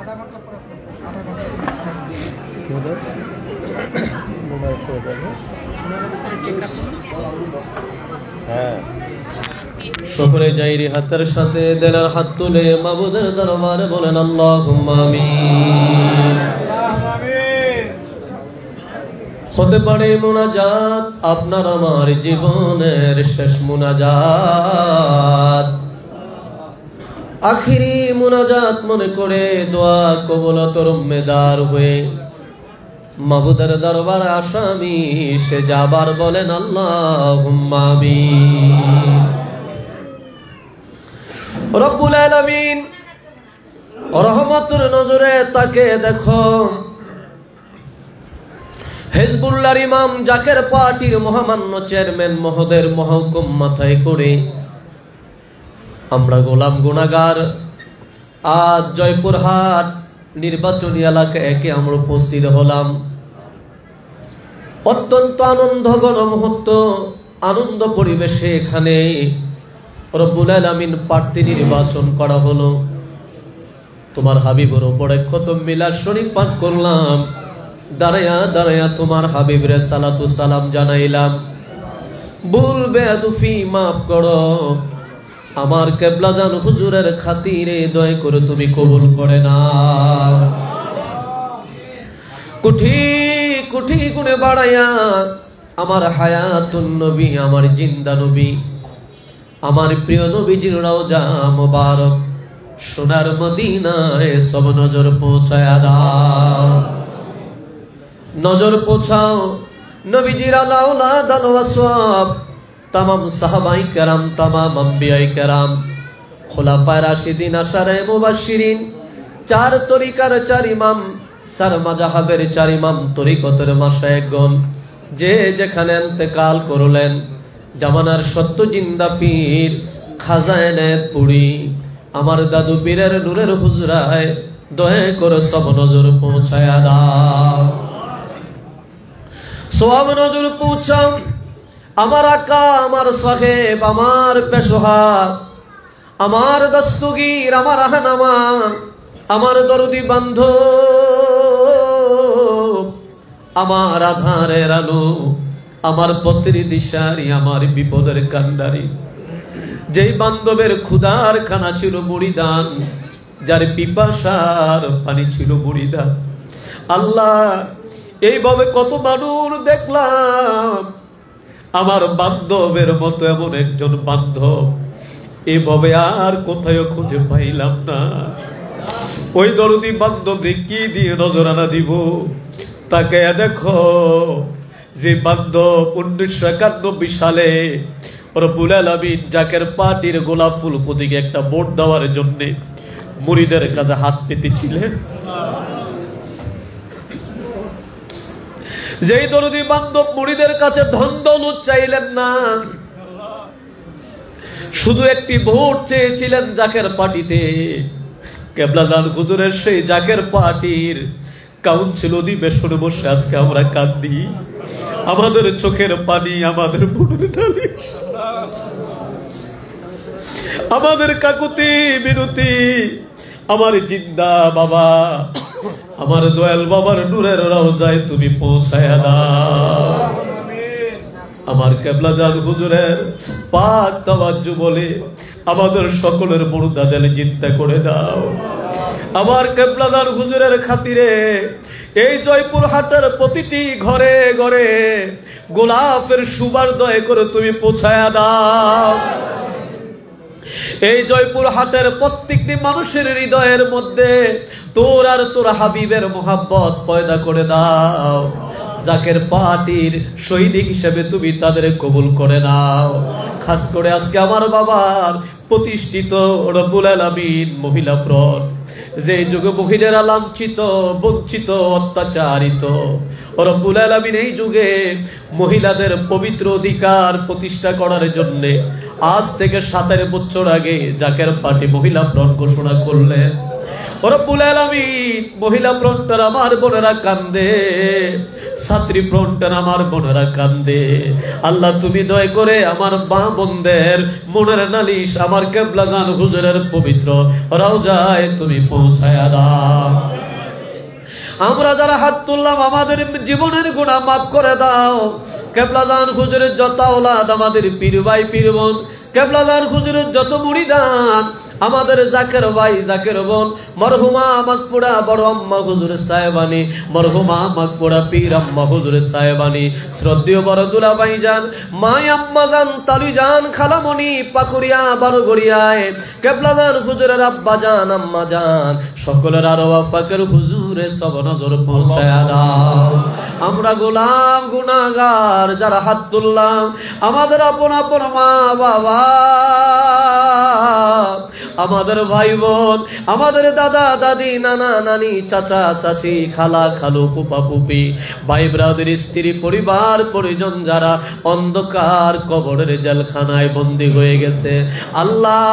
সকলে জাইরি হাতের সাথে দেলার হাত তুলে মাবুদের দরবারে বলেন আল্লাহুম্মা আমিন। হতে পারে মুনাজাত আপনার আমার জীবনের শেষ মুনাজাত, আখিরি মুনাজাত মনে করে দোয়া কবুলতর উম্মেদার হয়ে মাবুদের দরবারে আসামি সে যাবার বলেন আল্লাহুম্মা আমিন। রব্বুল আলামিন রহমতের নজরে তাকে দেখো, হিজবুল্লাহর ইমাম জাকের পার্টির মহামান্য চেয়ারম্যান মহোদয়ের মহকুম মাথায় করে আমরা গোলাম গুনাহগার আজ জয়পুরহাট নির্বাচনী এলাকায় একে আমরা উপস্থিত হলাম। অত্যন্ত আনন্দঘন মুহূর্ত, আনন্দ পরিবেশে এখানে রব্বুল আলামিন প্রার্থী নির্বাচন করা হলো। তোমার হাবিবের উপরে খতম মিলাদ শরীফ পাঠ করলাম, দাঁড়ায়া দাঁড়ায়া তোমার হাবিবের সালাতু সালাম জানাইলাম। ভুল বেয়াদুফি মাফ করো, আমার কেবলা জান হুজুরের খাতিরে দয়া করে তুমি কবুল করে নাও। কুঠি কুঠি গুণে বাড়াইয়া আমার হায়াতুন নবী, আমার জিন্দা নবী, আমার প্রিয় নবীজির রওজা মুবারক সোনার মদিনায় সব নজর পৌঁছায়া দাও। নজর পৌঁছাও নবীজির আলাউলাদ আল ওয়াসওয়াব, তামাম সাহাবায়ে কেরাম, তামাম আম্বিয়ায়ে কেরাম, খোলাফায়ে রাশিদিন, আশারে মুবাশশিরিন, চার তরিকার চার ইমাম, চার মাযহাবের চার ইমাম, তরিকতের মাশায়েখগণ যে যেখানে ইন্তেকাল করলেন, জামানার সত্য জিন্দা পীর খাজানে পুরি আমার দাদু পীরের নূরের হুজরায় দয়া করে সব নজর পৌঁছায়া দাও। সব নজর পৌঁছাও আমার আকা, আমার সাহেব, আমার পেশোহার, আমার দস্তগীর, আমার আহনামা, আমার দরদি বান্ধব, আমার আধারের আলো, আমার পথের দিশারি, আমার বিপদের কান্ডারি, যেই বান্ধবের ক্ষুধার খানা ছিল মুড়িদান, যার পিপাসার পানি ছিল মুড়িদান। আল্লাহ এইভাবে কত মানুষ দেখলাম, আমার বান্ধবের মতো এমন একজন বান্ধব এভাবে আর কোথাও খুঁজে পাইলাম না। ওই দরদি বান্ধবকে কি দিয়ে নজরানা দিব? তাকে দেখো যে বান্ধব উনিশশো একানব্বই সালে রব্বুল আলামিন জাকের পার্টির গোলাপ ফুল প্রতীকে একটা ভোট দেওয়ার জন্য মুরিদের কাছে হাত পেতেছিলেন। যেই দরদি বান্ধব মুরিদের কাছে ধন দৌলত চাইলেন না, শুধু একটি ভোট চেয়েছিলেন জাকের পার্টিতে। কেবলাদান হুজুরের সেই জাকের পার্টির কাউন্সিল অধিবেশনে বসে আজকে আমরা কাঁদি, আমাদের চোখের পানি, আমাদের বুকের ঢালি, আমাদের কাকুতি মিনতি, আমার জিন্দা বাবা আমার দয়াল বাবার নূরের রওজায় তুমি পৌঁছায়া দাও। আমার কেবলাজান হুজুরের পাক তাওয়াজ্জু বলে আমাদের সকলের মুর্দাদের জিন্দা করে দাও। আমার কেবলাজান হুজুরের খাতিরে এই জয়পুর হাটের প্রতিটি ঘরে ঘরে গোলাপের সুবাস দয়া করে তুমি পৌঁছায়া দাও। এই জয়পুর হাটের প্রত্যেকটি মানুষের হৃদয়ের মধ্যে তোর আর তোর হাবিবের মোহাব্বত পয়দা করে দাও। জাকের পার্টির সৈনিক হিসেবে তুমি তাদের কবুল করে নাও। খাস করে আজকে আমার বাবার প্রতিষ্ঠিত রব্বুল আলামিন মহিলা ফ্রন্ট, যে যুগে মহিলারা লাঞ্ছিত, বঞ্চিত, অত্যাচারিত, রব্বুল আলামিন এই যুগে মহিলাদের পবিত্র অধিকার প্রতিষ্ঠা করার জন্য আজ থেকে সতেরো বছর আগে জাকের পার্টি মহিলা ফ্রন্ট ঘোষণা করলেন। রব্বুল আলামিন মহিলা ফ্রন্টের আমার বোনেরা কান্দে, ছাত্রী ফ্রন্টের আমার বোনেরা কান্দে। আল্লাহ তুমি দয়া করে আমার মা বোনদের মনের নালিশ আমার কেবলাজান হুজুরের পবিত্র রওজায় তুমি পৌঁছায়া দাও। আমরা যারা হাত তুললাম আমাদের জীবনের গুনাহ মাফ করে দাও। কেবলাজান হুজুরের যত আওলাদ, আমাদের পীর ভাই পীর বোন, কেবলাজান হুজুরের যত মুরিদান, আমাদের জাকের ভাই জাকের বোন, মরহুমা মাগফুরা বড় আম্মা হুজুরের সাহেবানি, মরহুমা মাগফুরা পীর আম্মা হুজুরের সাহেবানি, শ্রদ্ধেয় বড় দুলা ভাইজান, মা আম্মা জান, তালু জান, খালামণি, পাকুরিয়া, বারোগড়িয়ায় কেবলাজান হুজুরের আব্বা জান, আম্মা জান, সকলের আরো ফাকের হুজুরে সব নজর পৌঁছায়া দাও। আমরা গোলাম গুনাহগার যারা হাত তুললাম, আমাদের আপন আপন মা বাবা, আমাদের ভাই বোন, আমাদের দাদা দাদি, নানা নানি, চাচা চাচি, খালা খালু, ফুপা ফুপি, ভাই ব্রাদের, স্ত্রী, পরিবার পরিজন যারা অন্ধকার কবরের জেলখানায় বন্দী হয়ে গেছে, আল্লাহ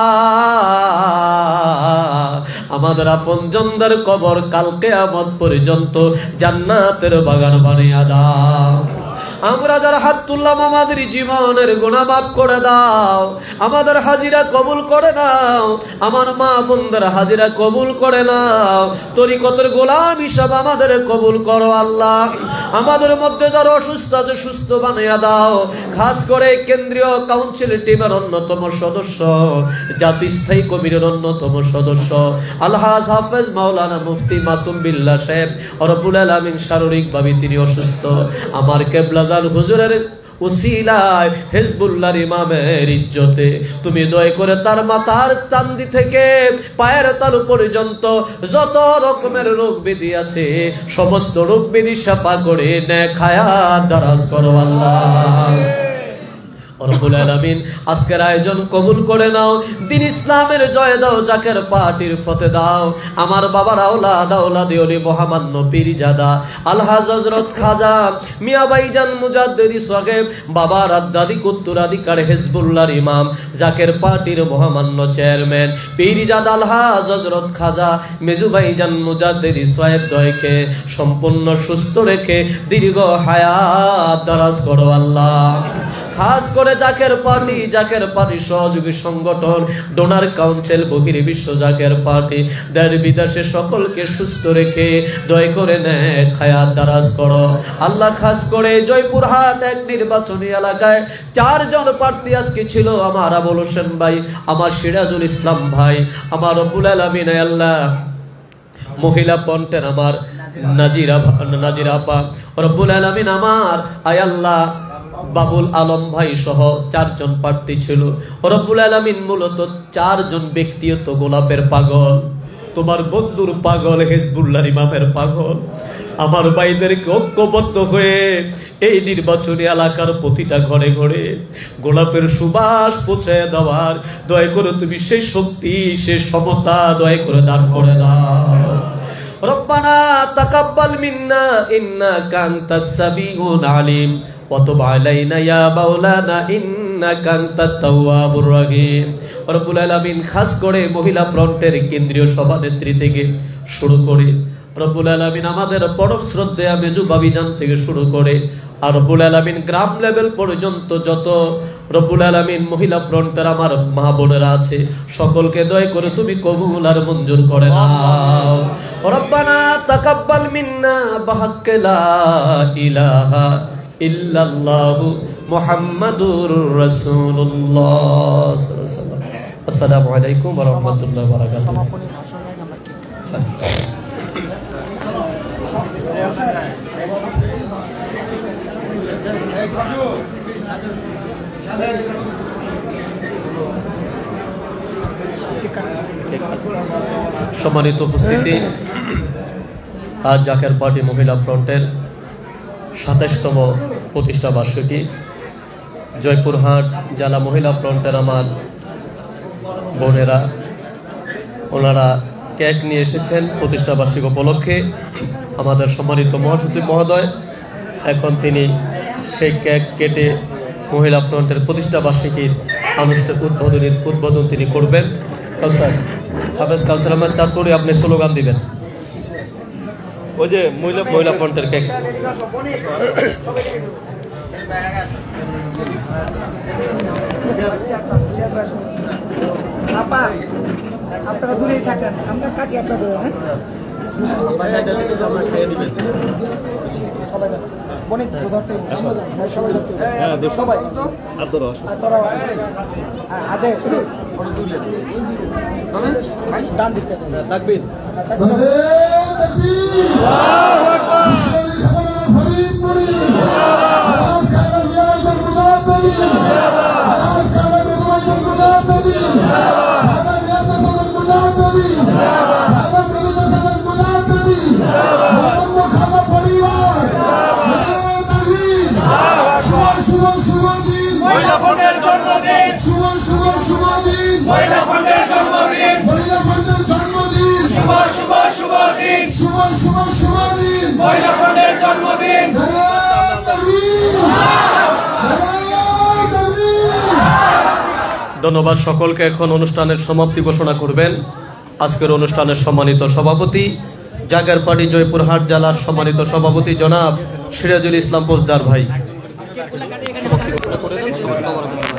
আমাদের আপনজনদের কবর কাল কিয়ামত পর্যন্ত জান্নাতের বাগান বানিয়ে দাও। আমরা যারা হাত তুললাম আমাদের জীবনের গুনাহ মাফ করে দাও। আমাদের হাজিরা কবুল করে নাও। আমার মা বোনদের হাজিরা কবুল করে নাও। তরিকতের গোলাম হিসাবে আমাদের কবুল করো আল্লাহ। আমাদের মধ্যে যারা অসুস্থ আছে সুস্থ বানিয়ে দাও। খাস করে কেন্দ্রীয় কাউন্সিল টিমের অন্যতম সদস্য, জাতি স্থায়ী কমিটির অন্যতম সদস্য আলহাজ হাফেজ মাওলানা মুফতি মাসুম বিল্লাহ সাহেব রব্বুল আলামিন শারীরিকভাবে তিনি অসুস্থ। আমার কেবলা হুজুরের উসিলায় হিজবুল্লাহর ইমামের ইজ্জতে তুমি দয়া করে তার মাথার চান্দি থেকে পায়ের তালু পর্যন্ত যত রকমের রোগ ব্যাধি আছে সমস্ত রোগ ব্যাধি শাফা করে নেক হায়াত দারাজ করো আল্লাহ। রব্বুল আলামিন আজকের আয়োজন কবুল করে নাও। দিন ইসলামের জয় দাও, জাকের পার্টির ফতে দাও। আমার বাবার আওলাদ আওলাদ ওলি মহামান্য পীরজাদা আলহাজ হযরত খাজা মিয়া ভাইজান মুজাদ্দিদি সাহেব, বাবার আদাদি উত্তরাধিকার হিজবুল্লাহর ইমাম, জাকের পার্টির মহামান্য চেয়ারম্যান পীরজাদা আলহাজ হযরত খাজা মেজু ভাইজান মুজাদ্দিদি সাহেব দয়কে সম্পূর্ণ সুস্থ রেখে দীর্ঘ হায়াত দারাজ করো আল্লাহ। খাস করে জাকের পার্টি, জাকের পার্টি সহযোগী সংগঠন, ডোনার কাউন্সিল, বহির বিশ্ব জাকের পার্টি, দেশ বিদেশে সকলকে সুস্থ রেখে দয়া করে নেক হায়াত দারাজ করো আল্লাহ। খাস করে জয়পুরহাট এক নির্বাচনী এলাকায় চারজন প্রার্থী আজকে ছিল। আমার আবুল হোসেন ভাই, আমার সিরাজুল ইসলাম ভাই, আমার রব্বুল আলামিন আল্লাহ মহিলা পন্টের আমার নাজিরা নাজিরা আপা, রব্বুল আলামিন আমার আয় আল্লাহ বাবুল আলম ভাই সহ চারজন প্রার্থী ছিল। রব্বুল আলামিন মূলত চারজন ব্যক্তিগত গোলাপের পাগল, তোমার বন্ধুর পাগল, হিজবুল্লাহর ইমামের পাগল। আমার ভাইদেরকে ঐক্যবদ্ধ হয়ে এই নির্বাচনী এলাকার প্রতিটা ঘরে ঘরে গোলাপের সুবাস পৌঁছে দেওয়ার দয়া করে তুমি সেই শক্তি, সেই সমতা দয়া করে দান করে দাও। রব্বানা তাকাব্বাল মিন্না ইন্নাকা আনতাস সামিউল আলিম ওয়া তুব আলাইনা ইয়া মাওলানা ইন্নাকা আনতাত তাওয়াবুর রহিম। রব্বুল আলামিন খাস করে মহিলা ফ্রন্টের কেন্দ্রীয় সভানেত্রী থেকে শুরু করে রব্বুল আলামিন আমাদের পরম শ্রদ্ধেয় মেজু বাবিজান থেকে শুরু করে আর রব্বুল আলামিন গ্রাম লেভেল পর্যন্ত যত রব্বুল আলামিন মহিলা ফ্রন্টের আমার মা বোনেরা আছে, সকলকে দয়া করে তুমি কবুল আর মঞ্জুর করে নাও। রব্বানা তাকাব্বাল মিন্না বিহাক্কি লা ইলাহা ইল্লাল্লাহু মুহাম্মাদুর রাসূলুল্লাহ সাল্লাল্লাহু আলাইহি ওয়াসাল্লাম। আসসালামু আলাইকুম ওয়া রাহমাতুল্লাহি ওয়া বারাকাতুহু। সমাপনী ভাষণ নেন আমরা কি সম্মানিত উপস্থিতি, আজ জাকের পার্টি মহিলা ফ্রন্টের সাতাশতম প্রতিষ্ঠা বার্ষিকী। জয়পুরহাট জেলা মহিলা ফ্রন্টের আমার বোনেরা, ওনারা কেক নিয়ে এসেছেন প্রতিষ্ঠা বার্ষিক উপলক্ষে। আমাদের সম্মানিত মহাসচিব মহোদয় এখন তিনি সেই কেক কেটে মহিলা ফ্রন্টের প্রতিষ্ঠা বার্ষিকীর আনুষ্ঠানিক উদ্বোধনীর উদ্বোধন তিনি করবেন। কাউসার হাফেজ কাউসার আহমেদ চাঁদপুরে আপনি স্লোগান দিবেন। ওই যে মহিলা মহিলা ফ্রন্টের কেক। আপা আপনারা দূরেই থাকেন, আমরা কাটি আপনাদের। হ্যাঁ সবাই অনেক ধরতে সবাই ধরতে সবাই তোরা আদে ডান দিতে থাকবেন। ধন্যবাদ সকলকে। এখন অনুষ্ঠানের সমাপ্তি ঘোষণা করবেন আজকের অনুষ্ঠানের সম্মানিত সভাপতি, জাকের পার্টি জয়পুরহাট জেলার সম্মানিত সভাপতি জনাব সিরাজুল ইসলাম পোজদার ভাই। সমাপ্তি ঘোষণা করে দেন।